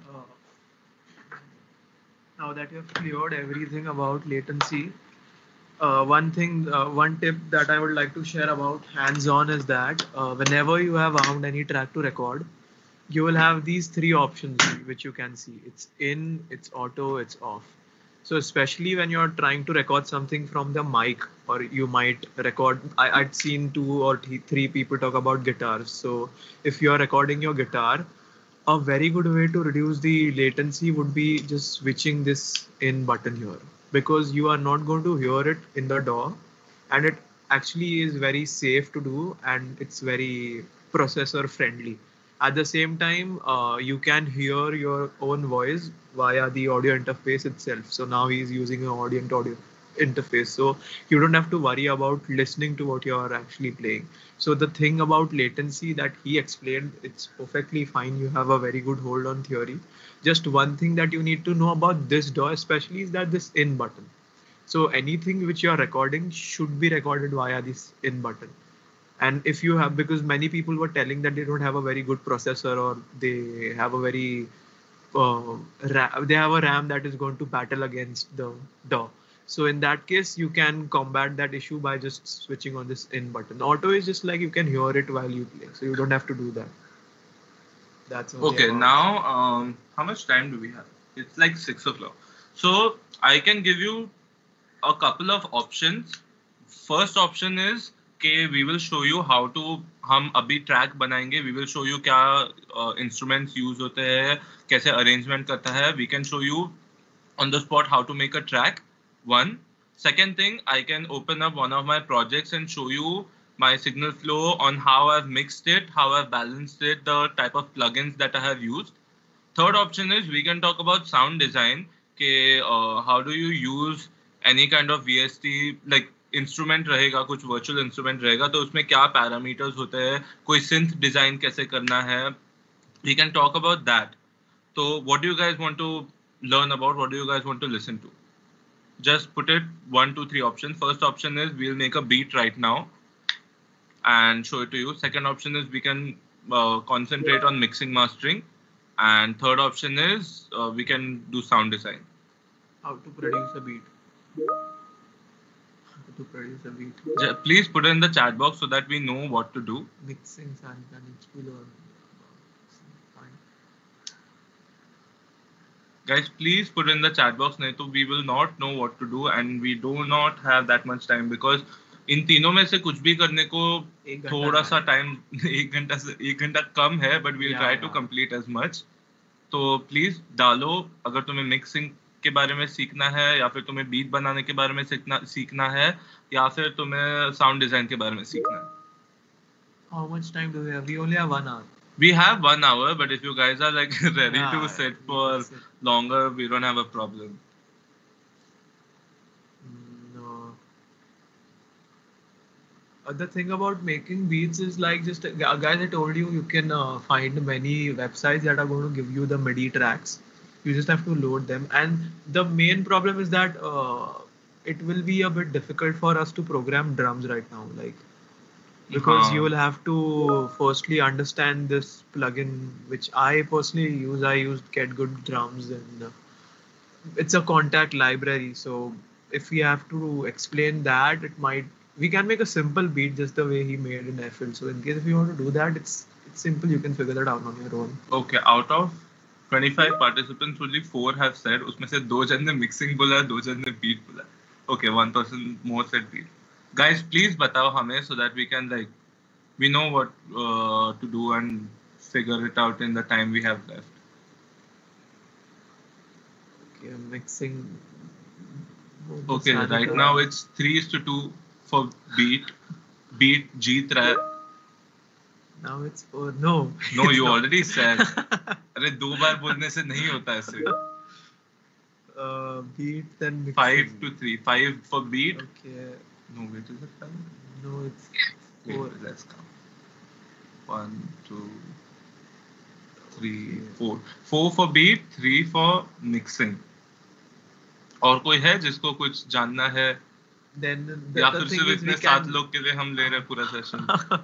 now that you have cleared everything about latency, one tip that I would like to share about hands-on is that whenever you have armed any track to record, you will have these three options which you can see. It's in, it's auto, it's off. So especially when you're trying to record something from the mic, or you might record, I'd seen 2 or 3 people talk about guitars. So if you're recording your guitar, a very good way to reduce the latency would be just switching this in button here, because you are not going to hear it in the DAW, and it actually is very safe to do, and it's very processor friendly. At the same time, you can hear your own voice via the audio interface itself. So now he's using an audio interface, so you don't have to worry about listening to what you're actually playing. So the thing about latency that he explained, it's perfectly fine. You have a very good hold on theory. Just one thing that you need to know about this DAW especially is that this in button. So anything which you are recording should be recorded via this in button. And if you have, because many people were telling that they don't have a very good processor, or they have a very they have a RAM that is going to battle against the DAW. So in that case, you can combat that issue by just switching on this in button. Auto is just like you can hear it while you play, so you don't have to do that. That's okay. Now, how much time do we have? It's like 6 o'clock. So I can give you a couple of options. First option is कि we will show you how to, हम अभी track बनाएंगे, we will show you क्या instruments use होते हैं, कैसे arrangement करता है. We can show you on the spot how to make a track. One. Second thing, I can open up one of my projects and show you my signal flow on how I've mixed it, how I've balanced it, the type of plugins that I have used. Third option is we can talk about sound design. How do you use any kind of VST, like instrument रहेगा, कुछ virtual instrument रहेगा, तो उसमें क्या parameters होते हैं, कोई synth design कैसे करना है, we can talk about that. So what do you guys want to learn about? What do you guys want to listen to? Just put it 1, 2, 3 options. First option is we'll make a beat right now and show it to you. Second option is we can concentrate on mixing, mastering. And third option is we can do sound design. How to produce a beat. How to produce a beat. Please put it in the chat box so that we know what to do. Mixing sound mechanics we learn. Fine. Guys, please put it in the chat box. नहीं तो we will not know what to do and we do not have that much time because इन तीनों में से कुछ भी करने को थोड़ा सा टाइम 1 घंटा कम है, but we'll try to complete as much. तो प्लीज डालो अगर तुम्हें मिक्सिंग के बारे में सीखना है या फिर तुम्हें बीट बनाने के बारे में सीखना है या फिर तुम्हें साउंड डिजाइन के बारे में सीखना है. How much time do we have? We only have 1 hour. We have 1 hour, but if you guys are like ready to sit for longer, we don't have a problem. No. The thing about making beats is like just guys, I told you can find many websites that are going to give you the MIDI tracks. You just have to load them, and the main problem is that it will be a bit difficult for us to program drums right now, like because you will have to firstly understand this plugin which I personally use. I used Get Good Drums, and it's a contact library, so if we have to explain that, it might, we can make a simple beat just the way he made in FL. So in case if you want to do that, it's simple, you can figure that out on your own. Okay, out of 25 participants only 4 have said, उसमें से 2 जन ने mixing बोला, 2 जन ने beat बोला. Okay, 1 person more said beat. Guys, please बताओ हमें so that we can like we know what to do and figure it out in the time we have left. Okay, mixing. Okay, right now it's 3:2 for beat. Beat जीत रहा है. Now it's for no. No, you already said. अरे 2 बार बोलने से नहीं होता ऐसे. Beat then mixing. 5-3. 5 for beat. Okay. No, wait, is it 5? No, it's 4. Wait, let's count. 1, 2, 3, 4. 4 for beat, 3 for mixing. और कोई है जिसको कुछ जानना है? Then या फिर सिर्फ इतने 7 लोग के लिए हम ले रहे हैं पूरा session?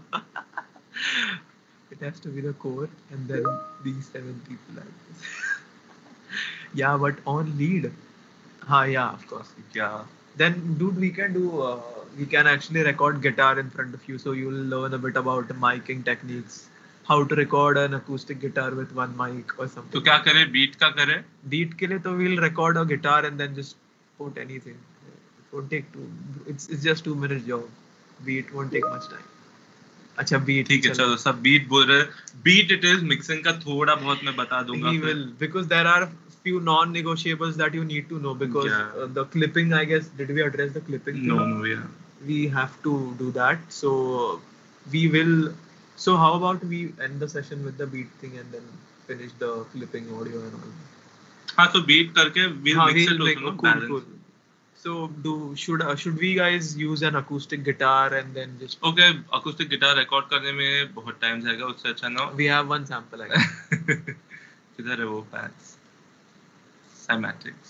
It has to be the core, and then these 7 people like this. Yeah, but on lead. Yeah, of course. Yeah. Then, dude, we can do. We can actually record guitar in front of you, so you'll learn a bit about miking techniques, how to record an acoustic guitar with one mic or something. तो क्या करें? Beat का करें? Beat के लिए तो we'll record a guitar and then just put anything. It won't take it's just 2 minutes job. Beat won't take much time. अच्छा beat. ठीक है, चलो सब beat बोल रहे. Beat it is. Mixing का थोड़ा बहुत मैं बता दूंगा. He will, because there are few non-negotiables that you need to know, because the clipping, I guess, did we address the clipping? No, yeah. We have to do that. So we will. So how about we end the session with the beat thing and then finish the clipping audio and all? हाँ, तो beat करके we'll mix it also, balance. Cool. So should we guys use an acoustic guitar and then just? Okay, acoustic guitar record करने में बहुत time जाएगा, उससे अच्छा ना. We have one sample, I guess. किधर है वो packs? Cymatics.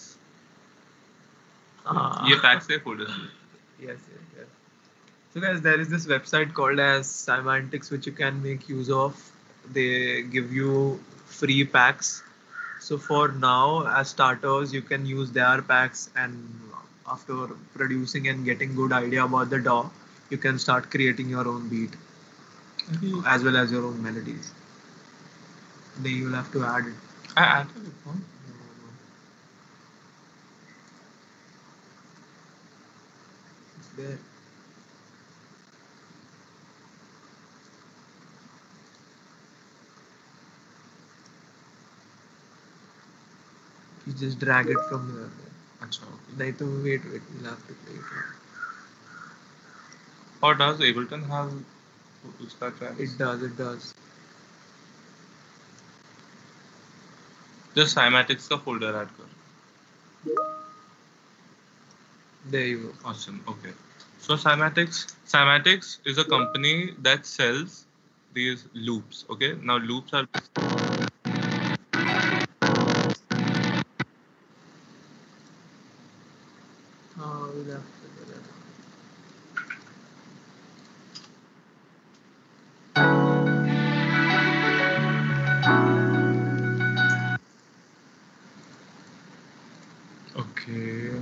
ये packs है folders में. Yes. So guys, there is this website called as Cymatics which you can make use of. They give you free packs. So for now, as starters, you can use their packs, and after producing and getting good idea about the DAW, you can start creating your own beat as well as your own melodies. Then you'll have to add it. I added it. Huh? No. It's there. You just drag it from here. अच्छा, okay. नहीं तो wait, we'll have to play it. Or does Ableton have उसका tracks? It does. Just Cymatics का folder add कर. There you go. Awesome. Okay. So Cymatics is a company that sells these loops. Okay, now loops are We'll have to figure that out. okay.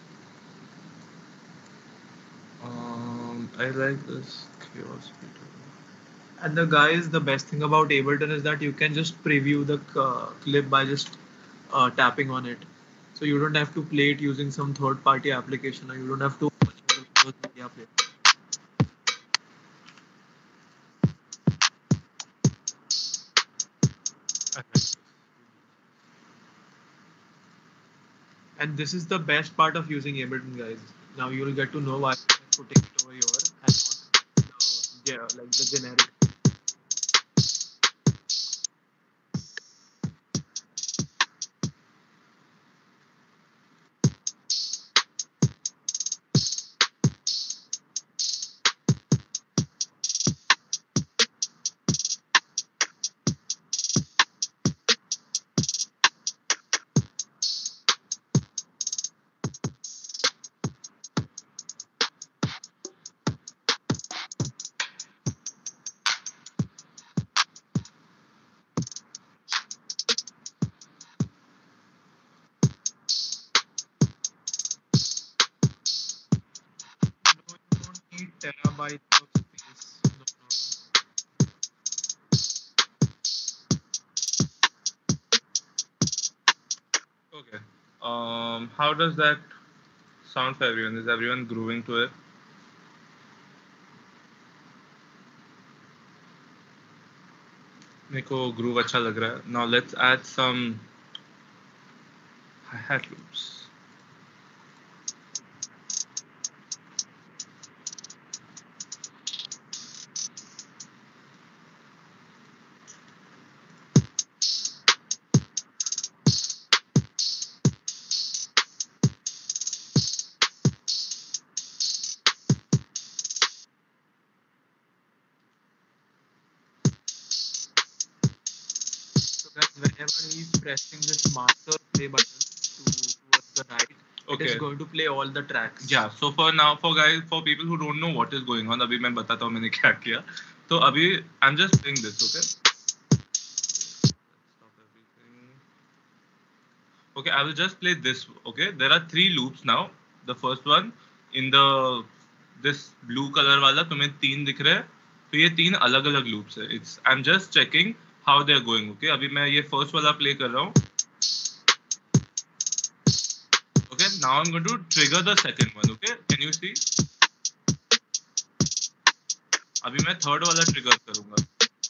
I like this chaos Peter. And the guys, the best thing about Ableton is that you can just preview the clip by just tapping on it. So you don't have to play it using some third-party application, or you don't have to open your Windows Media Player. I like this. And this is the best part of using Ableton, guys. Now you'll get to know why I'm putting it over here and not like the generic. No, you don't need terabytes of space. No, no, Okay. How does that sound for everyone? Is everyone grooving to it? मेरे को groove अच्छा लग रहा है. Now let's add some hi-hat loops. So guys, whenever he's pressing this master play button towards the right, it is Okay. going to play all the tracks. Yeah, so for now, for people who don't know what is going on, अभी मैं बताता हूँ मैंने क्या किया. तो अभी I'm just playing this, okay? Stop everything. Okay, I will just play this. Okay, there are three loops now. The first one in the this blue color वाला तुम्हें तीन दिख रहे हैं. तो ये तीन अलग अलग loops है. It's I'm just checking how they're going. Okay, अभी मैं ये first वाला play कर रहा हूँ. Okay, now I'm going to trigger the second one. Okay, can you see? अभी मैं third वाला trigger करूँगा.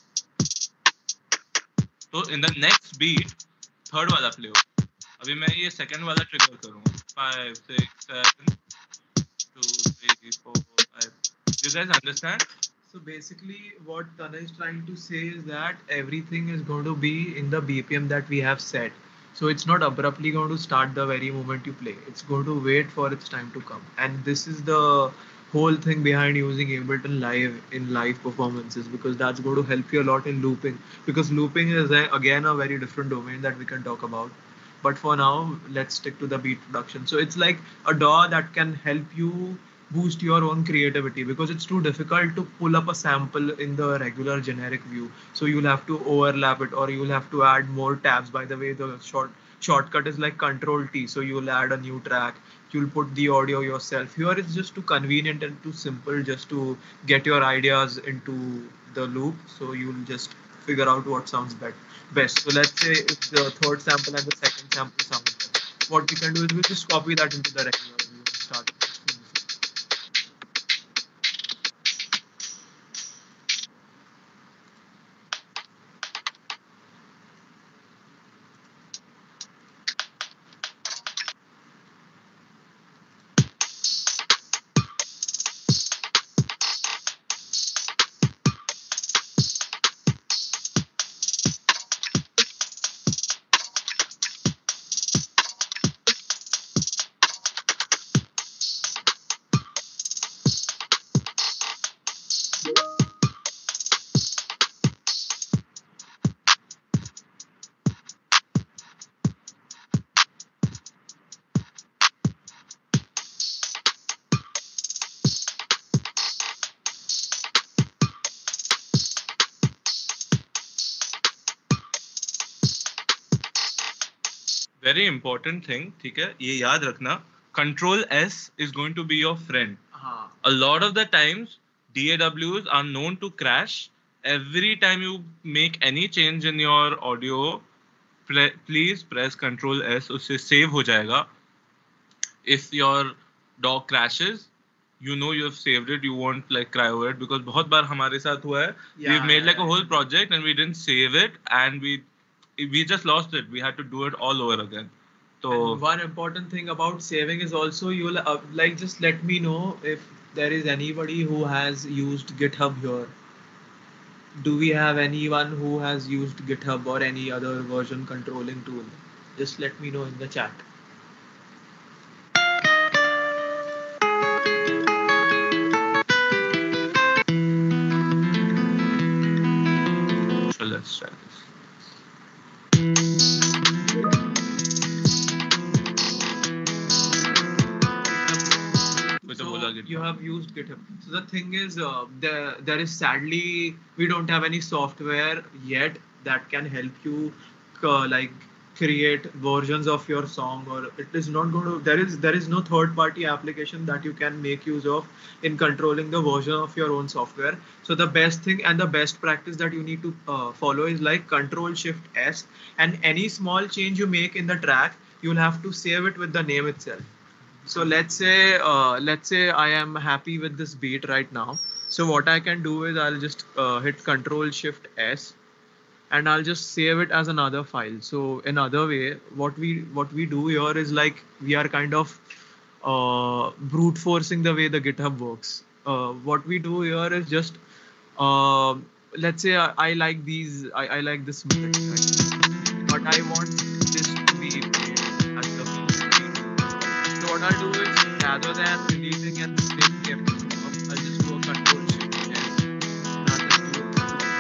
तो in the next beat third वाला play होगा. अभी मैं ये second वाला trigger करूँगा. 5, 6, 7, 2, 3, 4, 5. You guys understand? So basically, what Tana is trying to say is that everything is going to be in the BPM that we have set. So it's not abruptly going to start the very moment you play. It's going to wait for its time to come. And this is the whole thing behind using Ableton Live in live performances, because that's going to help you a lot in looping. Because looping is again a very different domain that we can talk about. But for now, let's stick to the beat production. So it's like a DAW that can help you boost your own creativity, because it's too difficult to pull up a sample in the regular generic view. So you'll have to overlap it, or you'll have to add more tabs. By the way, the shortcut is like Control T. So you'll add a new track. You'll put the audio yourself. Here it's just too convenient and too simple just to get your ideas into the loop. So you'll just figure out what sounds best. So let's say if the third sample and the second sample sound best, what we can do is we just copy that into the regular view and start. very important thing, ठीक है, ये याद रखना, Control S is going to be your friend. हाँ. A lot of the times, DAWs are known to crash. Every time you make any change in your audio, please press Control S, उससे save हो जाएगा. If your dog crashes, you know you have saved it, you won't like cry over it, because बहुत बार हमारे साथ हुआ है, we've made like a whole project and we didn't save it, and we just lost it. We had to do it all over again. So And one important thing about saving is also you'll like just let me know if there is anybody who has used GitHub here. Do we have anyone who has used GitHub or any other version controlling tool? Just let me know in the chat. so let's try this. So you have used GitHub. So the thing is, there is sadly we don't have any software yet that can help you like create versions of your song, or it is not going to. There is no third party application that you can make use of in controlling the version of your own software. So the best thing and the best practice that you need to follow is like Control Shift S, and any small change you make in the track, you'll have to save it with the name itself. So let's say I am happy with this beat right now. So what I can do is I'll just hit Control Shift S, and I'll just save it as another file. So in other way, what we do here is like we are kind of brute forcing the way the GitHub works. What we do here is just uh, let's say I like I like this method, right? But I want this to be played as the beat. So what I'll do is rather than deleting and saving everything up, I'll just do a Control Shift S, and I'll just do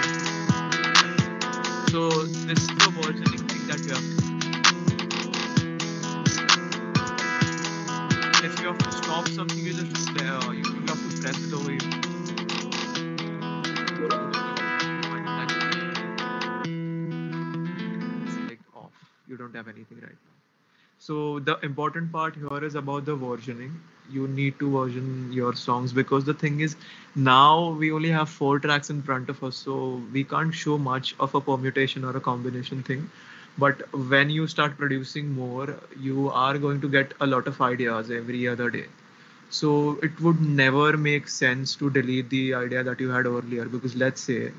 it. So this is the versioning thing that you have to do. If you have to stop something, you just you have to press it over here. It's like off. You don't have anything right now. So the important part here is about the versioning. You need to version your songs, because the thing is now we only have 4 tracks in front of us, so we can't show much of a permutation or a combination thing. But when you start producing more, you are going to get a lot of ideas every other day. So it would never make sense to delete the idea that you had earlier, because let's say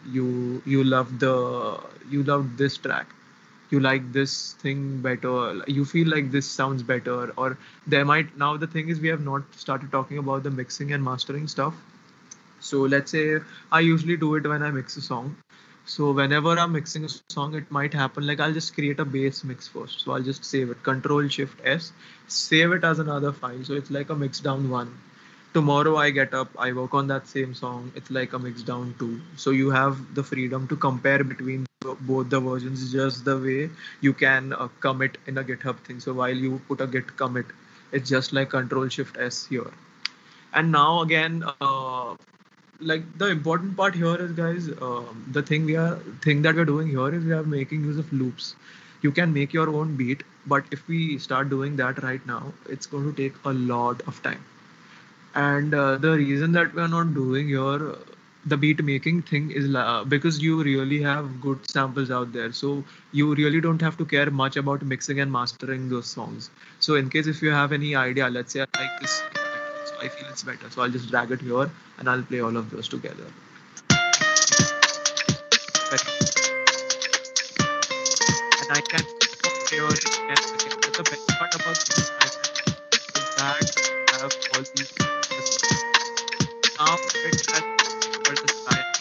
you loved this track, you like this thing better, you feel like this sounds better, or there might, now the thing is we have not started talking about the mixing and mastering stuff. So let's say I usually do it when I mix a song. So whenever I'm mixing a song, it might happen like I'll just create a bass mix first. So I'll just save it, Control Shift S, save it as another file. So it's like a mix down one. Tomorrow I get up, I work on that same song, it's like a mix down two. So you have the freedom to compare between both the versions, just the way you can commit in a GitHub thing. So while you put a git commit, it's just like Control Shift S here. And now again, like the important part here is, guys, the thing that we're doing here is we are making use of loops. You can make your own beat, but if we start doing that right now, it's going to take a lot of time. And the reason that we're not doing here the beat making thing is because you really have good samples out there, so you really don't have to care much about mixing and mastering those songs. So in case if you have any idea, let's say I like this better, so I feel it's better, so I'll just drag it here and I'll play all of those together. And I can here again. But the best part about this is that I have all these now it has for the style.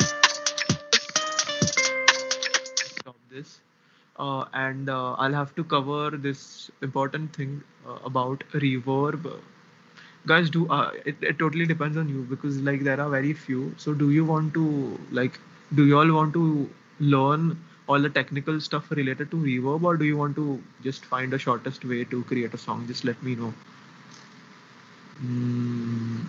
Stop this. And I'll have to cover this important thing about reverb. Guys, it totally depends on you, because like there are very few. So do you want to do you all want to learn all the technical stuff related to reverb, or do you want to just find the shortest way to create a song? Just let me know. Mm.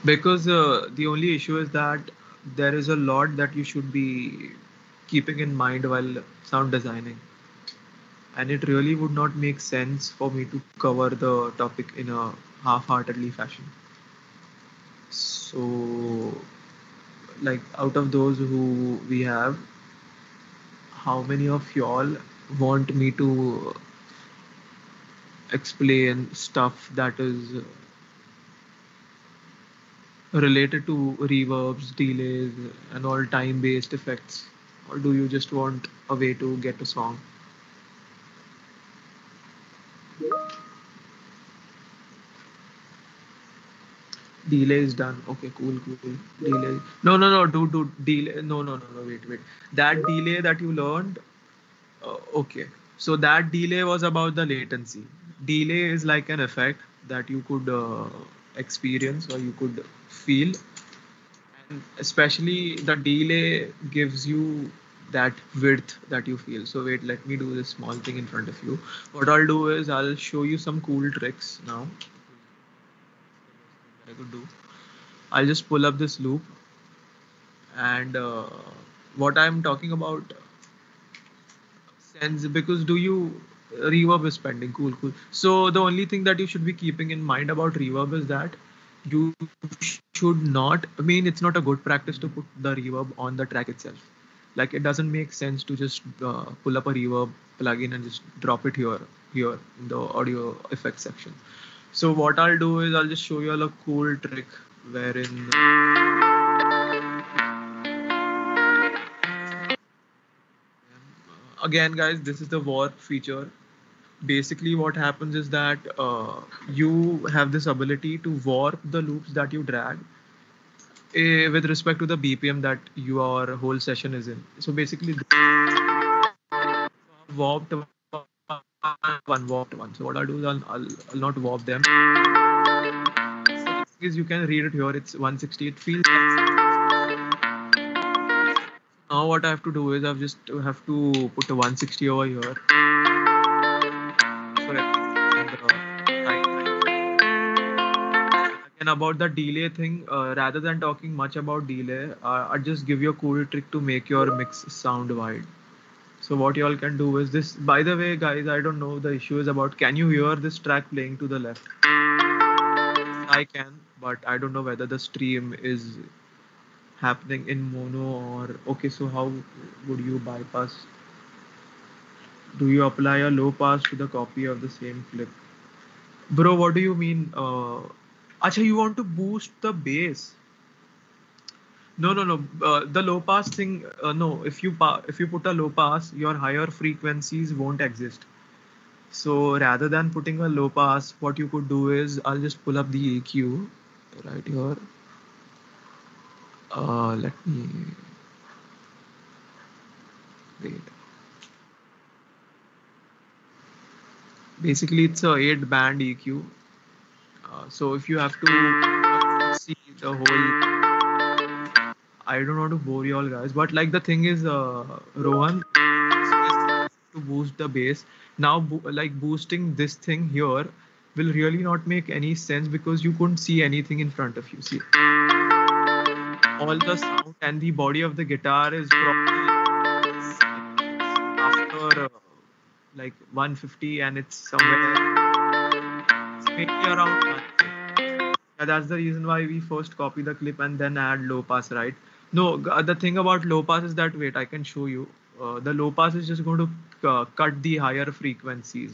Because the only issue is that there is a lot that you should be keeping in mind while sound designing, and it really would not make sense for me to cover the topic in a half-heartedly fashion. So, like, out of those who we have, how many of y'all want me to explain stuff that is related to reverbs, delays, and all time-based effects? Or do you just want a way to get a song? Delay is done. Okay, cool, cool. Delay. No, no, no. Do delay. No, no, no, no. Wait, wait. That delay that you learned. Okay. So that delay was about the latency. Delay is like an effect that you could experience or you could feel, and especially the delay gives you that width that you feel. So wait, let me do this small thing in front of you. What I'll do is I'll show you some cool tricks now. I could do. I'll just pull up this loop, and what I'm talking about sense, because do you reverb is pending. Cool, cool. So the only thing that you should be keeping in mind about reverb is that you should not, I mean, it's not a good practice to put the reverb on the track itself. Like, it doesn't make sense to just pull up a reverb plugin and just drop it here in the audio effects section. So what I'll do is I'll just show you all a cool trick wherein again, guys, this is the warp feature. Basically, what happens is that you have this ability to warp the loops that you drag with respect to the BPM that your whole session is in. So basically, warped warped one. So what I'll do is I'll not warp them. So is you can read it here. It's 160. It feels now what I have to do is I've just have to put a 160 over here. So and about the delay thing, rather than talking much about delay, I'll just give you a cool trick to make your mix sound wide. So what y'all can do is this. By the way, guys, I don't know the issue is about. Can you hear this track playing to the left? I can, but I don't know whether the stream is happening in mono or okay. So how would you bypass? Do you apply a low pass to the copy of the same clip? Bro, what do you mean? Acha, you want to boost the bass? No, no, no. The low pass thing. No, if you put a low pass, your higher frequencies won't exist. So rather than putting a low pass, what you could do is I'll just pull up the EQ right here. Let me wait. Basically, it's a 8-band EQ. So if you have to see the whole, I don't want to bore you all guys, but like the thing is, Rohan, to boost the bass. Now, like boosting this thing here will really not make any sense because you couldn't see anything in front of you. See, all the sound and the body of the guitar is probably after like 150, and it's somewhere maybe around 150. Yeah, that's the reason why we first copy the clip and then add low pass, right? No, the thing about low pass is that, wait, I can show you. The low pass is just going to cut the higher frequencies.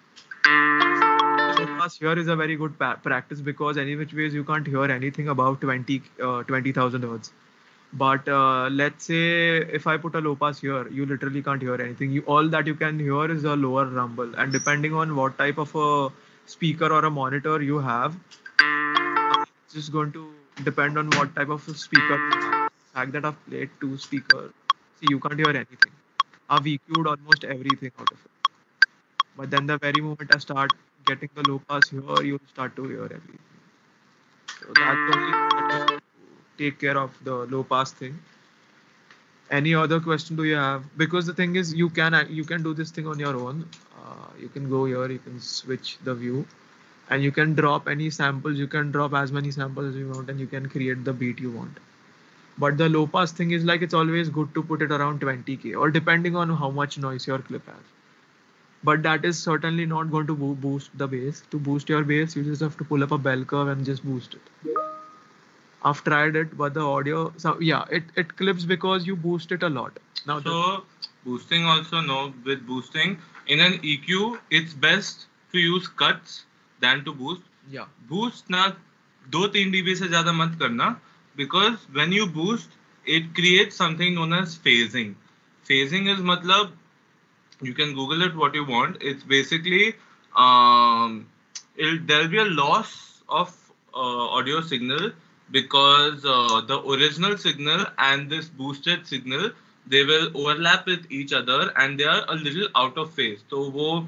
Low pass here is a very good practice because any which ways you can't hear anything above 20,000 hertz. But let's say if I put a low pass here, you literally can't hear anything. All that you can hear is a lower rumble, and depending on what type of a speaker or a monitor you have, it's just going to depend on what type of a speaker you have. The fact that I've played 2 speakers, see, you can't hear anything. I've EQ'd almost everything out of it. But then the very moment I start getting the low pass here, you'll start to hear everything. So that's the only way to take care of the low pass thing. Any other question do you have? Because the thing is, you can do this thing on your own. You can go here, you can switch the view, and you can drop any samples. You can drop as many samples as you want, and you can create the beat you want. But the low pass thing is like it's always good to put it around 20k or depending on how much noise your clip has. But that is certainly not going to boost the bass. To boost your bass, you just have to pull up a bell curve and just boost it. I've tried it, but the audio, so yeah, it clips because you boost it a lot. Now, So boosting also, no, with boosting in an EQ, it's best to use cuts than to boost. yeah, Boost ना 2-3 dB से ज़्यादा मत करना, because when you boost, it creates something known as phasing. Phasing is मतलब, you can Google it what you want. It's basically there'll be a loss of audio signal because the original signal and this boosted signal, they will overlap with each other and they are a little out of phase. So वो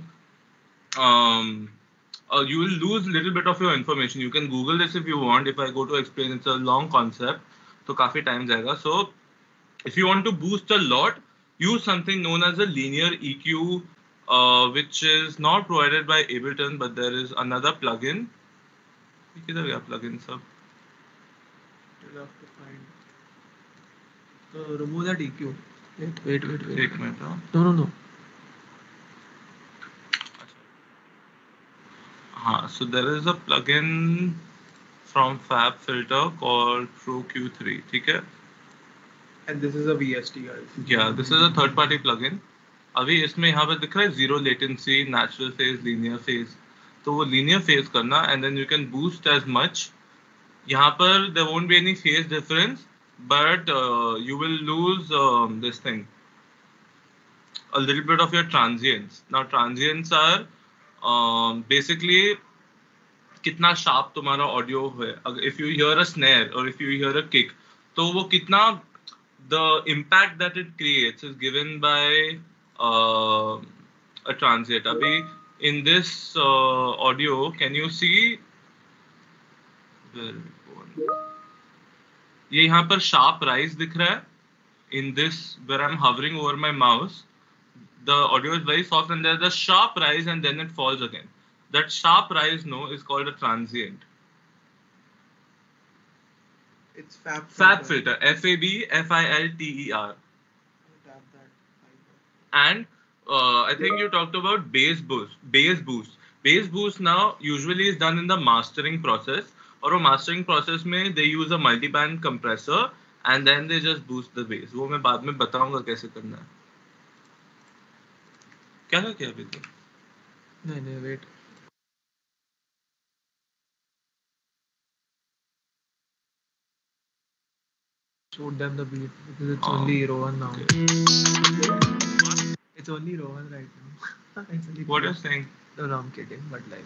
you will lose a little bit of your information. You can Google this if you want. If I go to explain, it's a long concept, तो काफी time जाएगा. So if you want to boost a lot, use something known as a linear EQ, which is not provided by Ableton, but there is another plugin. किधर गया plugin सब? you'll have to find. Remove that EQ. Wait. एक minute हाँ. No. हाँ, so there is a plugin from Fab Filter called True Q3. ठीक है? And this is a VST, guys. Yeah, this is a third party plugin. अभी इसमें यहाँ पे दिख रहा है zero latency, natural phase, linear phase. तो वो linear phase करना and then you can boost as much. यहाँ पर there won't be any phase difference, but you will lose this thing, a little bit of your transients. Now transients are basically कितना sharp तुम्हारा audio है. If you hear a snare or if you hear a kick, तो वो कितना, the impact that it creates is given by a transient. Abhi in this audio, can you see? ये यहाँ पर sharp rise दिख रहा है. In this, where I'm hovering over my mouse, the audio is very soft and there's a sharp rise and then it falls again. That sharp rise, no, is called a transient. It's Fab Filter, FABFILTER. Tap that. And I think you talked about bass boost. Bass boost now usually is done in the mastering process. और वो mastering process में they use a multi-band compressor and then they just boost the bass. वो मैं बाद में बताऊंगा कैसे करना है. क्या किया अभी तक? नहीं, wait. Showed them the beat because it's only Rowan now. Okay. It's only Rowan right now. It's only What are you saying? No, I'm kidding, but like.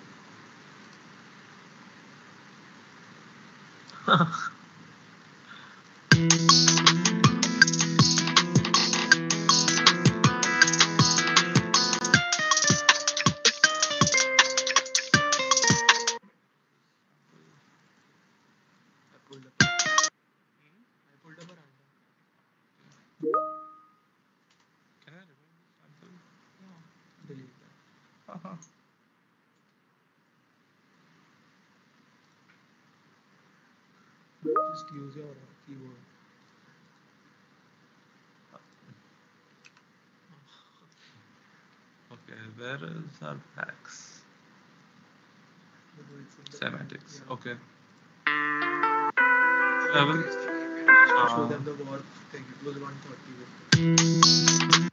I pulled up a random. Can I remove this sample? Yeah, delete that. Just use your keyboard. Okay, where is our packs? Semantics. Yeah. Okay. Show them the war thing. It was 130.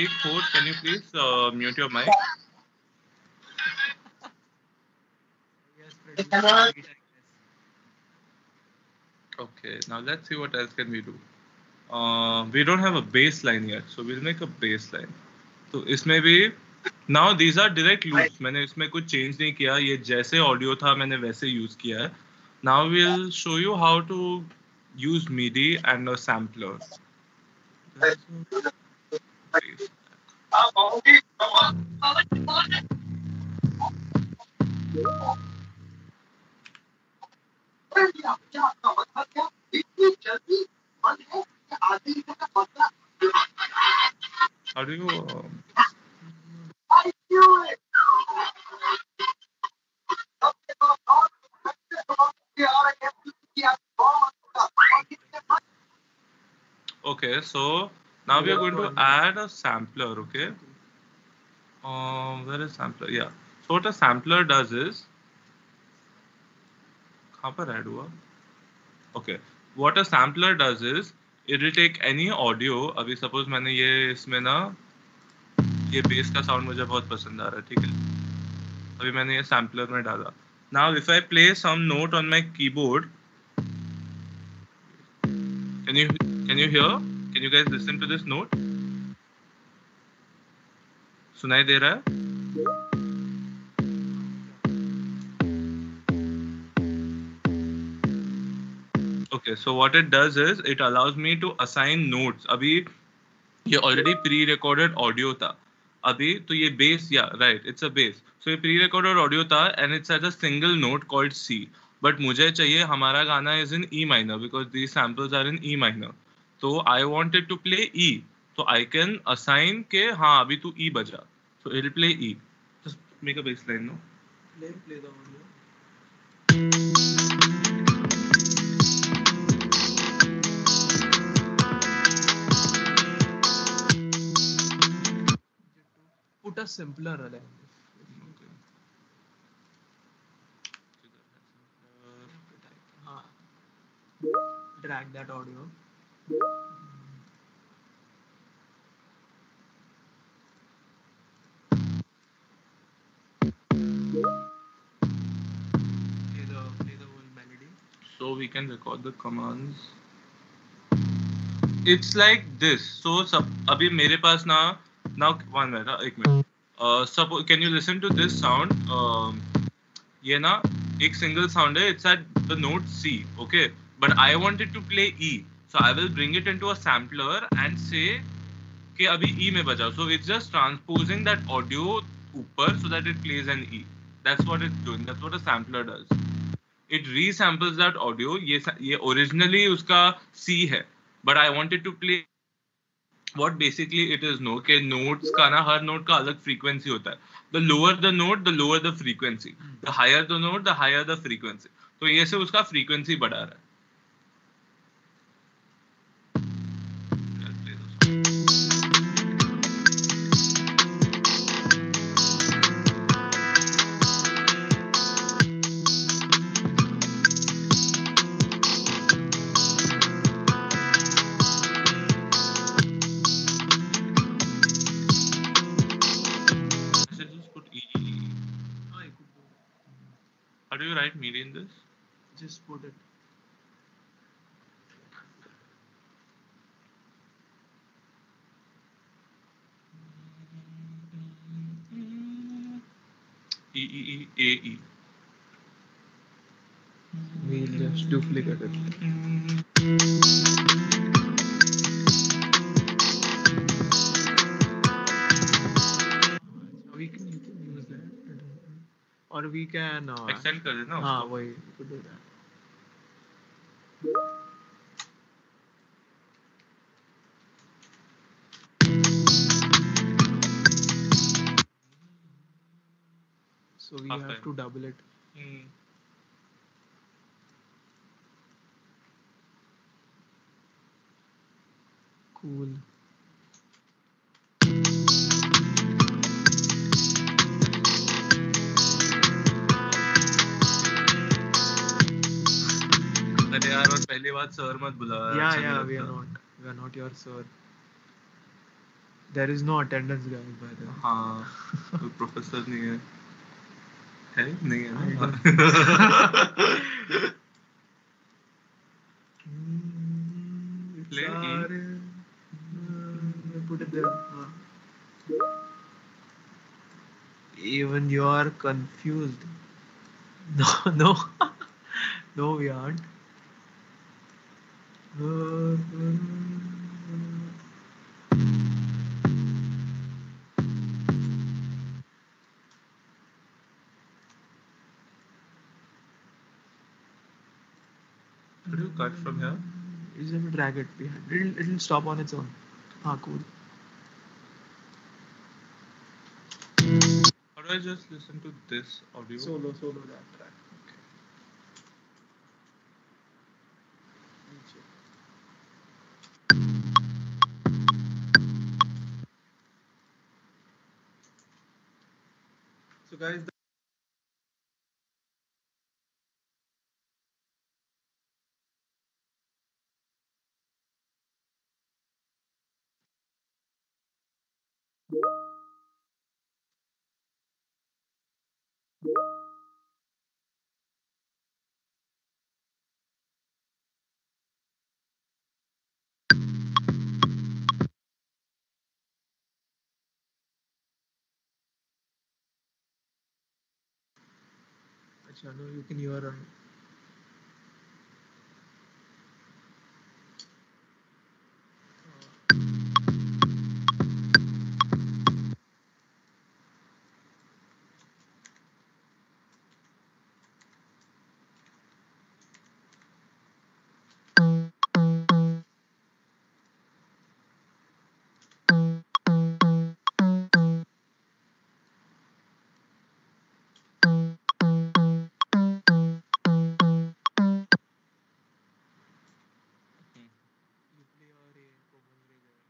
speak food, can you please mute your mic? Yes, producer. Okay, now let's see what else can we do. We don't have a baseline yet, so we'll make a baseline. तो इसमें भी now these are direct loops. मैंने इसमें कुछ change नहीं किया. ये जैसे audio था मैंने वैसे use किया है. Now we'll show you how to use MIDI and a sampler. How do you? Okay, so now we are going to add a sampler. Okay. Where is sampler? Yeah. So what a sampler does is, कहाँ पर add हुआ? Okay. What a sampler does is, it will take any audio. अभी suppose मैंने ये इसमें ना ये bass का sound मुझे बहुत पसंद आ रहा है, ठीक है? अभी मैंने ये sampler में डाला. Now if I play some note on my keyboard, can you hear? Can you guys listen to this note? सुनाई दे रहा है? Okay, so what it does is it allows me to assign notes. अभी ये already pre-recorded audio था. अभी तो ये bass, yeah, right, it's a bass. So ये pre-recorded audio था and it's at a single note called C. But मुझे चाहिए हमारा गाना is in E minor because these samples are in E minor. So I want it to play E. So I can assign के हाँ अभी तू E बजा. So it'll play E. Just make a bass line, no? Play the audio. Put a simpler language. Drag that audio. Play the whole melody. So we can record the commands. It's like this. So अभी मेरे पास ना now one minute, एक minute. Suppose can you listen to this sound? ये ना एक single sound है. It's at the note C, okay? But I want it to play E, so I will bring it into a sampler and say कि अभी E में बजाओ. So it's just transposing that audio ऊपर so that it plays an E. That's what it's doing. That's what a sampler does. It resamples that audio. ये originally उसका C है, but I want it to play. What basically it is no कि notes का ना हर note का अलग frequency होता है. The lower the note, the lower the frequency. The higher the note, the higher the frequency. तो ये से उसका frequency बढ़ा रहा है. How do you write MIDI in this? Just put it. E E E A E. We'll just duplicate it. So you can use that, or we can Extend कर देना हाँ उसको. वही we could do that. So we Half have time. to double it. Cool. अरे यार और पहली बात सर मत बुला. Yeah, अच्छा नहीं yeah, we are लगता. not. We are not your sir. There is no attendance guide by the way. हाँ कोई प्रोफेसर नहीं है नहीं है I ना don't- Play E. Put it there. Even you are confused. No, no, no, we aren't. Could you cut from here? You just have to drag it behind. It'll stop on its own. Ah, cool. How do I just listen to this audio? Solo that track. So guys, Acha, no, you can hear. You play or a common ray there.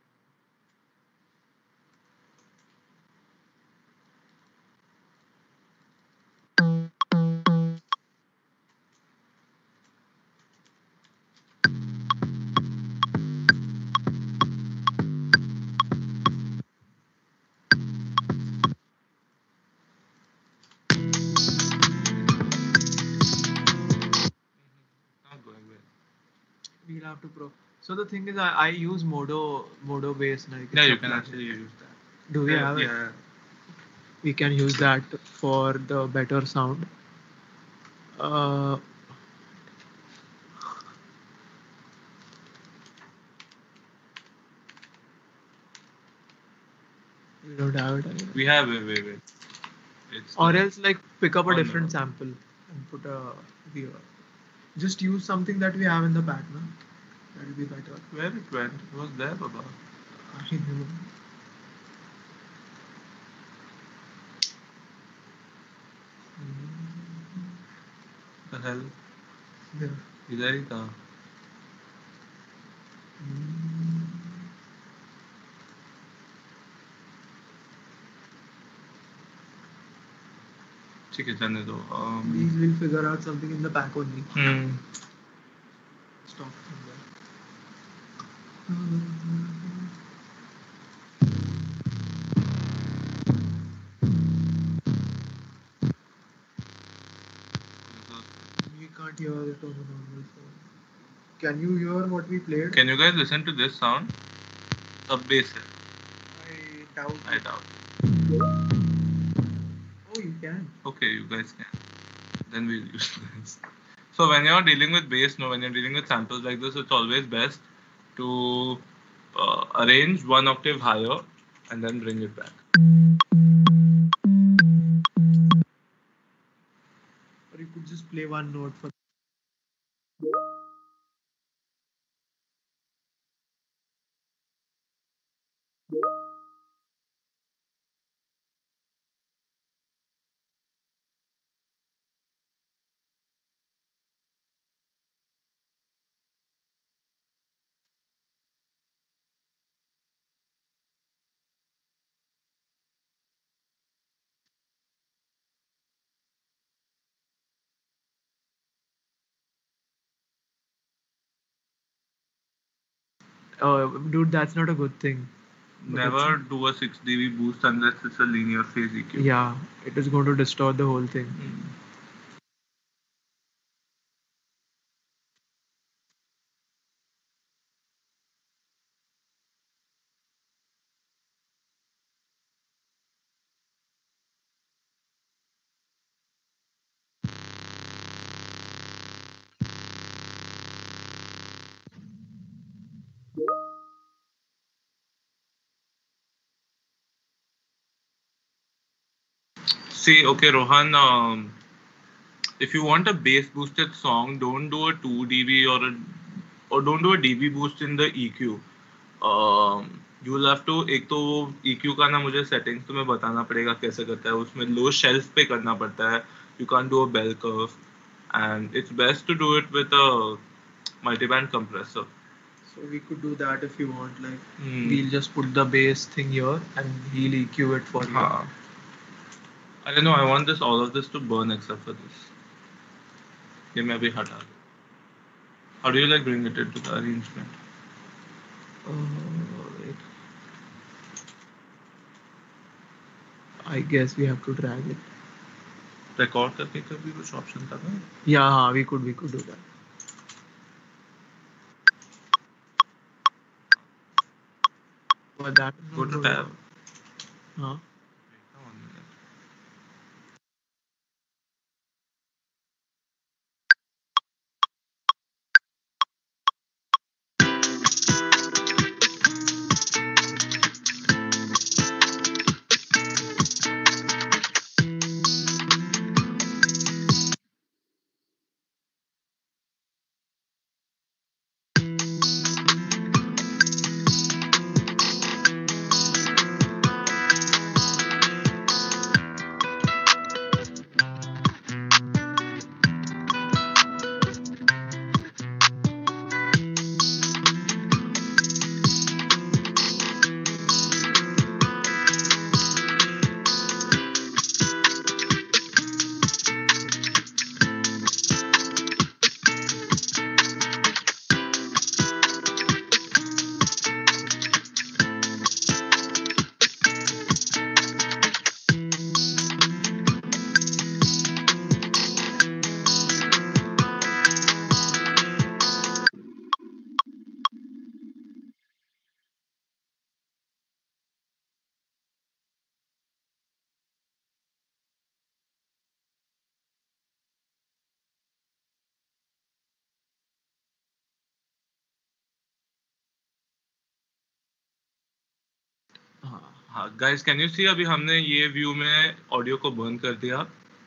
Not going well. We'll have to pro. So the thing is, I use Modo bass. Like Yeah, it's you a can plugin. actually use that. Do we have it? Yeah. We can use that for the better sound. Uh, we don't have it anyway. We have wait. It's Or like- else like pick up a Oh, no. different sample and put a viewer. Just use something that we have in the pack, no? That'll be better. where it went. It was there, Baba. I know. The hell? Yeah. इधर ही था. ठीक है जाने दो. These will figure out something in the pack only. Hmm. Stop from there. We can't hear it on the normal phone. Can you hear what we played? Can you guys listen to this sound? Sub bass है. I doubt. I doubt. Oh, you can. Okay, you guys can. Then we'll use this. So when you're dealing with bass, when you're dealing with samples like this, it's always best to arrange one octave higher and then bring it back. Or you could just play one note for. Oh, dude, that's not a good thing. never do a 6 dB boost unless it's a linear phase EQ. Yeah, it is going to distort the whole thing. See, okay, Rohan, if you want a bass boosted song, don't do a 2 dB or don't do a dB boost in the EQ. You will have to, एक तो वो EQ का ना मुझे settings तुम्हें बताना पड़ेगा कैसे करता है, उसमें low shelf पे करना पड़ता है. You can't do a bell curve, and it's best to do it with a multiband compressor. So we could do that if you want. Like Hmm. we'll just put the bass thing here and he'll EQ it for you. हाँ. I don't know. I want all of this to burn except for this. ये मैं अभी हटा दूँ. How do you like bring it into the arrangement? Wait. I guess we have to drag it. Record करके कभी कुछ option था ना? Yeah, we could do that. But that is Go not to good. tab. Huh? हाँ guys, can you see अभी हमने ये view में ऑडियो को बर्न कर दिया.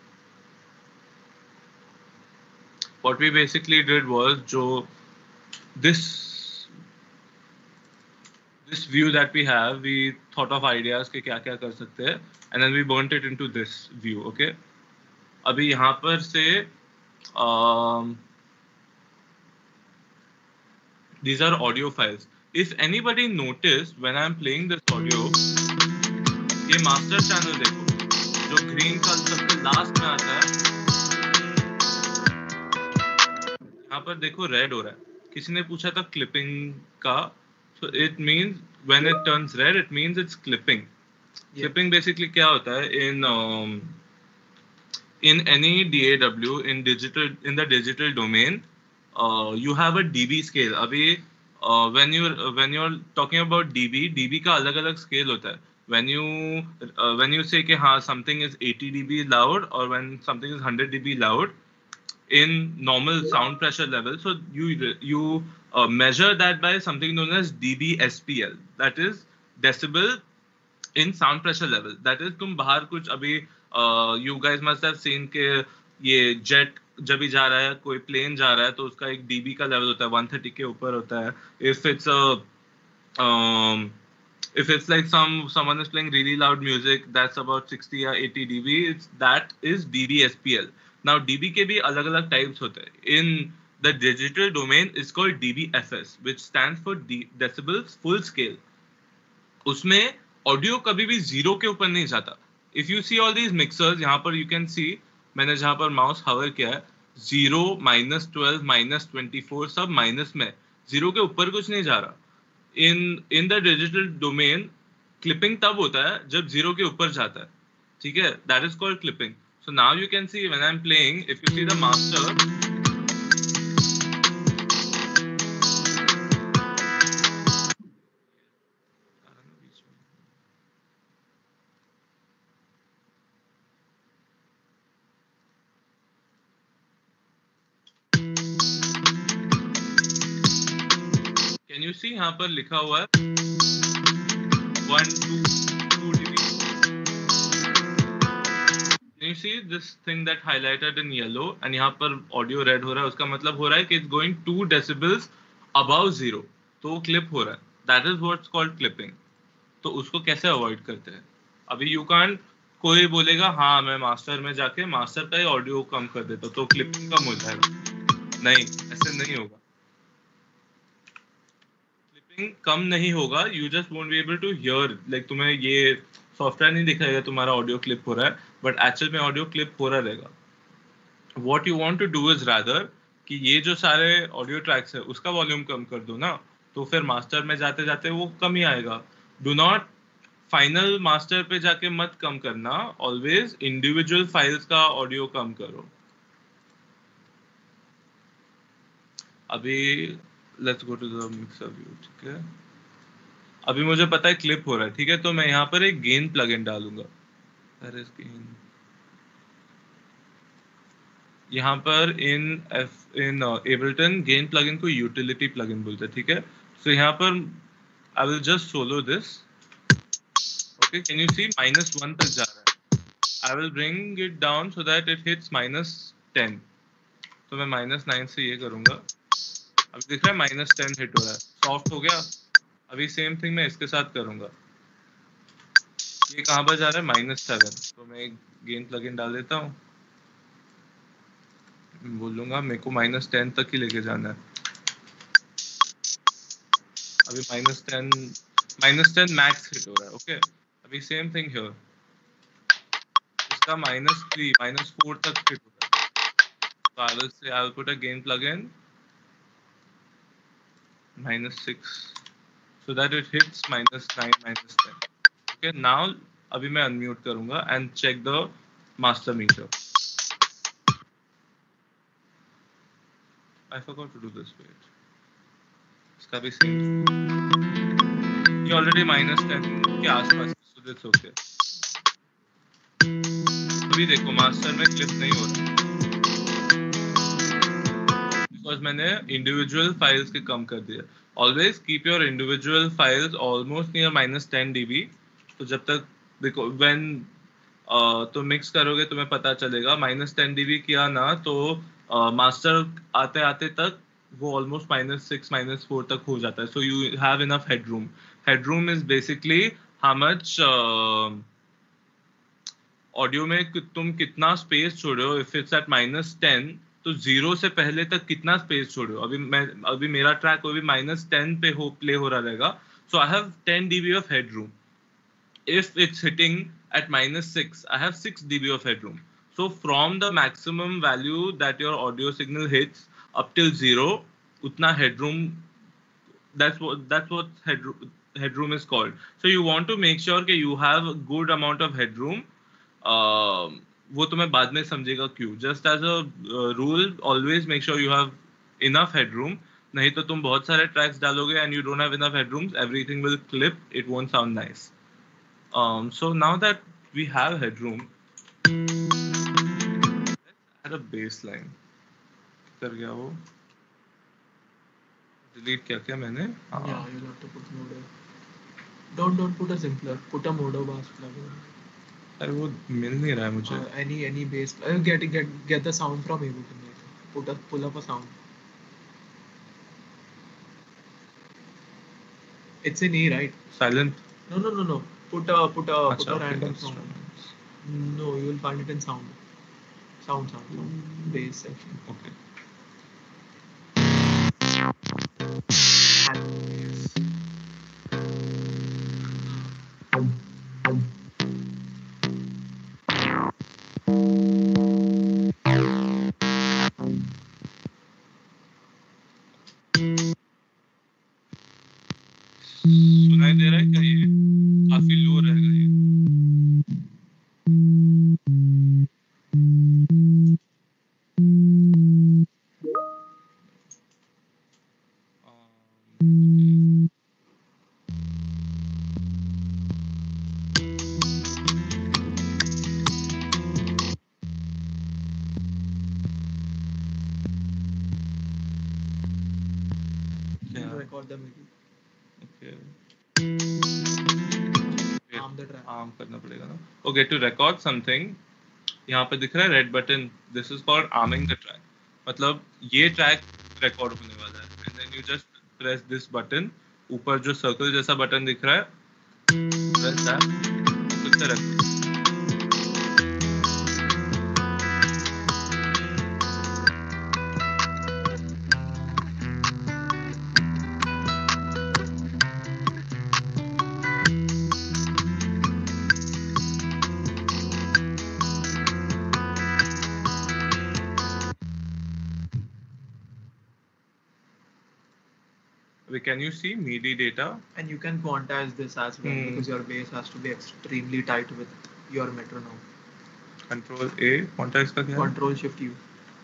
What we basically did was जो this view that we have, we thought of ideas के क्या क्या कर सकते हैं, and then we burnt it into this view. Okay. अभी यहाँ पर से these are audio files. If anybody noticed when I'm playing this audio, ये master channel देखो, जो green का सबसे last में आता है, यहाँ पर देखो red हो रहा है. किसी ने पूछा था clipping का, so it means when it turns red, it means it's clipping. Yeah. Clipping basically क्या होता है in any DAW in the digital domain, you have a dB scale. अभी when you're talking about dB का अलग अलग scale होता है. When you say कि हाँ something is 80 dB loud or when something is 100 dB loud in normal sound pressure level, so you measure that by something known as dBSPL, that is decibel in sound pressure level. That is तुम बाहर कुछ अभी you guys must have seen के ये jet जब भी जा रहा है, कोई plane जा रहा है तो उसका एक dB का level होता है, 130 के ऊपर होता है. If it's like someone is playing really loud music that's about 60 or 80 dB, that is dBSPL. Now dB के भी अलग अलग types होते हैं. In the digital domain is called dBFS, which stands for decibels full scale. उसमें audio कभी भी zero के ऊपर नहीं जाता. If you see all these mixers, यहाँ पर यू कैन सी मैंने जहाँ पर माउस हवर किया है, 0, -12, -24 सब माइनस में, जीरो के ऊपर कुछ नहीं जा रहा. In the digital domain clipping तब होता है जब 0 के ऊपर जाता है, ठीक है, that is called clipping. So now you can see when I am playing, if you see the master, can you see यहाँ पर लिखा हुआ है 1 2 dB. Can you see this thing that highlighted in yellow and यहाँ पर audio red हो रहा है, उसका मतलब हो रहा है कि it's going 2 decibels above 0, तो वो क्लिप हो रहा है. That is what's called clipping. तो उसको कैसे अवॉइड करते हैं? अभी यू कांट, कोई बोलेगा हाँ मैं मास्टर में जाके मास्टर का ही ऑडियो कम कर देता तो क्लिपिंग कम हो जाएगा. नहीं, ऐसे नहीं होगा. क्लिपिंग कम नहीं होगा, you just won't be able to hear, like तुम्हें ये सॉफ्टवेयर नहीं दिखाएगा तुम्हारा ऑडियो क्लिप हो रहा है, बट एक्चुअल में ऑडियो क्लिप हो रहा रहेगा. What you want to do is rather कि ये जो सारे ऑडियो ट्रैक्स है उसका वॉल्यूम कम कर दो ना, तो फिर मास्टर में जाते जाते वो कम ही आएगा. डू नॉट फाइनल मास्टर पे जाके मत कम करना, ऑलवेज इंडिविजुअल फाइल्स का ऑडियो कम करो. अभी let's go to the mixer view, ठीक है. अभी मुझे पता है क्लिप हो रहा है, ठीक है, तो मैं यहाँ पर एक गेन प्लगइन डालूंगा. That is gain. यहाँ पर इन Ableton गेन प्लगइन को यूटिलिटी प्लगइन बोलते हैं, ठीक है. सो यहाँ पर I will just solo this. Okay, can you see -1 तक जा रहा है. I will bring it down so that it hits -10. तो मैं -9 से ये करूंगा. अभी दिख रहा है -10 हिट हो रहा है, सॉफ्ट हो गया. अभी सेम थिंग मैं इसके साथ करूंगा. ये कहाँ पर जा रहा है? -7. तो मैं एक गेन प्लगइन डाल देता हूँ, बोलूंगा मेरे को -10 तक ही लेके जाना है. अभी -10 मैक्स हिट हो रहा है. ओके, अभी सेम थिंग हियर, इसका -3 -4 तक हिट हो रहा है. तो I will put a gain plugin -6 so that it hits -9 -10. Okay, now अभी मैं अनम्यूट करूंगा and check the master meter. I forgot to do this. Wait, इसका भी सेम, ये ऑलरेडी -10 के आसपास है, so that's okay. अभी देखो मास्टर में क्लिप नहीं हो रहा बिकॉज मैंने इंडिविजुअल फाइल्स के कम कर दिया. Always keep your individual files almost near -10 dB. तो जब तक व्हेन तो मिक्स करोगे तुम्हें पता चलेगा. -10 dB किया ना तो मास्टर आते आते तक वो ऑलमोस्ट -6 -4 तक हो जाता है. So you have enough headroom. Headroom is basically how much audio में तुम कितना स्पेस छोड़े हो. इफ इट्स एट -10 तो 0 से पहले तक कितना स्पेस छोड़े हो. अभी मेरा ट्रैक अभी -10 पे प्ले हो रहा रहेगा. So I have 10 dB of headroom. If it's hitting at -6, I have 6 dB of headroom. So from the maximum value that your audio signal hits up till 0, utna headroom, that's what headroom is called. So you want to make sure that you have a good amount of headroom. वो तुम्हें बाद में समझेगा क्यों. Just as a rule, always make sure you have enough headroom. नहीं तो तुम बहुत सारे tracks डालोगे and you don't have enough headroom, everything will clip. It won't sound nice. So now that we have headroom, let's add a baseline. कर गया वो, delete क्या मैंने. Yeah, you'll have to put modo. Don't put a simpler. Put a modo bass plugin. अरे वो मिल नहीं रहा है मुझे. Any bass. Get the sound from Ableton. Pull up a sound. It's in E, right? Silent. No. Put a random that's sound. right. No, you will find it in sound. Sound. Bass section. Okay. सुनाई दे रहा है क्या? ये काफी for the middle. Okay. Arm the track. Arm करना पड़ेगा ना. Okay, to record something, यहाँ पे दिख रहा है red button. This is called arming the track. मतलब ये ट्रैक रिकॉर्ड होने वाला है. And then you just press this button. ऊपर जो सर्कल जैसा बटन दिख रहा है, प्रेस दैट. फिर से रख. Can you see MIDI data? And you can quantize this as well because your bass has to be extremely tight with your metronome. Control A. Quantize का क्या? Control Shift U.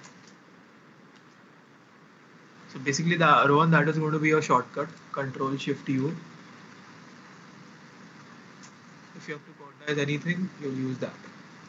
So basically, Rohan, that is going to be your shortcut. Control Shift U. If you have to quantize anything, you'll use that.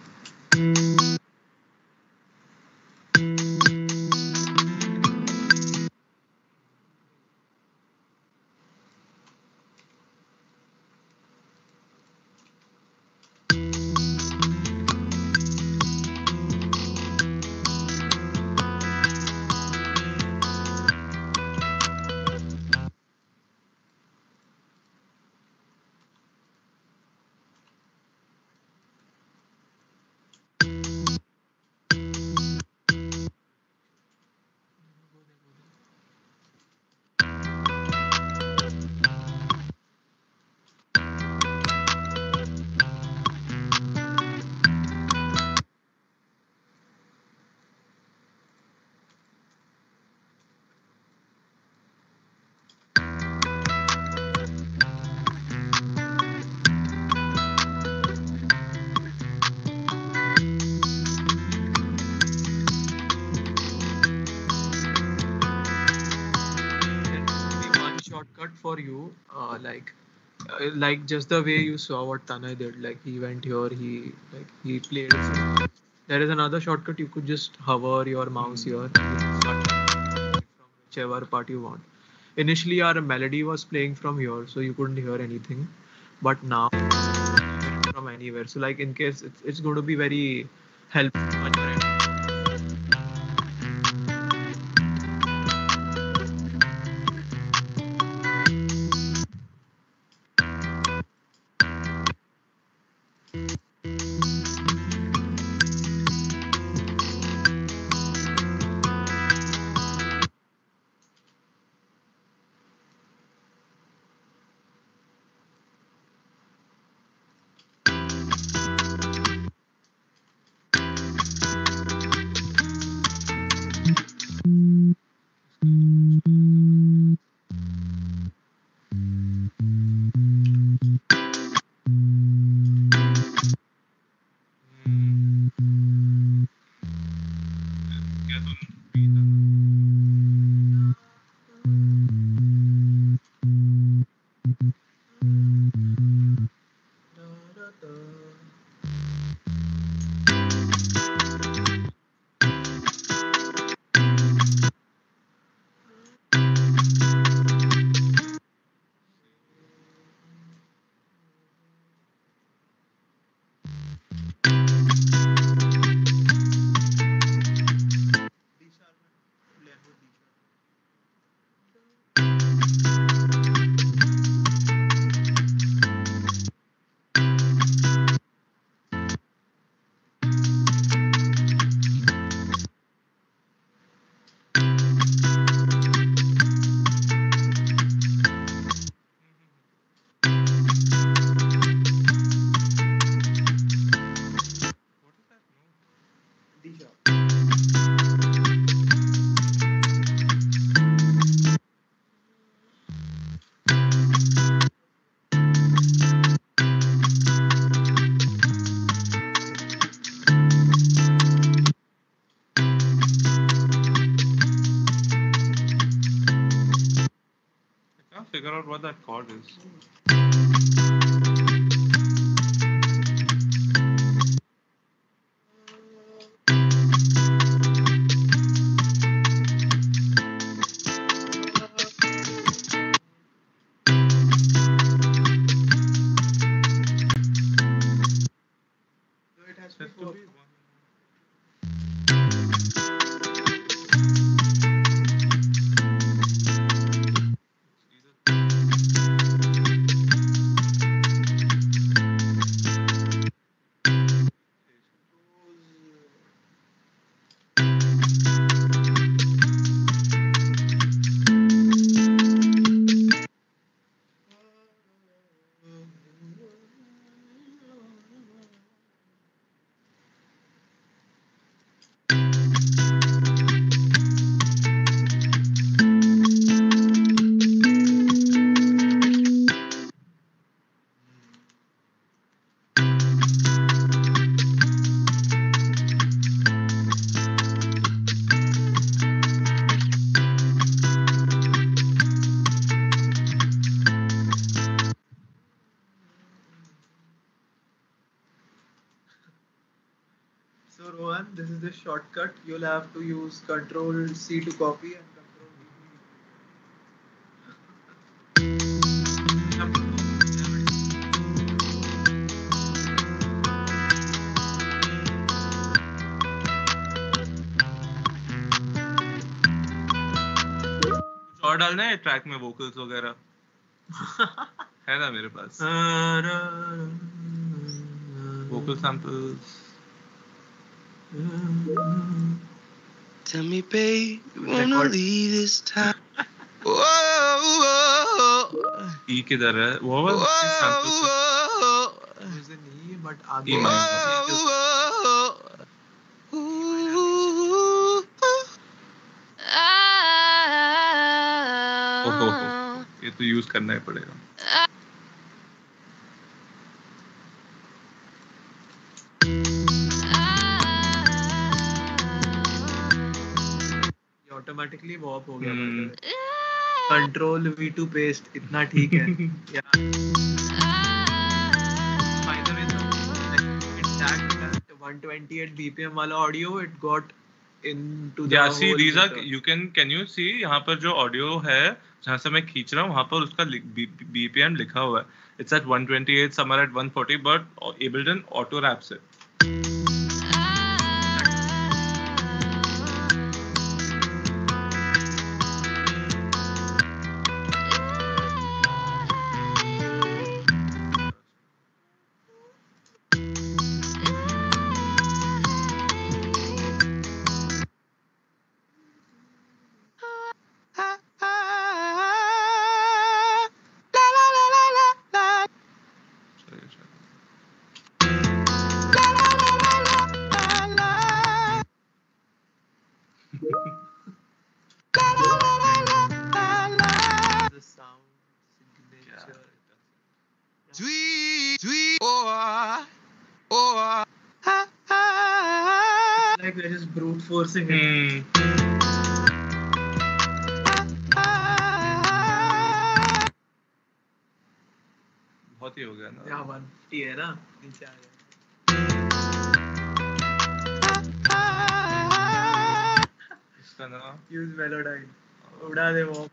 Shortcut for you, like just the way you saw what Tanay did. Like he went here, he played. There is another shortcut. You could just hover your mouse here. You can start from whichever part you want. Initially, our melody was playing from here, so you couldn't hear anything. But now, from anywhere. So, like in case it's going to be very helpful on your end. Figure out what that chord is. has to be one. So Rohan, this is the shortcut. You'll have to use Control C to copy and Control V कुछ और डालना है track में vocals वगैरह है ना मेरे पास vocal samples Tell me, babe, you wanna Record. leave this time? Whoa, ई किधर है वो वाला samples is in E, but E आगे ओहो ये तो यूज करना ही पड़ेगा ये ऑटोमेटिकली वॉप हो गया कंट्रोल V2 पेस्ट इतना ठीक है By the way, that 128 BPM वाला audio it got into the Yeah, see, whole these are meter. can you see यहाँ पर जो ऑडियो है जहाँ से मैं खींच रहा हूँ वहाँ पर उसका BPM लिखा हुआ है it's at 128 somewhere at 140 but Ableton auto wraps it The sound signature. Sweet, sweet, oh, oh, It's like they're just brute forcing it. बहुत ही हो गया ना यहाँ 150 है ना नीचे आ गया इसका नाम यूज मेलोडाइन उड़ा दे वो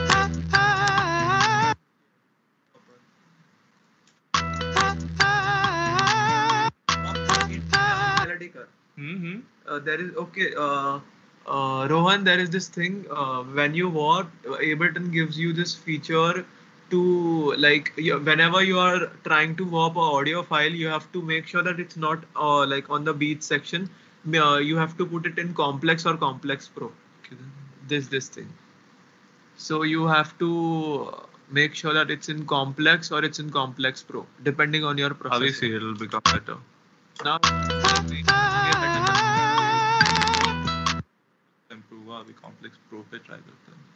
मेलोडी कर there is okay Rohan, there is this thing when you warp Ableton gives you this feature to like whenever you are trying to warp a audio file you have to make sure that it's not like on the beat section you have to put it in complex or complex pro this thing so you have to make sure that it's in complex or it's in complex pro depending on your processor obviously it'll become better now improve अभी complex pro पे try करते हैं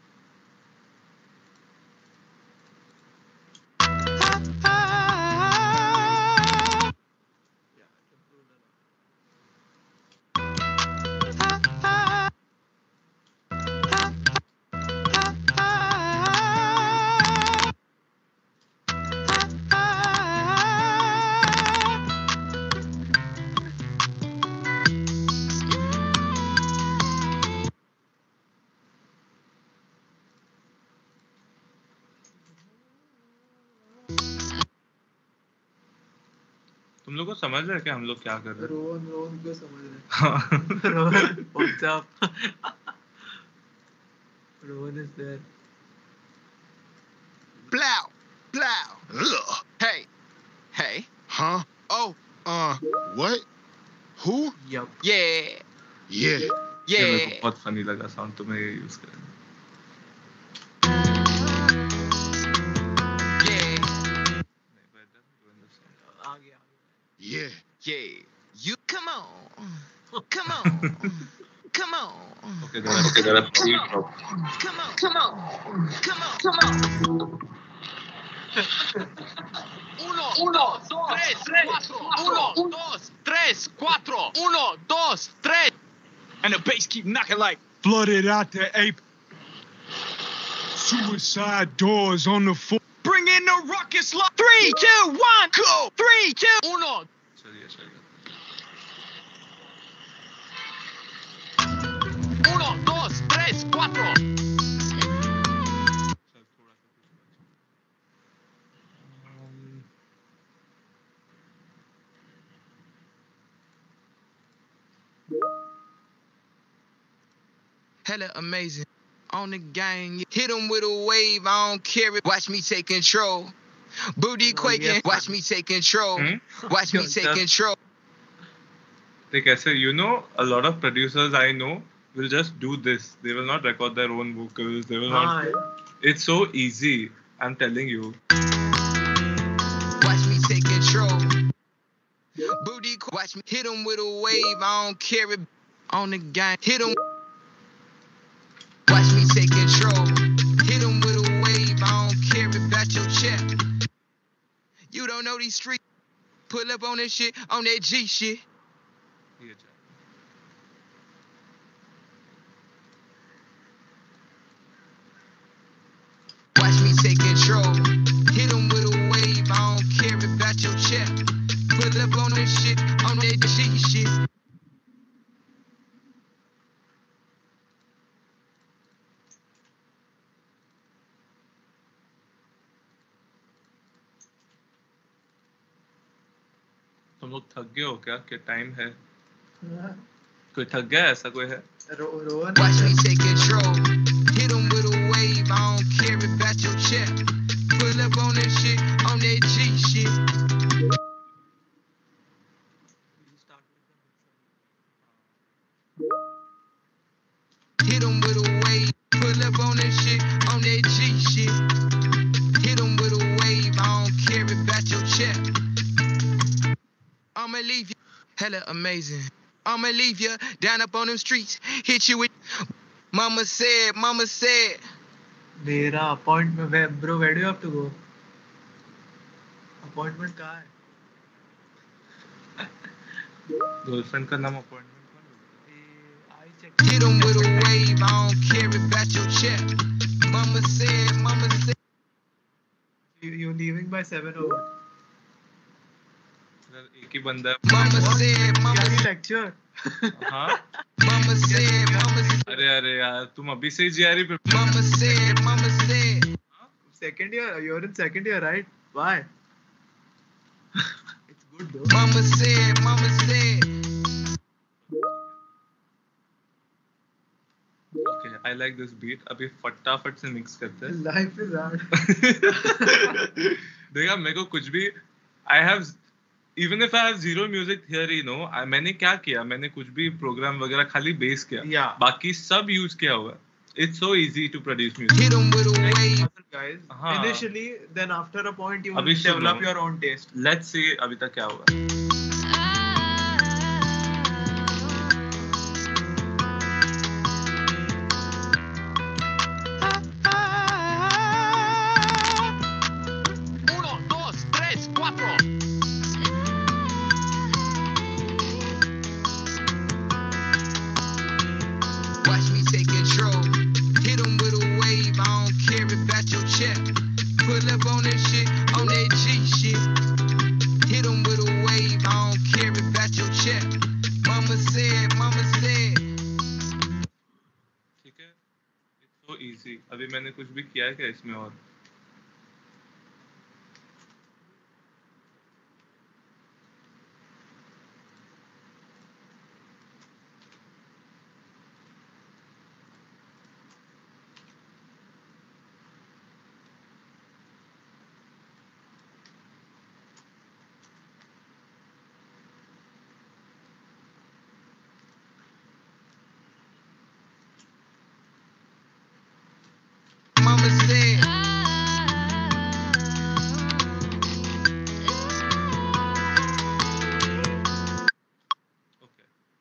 लोग को समझ रहा है कि हम लोग क्या कर रहे हैं? रोहन को समझ रहे हाँ। Rohan what's up Rohan is there Blow, blow. Ugh. Hey, hey. Huh? Oh, what? Who? yup Yeah, ये yeah, मेरे को yeah. बहुत फनी लगा साउंड, तो मैं ये यूज करें. Yeah, आ गया yeah, yeah. You come on, come on, come on, Okay, there are three drops. come on, come on, come on, come on. Uno, dos, tres, cuatro. Uno, dos, tres, cuatro. Uno, dos, tres. And the bass keep knocking like flooded out the ape. Suicide doors on the floor. Bring in the ruckus like 3, 2, 1, go. 3, 2. Uno, चलिए. uno, dos, tres, cuatro. चल थोड़ा सा कुछ Hella amazing. On the gang, hit him with a wave, I don't care it. Watch me take control. Booty quaking, yes. watch me take control. Watch me take control. Like I say, a lot of producers I know will just do this. They will not record their own vocals. They will not. It's so easy. I'm telling you. Watch me take control. Booty, watch me hit him with a wave, I don't care it. On the gang, hit him. Watch me take control. Hit him with a wave, I don't care about your check. You don't know these streets. Pull up on that shit, on that G shit. ये चल. Watch me take control. Hit him with a wave, I don't care about your check. Pull up on that shit, on that G shit. तुम लोग थक गए हो क्या? क्या time है? कोई थक गया? ऐसा कोई है? Rohan Watch me take control. Hit him with a wave, I don't care about your check. Pull up on that shit, on that G shit. Hit him with a wave, pull up on that shit, on that G shit. Hit him with a wave, I don't care about your check. I'ma leave you hella amazing. I'ma leave you down up on them streets, hit you with mama said, मेरा appointment bro where do you have to go appointment कहाँ है girlfriend का नाम appointment कौन है? I check hit him with a wave, I don't care about your check. Mama said, you leaving by 7 or what यार एक ही बंदा है. mama said, lecture हाँ. mama said, अरे यार तुम अभी से ही GRE पे. mama said. second year you're in second year right why it's good though Mama said. Okay, I like this beat. अभी फटाफट से मिक्स करते हैं. life is hard देखा मेरे को कुछ भी even if I have zero music theory, मैंने क्या किया? मैंने कुछ भी प्रोग्राम वगैरह खाली बेस किया. Yeah. बाकी सब यूज किया हुआ. It's so easy to produce music. Hit him with a wave. guys हाँ. initially then after a point you will अभी सुनो. develop your own taste Let's see अभी तक क्या होगा. Uno, dos, tres, cuatro. Watch me take control. Hit him with a wave, I don't care about your check. Pull up on that shit, on that G shit. Hit him with a wave, I don't care about your check. Mama said. ठीक है. It's so easy. अभी मैंने कुछ भी किया है क्या इसमें? और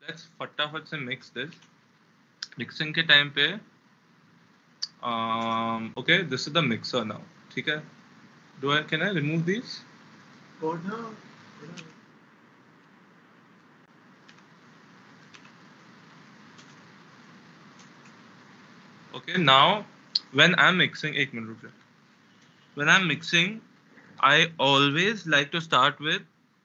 let's फटाफट से mix this. Mixing के time पे okay, this is the mixer now. ठीक है? Can I remove these? Okay, now when I'm mixing, एक मिनट रुक जा. When I'm mixing, I always like to start with.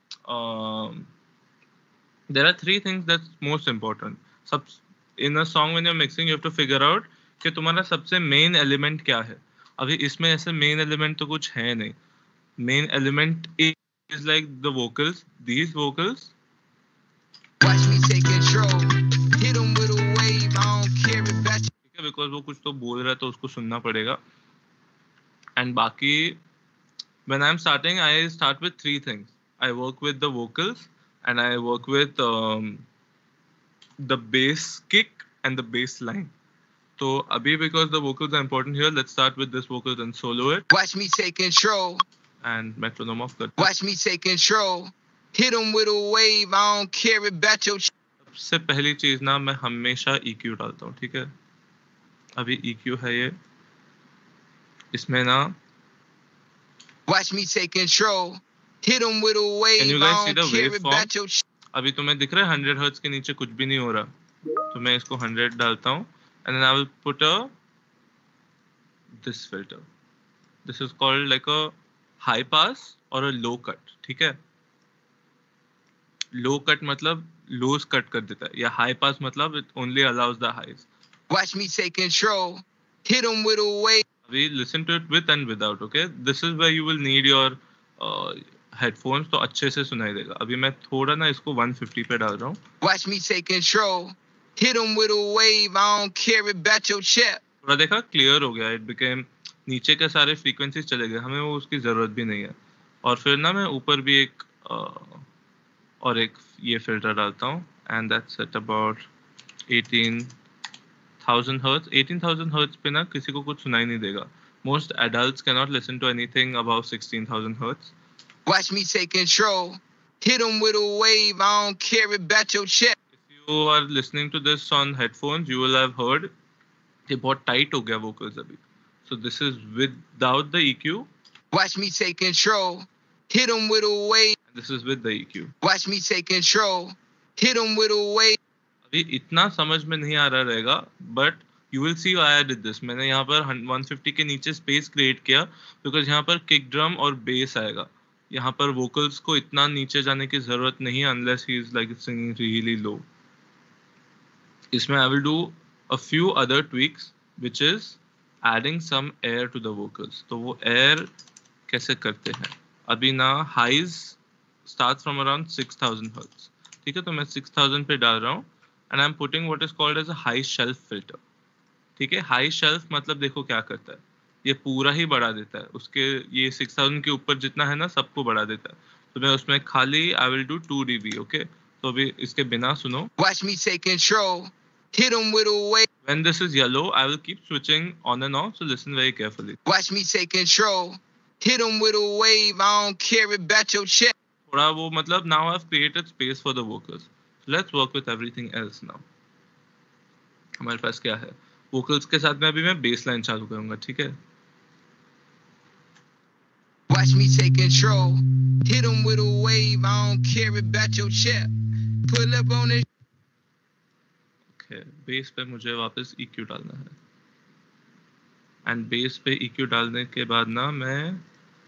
There are three things that's most important. In a song when you're mixing, you have to figure out कि तुम्हारा सबसे main element क्या है. अभी इसमें ऐसे main element तो कुछ है नहीं. Main element is like the vocals. These vocals. Watch me take control. Hit 'em with a wave. I don't care about you. Because वो कुछ तो बोल रहा है तो उसको सुनना पड़ेगा. And बाकी when I'm starting, I start with three things. I work with the vocals and I work with the bass kick and the bass line. So abhi because the vocals are important here, let's start with this vocals and solo it. Watch me take control. And metronome off करते. Watch me take control. Hit 'em with a wave. I don't care about your. सबसे पहली चीज ना मैं हमेशा EQ डालता हूँ, ठीक है? अभी EQ है ये. इसमें ना. Watch me take control. Hit 'em with a wave. Can you guys see I the don't care waveform? about your. अभी तुम्हें दिख रहा है 100 हर्ट्ज के नीचे कुछ भी नहीं हो रहा. तो मैं इसको 100 डालता हूँ. And then I will put this filter. This is called like a high pass or a low cut. ठीक है? Low cut मतलब lows cut कर देता है. या high pass मतलब it only allows the highs. Watch me take control. Hit 'em with a wave. We listen to it with and without. Okay? This is where you will need your headphones तो अच्छे से सुनाई देगा. अभी मैं थोड़ा ना इसको 150 पे डाल रहा हूँ. Watch me take control. Hit 'em with a wave. I don't care about your chip. थोड़ा देखा क्लियर हो गया. It became नीचे के सारे फ्रीक्वेंसीज चले गए. हमें वो उसकी जरूरत भी नहीं है. और फिर ना मैं ऊपर भी एक और एक ये फिल्टर डालता हूँ. And that's at about 18,000 hertz. 18,000 hertz पे ना किसी को कुछ सुनाई नहीं देगा. Most adults cannot listen to anything above 16,000 hertz. Watch me take control. Hit 'em with a wave. I don't care about your chip. If you are listening to this on headphones, you will have heard कि बहुत tight हो गया vocals अभी. So this is without the EQ. Watch me take control. Hit 'em with a wave. This is with the EQ. Watch me take control. Hit 'em with a wave. अभी इतना समझ में नहीं आ रहा रहेगा, but you will see why I did this. मैंने यहाँ पर 150 के नीचे space create किया because यहाँ पर kick drum और bass आएगा. यहाँ पर vocals को इतना नीचे जाने की जरूरत नहीं है unless he is like singing really low. इसमें I will do a few other tweaks, which is adding some air to the vocals. तो वो air कैसे करते हैं? अभी ना highs starts from around 6,000 hertz. ठीक है, तो मैं 6,000 पे डाल रहा हूँ and I'm putting what is called as a high shelf filter. ठीक है, high shelf मतलब देखो क्या करता है. ये पूरा ही बढ़ा देता है. उसके ये 6,000 के ऊपर जितना है ना सबको बढ़ा देता है. तो मैं उसमें खाली I will do 2 dB. Okay? तो अभी इसके बिना सुनो. Watch me take control. Hit 'em with a wave. When this is yellow, I will keep switching on and off. So listen very carefully. Watch me take control. Hit 'em with a wave. I don't care about your chip. थोड़ा वो मतलब now I've created space for the vocals. So let's work with everything else now. हमारे पास क्या है? Vocals के साथ में अभी मैं bass line चालू करूँगा, ठीक है? Watch me take control. Hit 'em with a wave. I don't care about your chip. Pull up on it. Okay, bass पे मुझे वापस EQ डालना है. And bass पे EQ डालने के बाद ना मैं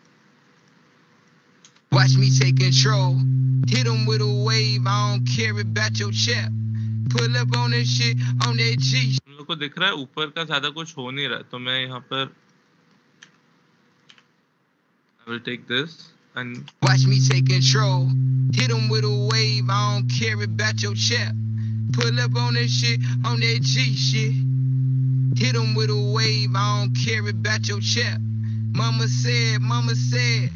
Watch me take control. Hit 'em with a wave. I don't care about your chip. Pull up on this shit on that G. तुम लोग को दिख रहा है ऊपर का ज्यादा कुछ हो नहीं रहा है. तो मैं यहाँ पर I will take this and Watch me take control. Hit 'em with a wave. I don't care about your chip. Pull up on this shit on that G shit. Hit 'em with a wave. I don't care about your chip. Mama said, mama said.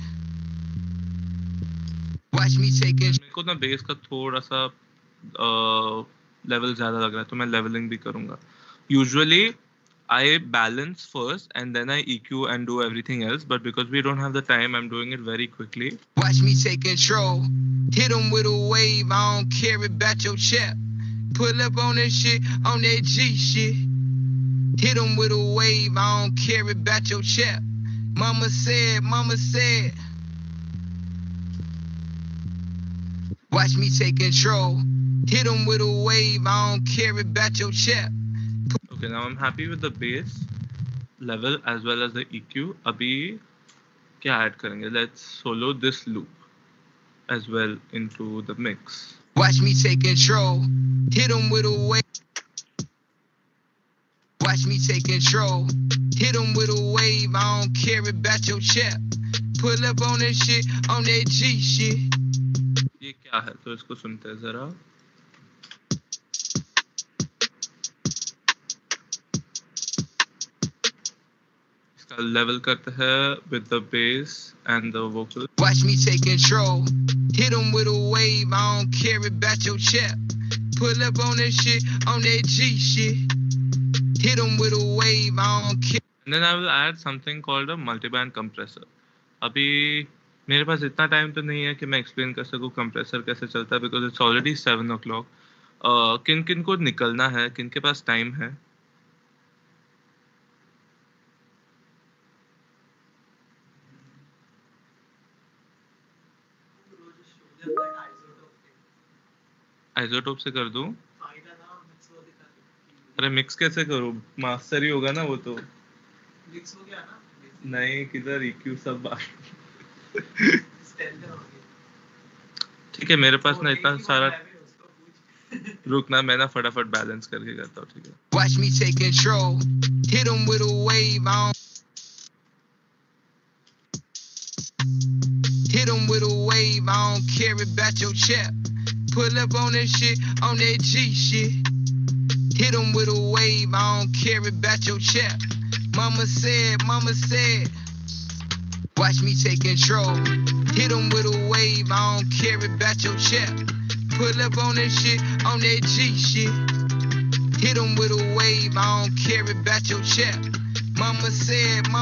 Watch me take control. मेरे को ना base का थोड़ा सा level ज्यादा लग रहा है तो मैं लेवलिंग भी करूंगा. Usually I balance first and then I EQ and do everything else, but because we don't have the time, I'm doing it very quickly. Watch me take control. Hit 'em with a wave. I don't care about your chip. Pull up on that shit, on that G shit. Hit 'em with a wave, I don't care about your check. Mama said, watch me take control. Hit 'em with a wave, I don't care about your check. Okay, now I'm happy with the bass level as well as the EQ. अभी क्या add करेंगे? Let's solo this loop as well into the mix. Watch me take control. Hit 'em with a wave. Watch me take control. Hit 'em with a wave, I don't care about your check. Pull up on that shit, on that G shit. ये क्या है? तो इसको सुनते हैं जरा. इसका level करते हैं with the bass and the vocal. Watch me take control. Hit 'em with a wave, I don't care about your check. Pull up on that shit, on that G shit. Hit 'em with a wave, I don't care. And then I will add something called a multiband compressor. अभी मेरे पास इतना time तो नहीं है कि मैं explain कर सकूँ कंप्रेसर कैसे चलता है because it's already 7 o'clock. किन किन को निकलना है, किन के पास टाइम है? आइसोटोप से कर दूं? अरे मिक्स कैसे करूं? मास्टर ही होगा ना वो तो. मिक्स हो गया ना? नहीं, किधर EQ सब ठीक है, मेरे पास ना इतना सारा. रुकना, मैं ना फटाफट बैलेंस करके करता हूँ. ठीक है. Watch me take control. Hit 'em with a wave, I don't. Hit 'em with a wave, I don't care about your check. Pull up on that shit, on that G shit. Hit 'em with a wave, I don't care about your check. Mama said, watch me take control. Hit 'em with a wave, I don't care about your check. Pull up on that shit, on that G shit. Hit 'em with a wave, I don't care about your check. Mama said,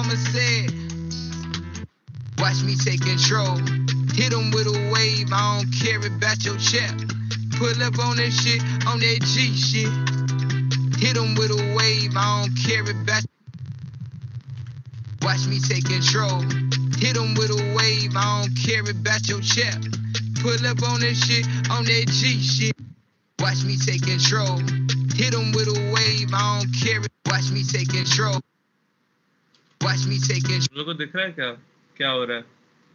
watch me take control. Hit 'em with a wave, I don't care about your check. Pull up on that shit, on that G shit. Hit 'em with a wave, I don't care about. Watch me take control. Hit 'em with a wave, I don't care about your check. Pull up on that shit, on that G shit. Watch me take control. Hit 'em with a wave, I don't care. Watch me take control. Watch me take control. लोगों को दिख रहा है क्या? क्या हो रहा है?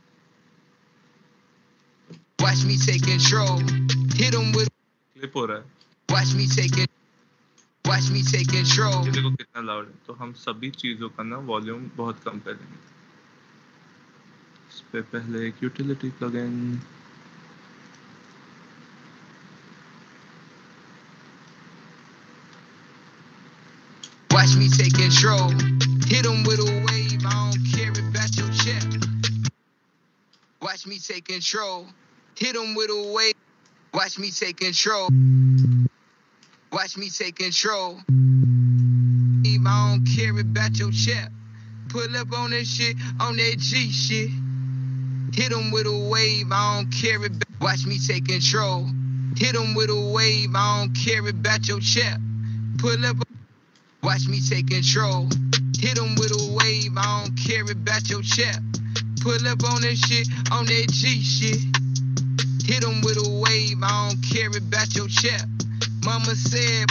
Watch me take control. Hit 'em with. Clip हो रहा है. Watch me take it. Watch me take control. ये देखो कितना लाउड है. तो हम सभी चीजों का ना वॉल्यूम बहुत कम कर देंगे. इस पे पहले एक utility plugin. Watch me take control. Hit 'em with a wave, I don't care about your check. Watch me take control. Hit 'em with a wave. Watch me take control. Watch me take control. I don't care about your check. Pull up on that shit, on that G shit. Hit 'em with a wave, I don't care about. Watch me take control. Hit 'em with a wave, I don't care about your check. Pull up. Watch me take control. Hit 'em with a wave, I don't care about your check. Pull up on that shit, on that G shit. Hit 'em with a wave, I don't care about your check. Mama said,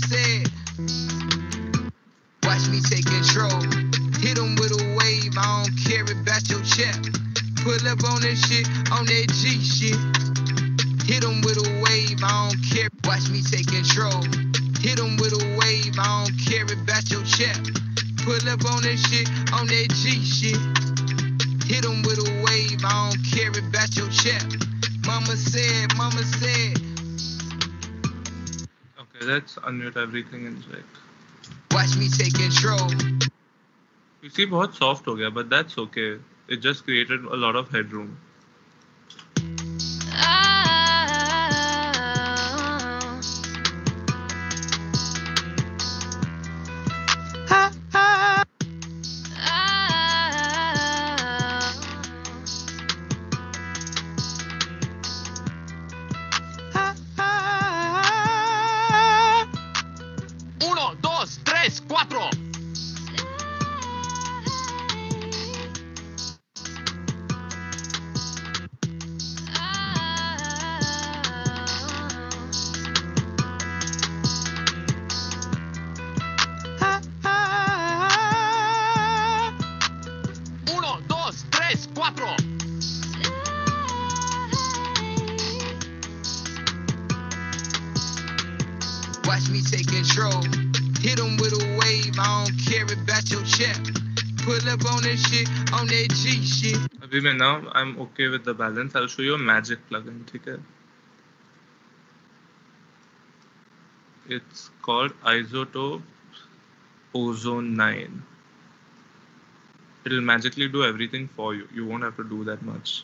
watch me take control. Hit 'em with a wave, I don't care about your check. Pull up on that shit, on that G shit. Hit 'em with a wave, I don't care. Watch me take control. Hit 'em with a wave, I don't care about your check. Pull up on that shit, on that G shit. Hit 'em with a wave, I don't care about your check. Mama said. Okay, let's unmute everything and check. Watch me take control. PC बहुत soft हो गया, but that's okay. It just created a lot of headroom. Watch me take control. Hit 'em with a wave, I don't care about your check. Pull up on that shit, on that G shit. अभी मैं now I'm okay with the balance. I'll show you a magic plugin. ठीक है? It's called Isotope Ozone 9. It'll magically do everything for you. You won't have to do that much.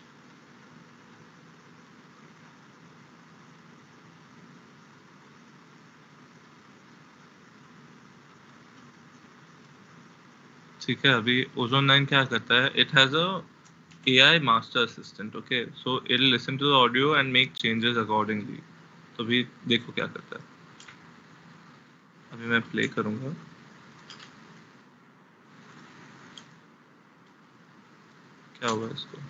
ठीक है, अभी Ozone 9 क्या करता है? It has a AI master assistant, okay? So it'll listen to the audio and make changes accordingly. तो अभी देखो क्या करता है. अभी मैं प्ले करूंगा. क्या हुआ इसको?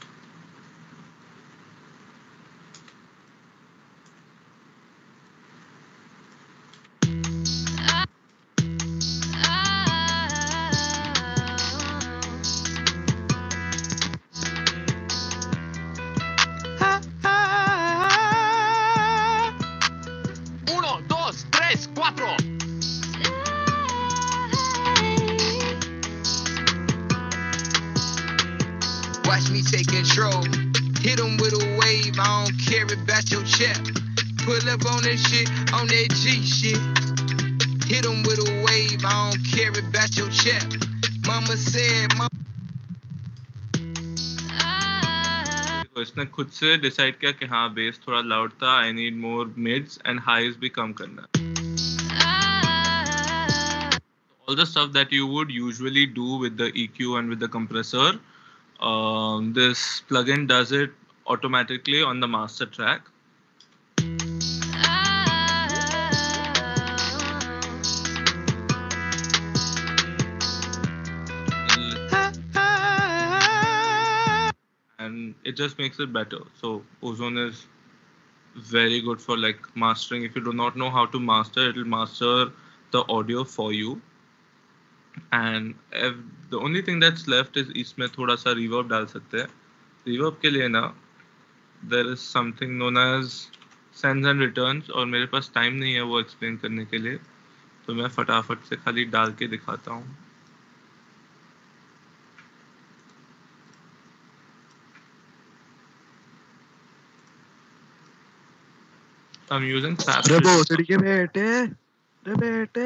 Watch me take control. Hit 'em with a wave, I don't care about your check. Pull up on that shit, on that G shit. Hit 'em with a wave, I don't care about your check. Mama said, तो इसने खुद से decide किया कि हाँ base थोड़ा loud था, I need more mids and highs भी कम करना है. All the stuff that you would usually do with the EQ and with the compressor, this plugin does it automatically on the master track. And it just makes it better. So Ozone is very good for like mastering. If you do not know how to master, it will master the audio for you. And if the only thing that's left is इसमें थोड़ा सा reverb डाल सकते हैं. Reverb के लिए ना there is something known as sends and returns, और मेरे पास टाइम नहीं है वो एक्सप्लेन करने के लिए, तो मैं फटाफट से खाली डाल के दिखाता हूँ. I'm using भोसड़ी के बेटे, रे बेटे.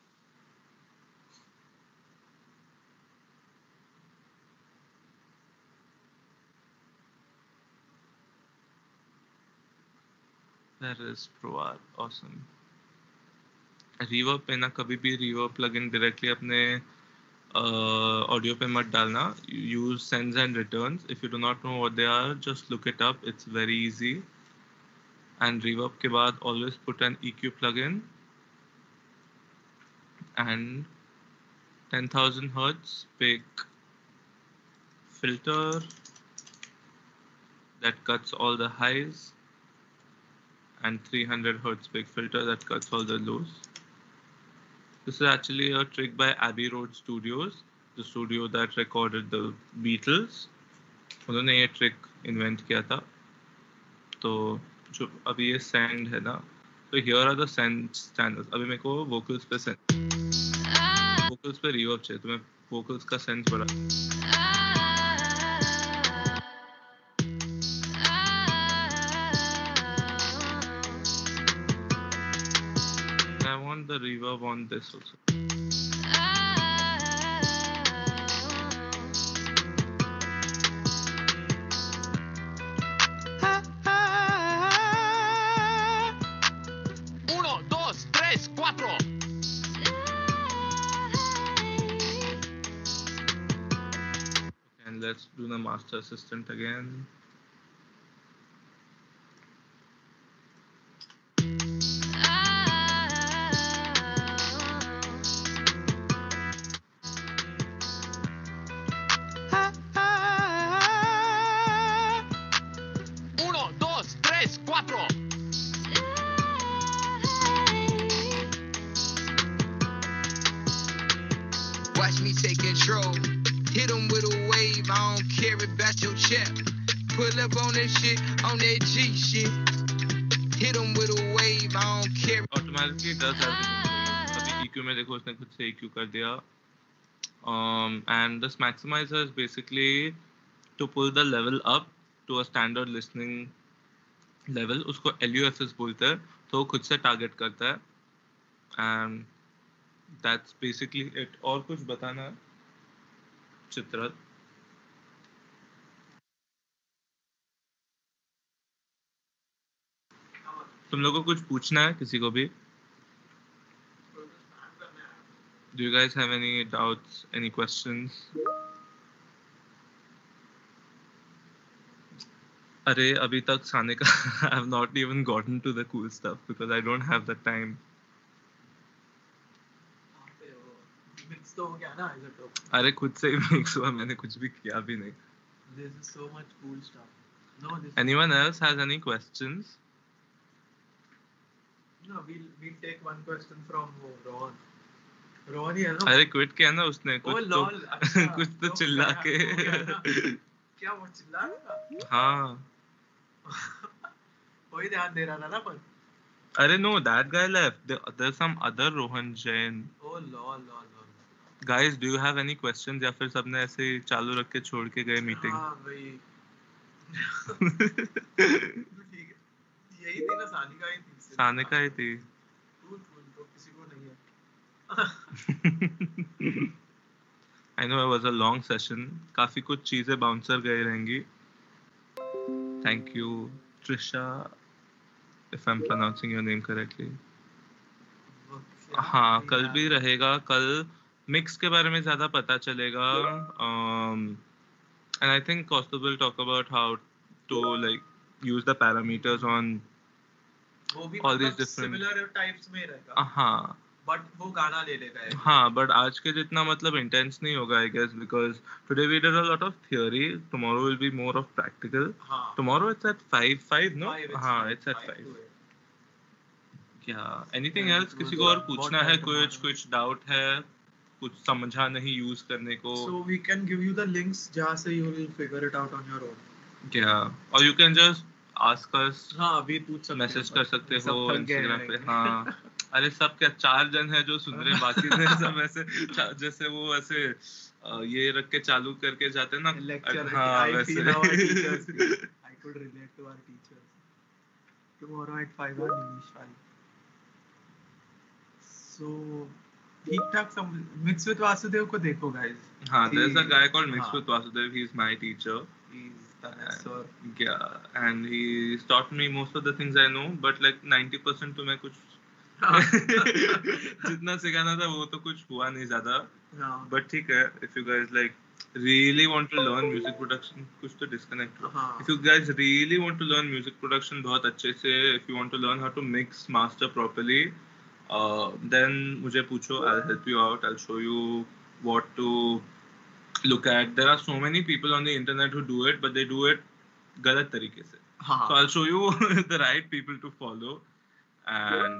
That is Proar, awesome. Reverb पे ना कभी भी reverb plugin directly अपने audio पे मत डालना. Use sends and returns. If you do not know what they are, just look it up. It's very easy. And reverb के बाद always put an EQ plugin and 10,000 hertz pick filter that cuts all the highs, and 300 hertz pick filter that cuts all the lows. This is actually a trick by Abbey Road Studios, the studio that recorded the Beatles. उन्होंने ये trick invent किया था. तो जो अभी ये send है ना, तो here are the send channels. अभी मेरे को vocals पे reverb चाहिए, तो मैं vocals का send बढ़ा. I want the reverb on this also. And let's do the master assistant again. watch me take control. Hit 'em with a wave, I don't care about your check. Pull up on that shit, on that G shit. Hit 'em with a wave, wave, I don't care. Automatically does everything. अभी EQ में देखो उसने खुद से EQ कर दिया. And this maximizer is basically to pull the level up to a standard listening level. उसको LUSS बोलते हैं. तो वो खुद से टारगेट करता है. And that's basically it. और कुछ बताना है चित्र? तुम लोगों को कुछ पूछना है किसी को भी? Do you guys have any doubts, any questions? अरे अभी तक साने का I have not even gotten to the cool stuff because I don't have the time. Mix तो हो गया ना isotope. अरे खुद से ही मिक्स हुआ, मैंने कुछ भी किया भी नहीं. This is so much cool stuff. No, this Anyone else has any questions? no, we'll take one question from Rohan. Rohan ही है ना? अरे क्विट किया ना उसने Oh कुछ lol, तो अच्छा, कुछ तो चिल्ला के. हो गया ना? क्या वो चिल्ला रहा था? हाँ. कोई ध्यान दे रहा था ना पर. अरे no, that guy left. There's some other Rohan Jain. Oh lol. Guys, do you have any questions या फिर सबने ऐसे ही चालू रख के छोड़ के गए मीटिंग? हाँ भाई. ठीक है. यही थी ना, सानिका ही थी. सानिका ही थी. तो किसी को नहीं है. I know it was a long session. काफी कुछ चीजें बाउंसर गए रहेंगी. Thank you, Trisha, if I'm pronouncing your name correctly. हाँ, कल भी रहेगा. कल मिक्स के बारे में ज्यादा पता चलेगा. And I think Kaustubh will talk about how to like use the parameters on वो भी all these मतलब different. similar types में रहेगा. हाँ. But वो गाना ले लेगा एक. हाँ, but आज के जितना मतलब intense नहीं होगा I guess because today we did a lot of theory. Tomorrow will be more of practical. हाँ. Tomorrow it's at 5 no? Five, हाँ, five, it's at 5. to eight. Yeah. Anything Yeah, else? it किसी was को और a पूछना बहुत है? time कुछ doubt है? कुछ समझा नहीं यूज करने को? So we can give you the links जहाँ से you will figure it out on your own. Yeah. Or you can just ask us. हाँ, अभी पूछ सकते मैसेज हो. कर सकते सब हो थक गए Instagram पे. हैं. हाँ. अरे सब क्या 4 जन है जो सुन रहे हैं, बाकी ने सब ऐसे जैसे वो ऐसे ये रख के चालू करके जाते हैं ना. Lecture. हाँ I वैसे. feel our teachers. I could relate to our teachers. Tomorrow at 5 our English 5. So ठीक ठाक सब Mix with Vasudev को देखो guys. हाँ, there's a guy called Mix हाँ. with Vasudev. He's my teacher. He's the best sir. Yeah, and he's taught me most of the things I know, but like 90% तो मैं कुछ जितना सिखाना था वो तो कुछ हुआ नहीं ज्यादा. हाँ. But ठीक है, if you guys like really want to learn music production, कुछ तो disconnect हो. हाँ. If you guys really want to learn music production बहुत अच्छे से, if you want to learn how to mix, master properly, then मुझे पूछो, I'll help you out. I'll show you what to look at. There are so many people on the internet who do it, but they do it गलत तरीके से. हाँ. So I'll show you the right people to follow, and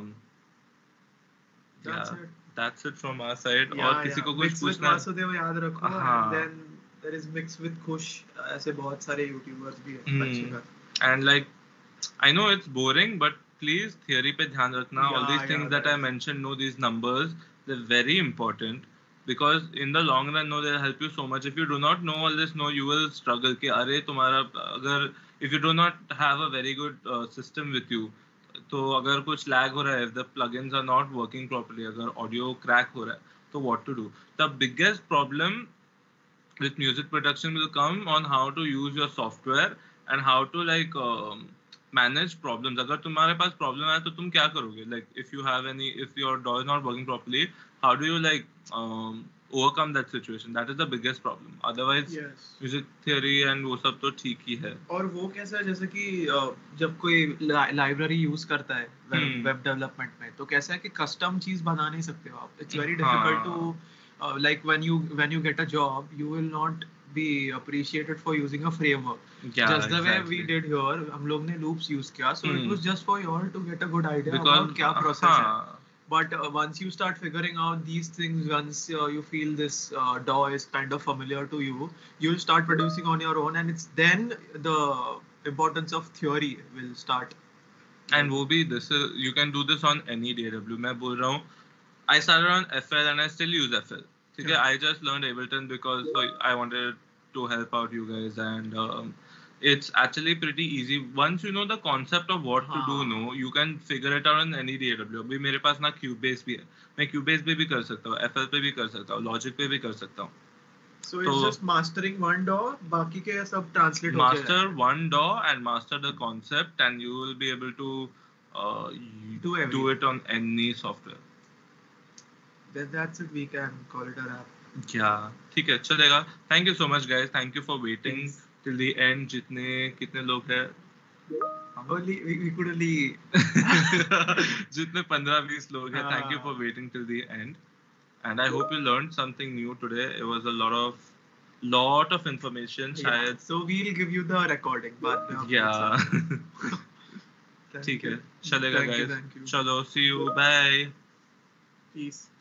That's yeah, it. that's it from our side. Yeah, और किसी yeah. को कुछ Mix with पूछना है? Vasudev याद रखो. हाँ. And then there is Mix with Khush. ऐसे बहुत सारे YouTubers भी हैं. अच्छे कर. And like, I know it's boring, but please theory पे ध्यान रखना. All Yeah, these things yeah, that I right. mentioned, know these numbers. They're very important because in the long run, no, they'll help you so much. If you do not know all this, no, you will struggle. कि अरे तुम्हारा अगर if you do not have a very good system with you, तो अगर कुछ lag हो रहा है, if the plugins are not working properly, अगर audio crack हो रहा है, तो what to do? The biggest problem with music production will come on how to use your software and how to like manage problems. अगर तुम्हारे पास problem है तो तुम क्या करोगे? Like if your DAW is not working properly, how do you like overcome that situation? That is the biggest problem. Otherwise, Yes. music theory and वो सब तो ठीक ही है. और वो कैसा है जैसे कि जब कोई लाइब्रेरी यूज करता है वेब डेवलपमेंट में, तो कैसा है कि कस्टम चीज बना नहीं सकते हो आप. It's very difficult to like when you get a job, you will not be appreciated for using a framework. Yeah, Just the way we exactly. did here, हम लोग ने loops use किया, so it was just for you all to get a good idea Because about क्या process है. हाँ, But once you start figuring out these things, once you feel this DAW is kind of familiar to you, you'll start producing on your own, and it's then the importance of theory will start And वो भी this is, you can do this on any DAW. मैं बोल रहा हूँ I started on FL and I still use FL. ठीक है, I just learned Ableton because I wanted to help out you guys, and it's actually pretty easy. Once you know the concept of what to do, no, you can figure it out on any DAW. अभी मेरे पास ना Cubase भी है, मैं Cubase पे भी कर सकता हूँ, FL पे भी कर सकता हूँ, Logic पे भी कर सकता हूँ. So it's just mastering one DAW, बाकी के सब translate हो Master one DAW and master the concept, and you will be able to do it on any software. Then that's it. We can call it a wrap. Yeah, ठीक है, चलेगा. Thank you so much, guys. Thank you for waiting till the end. कितने लोग हैं? We could only जितने 15-20 लोग हैं. Thank you for waiting till the end. And I hope you learned something new today. It was a lot of information. शायद. So we'll give you the recording. बाद में Yeah. ठीक है, चलेगा guys. चलो, see you. Bye. Peace.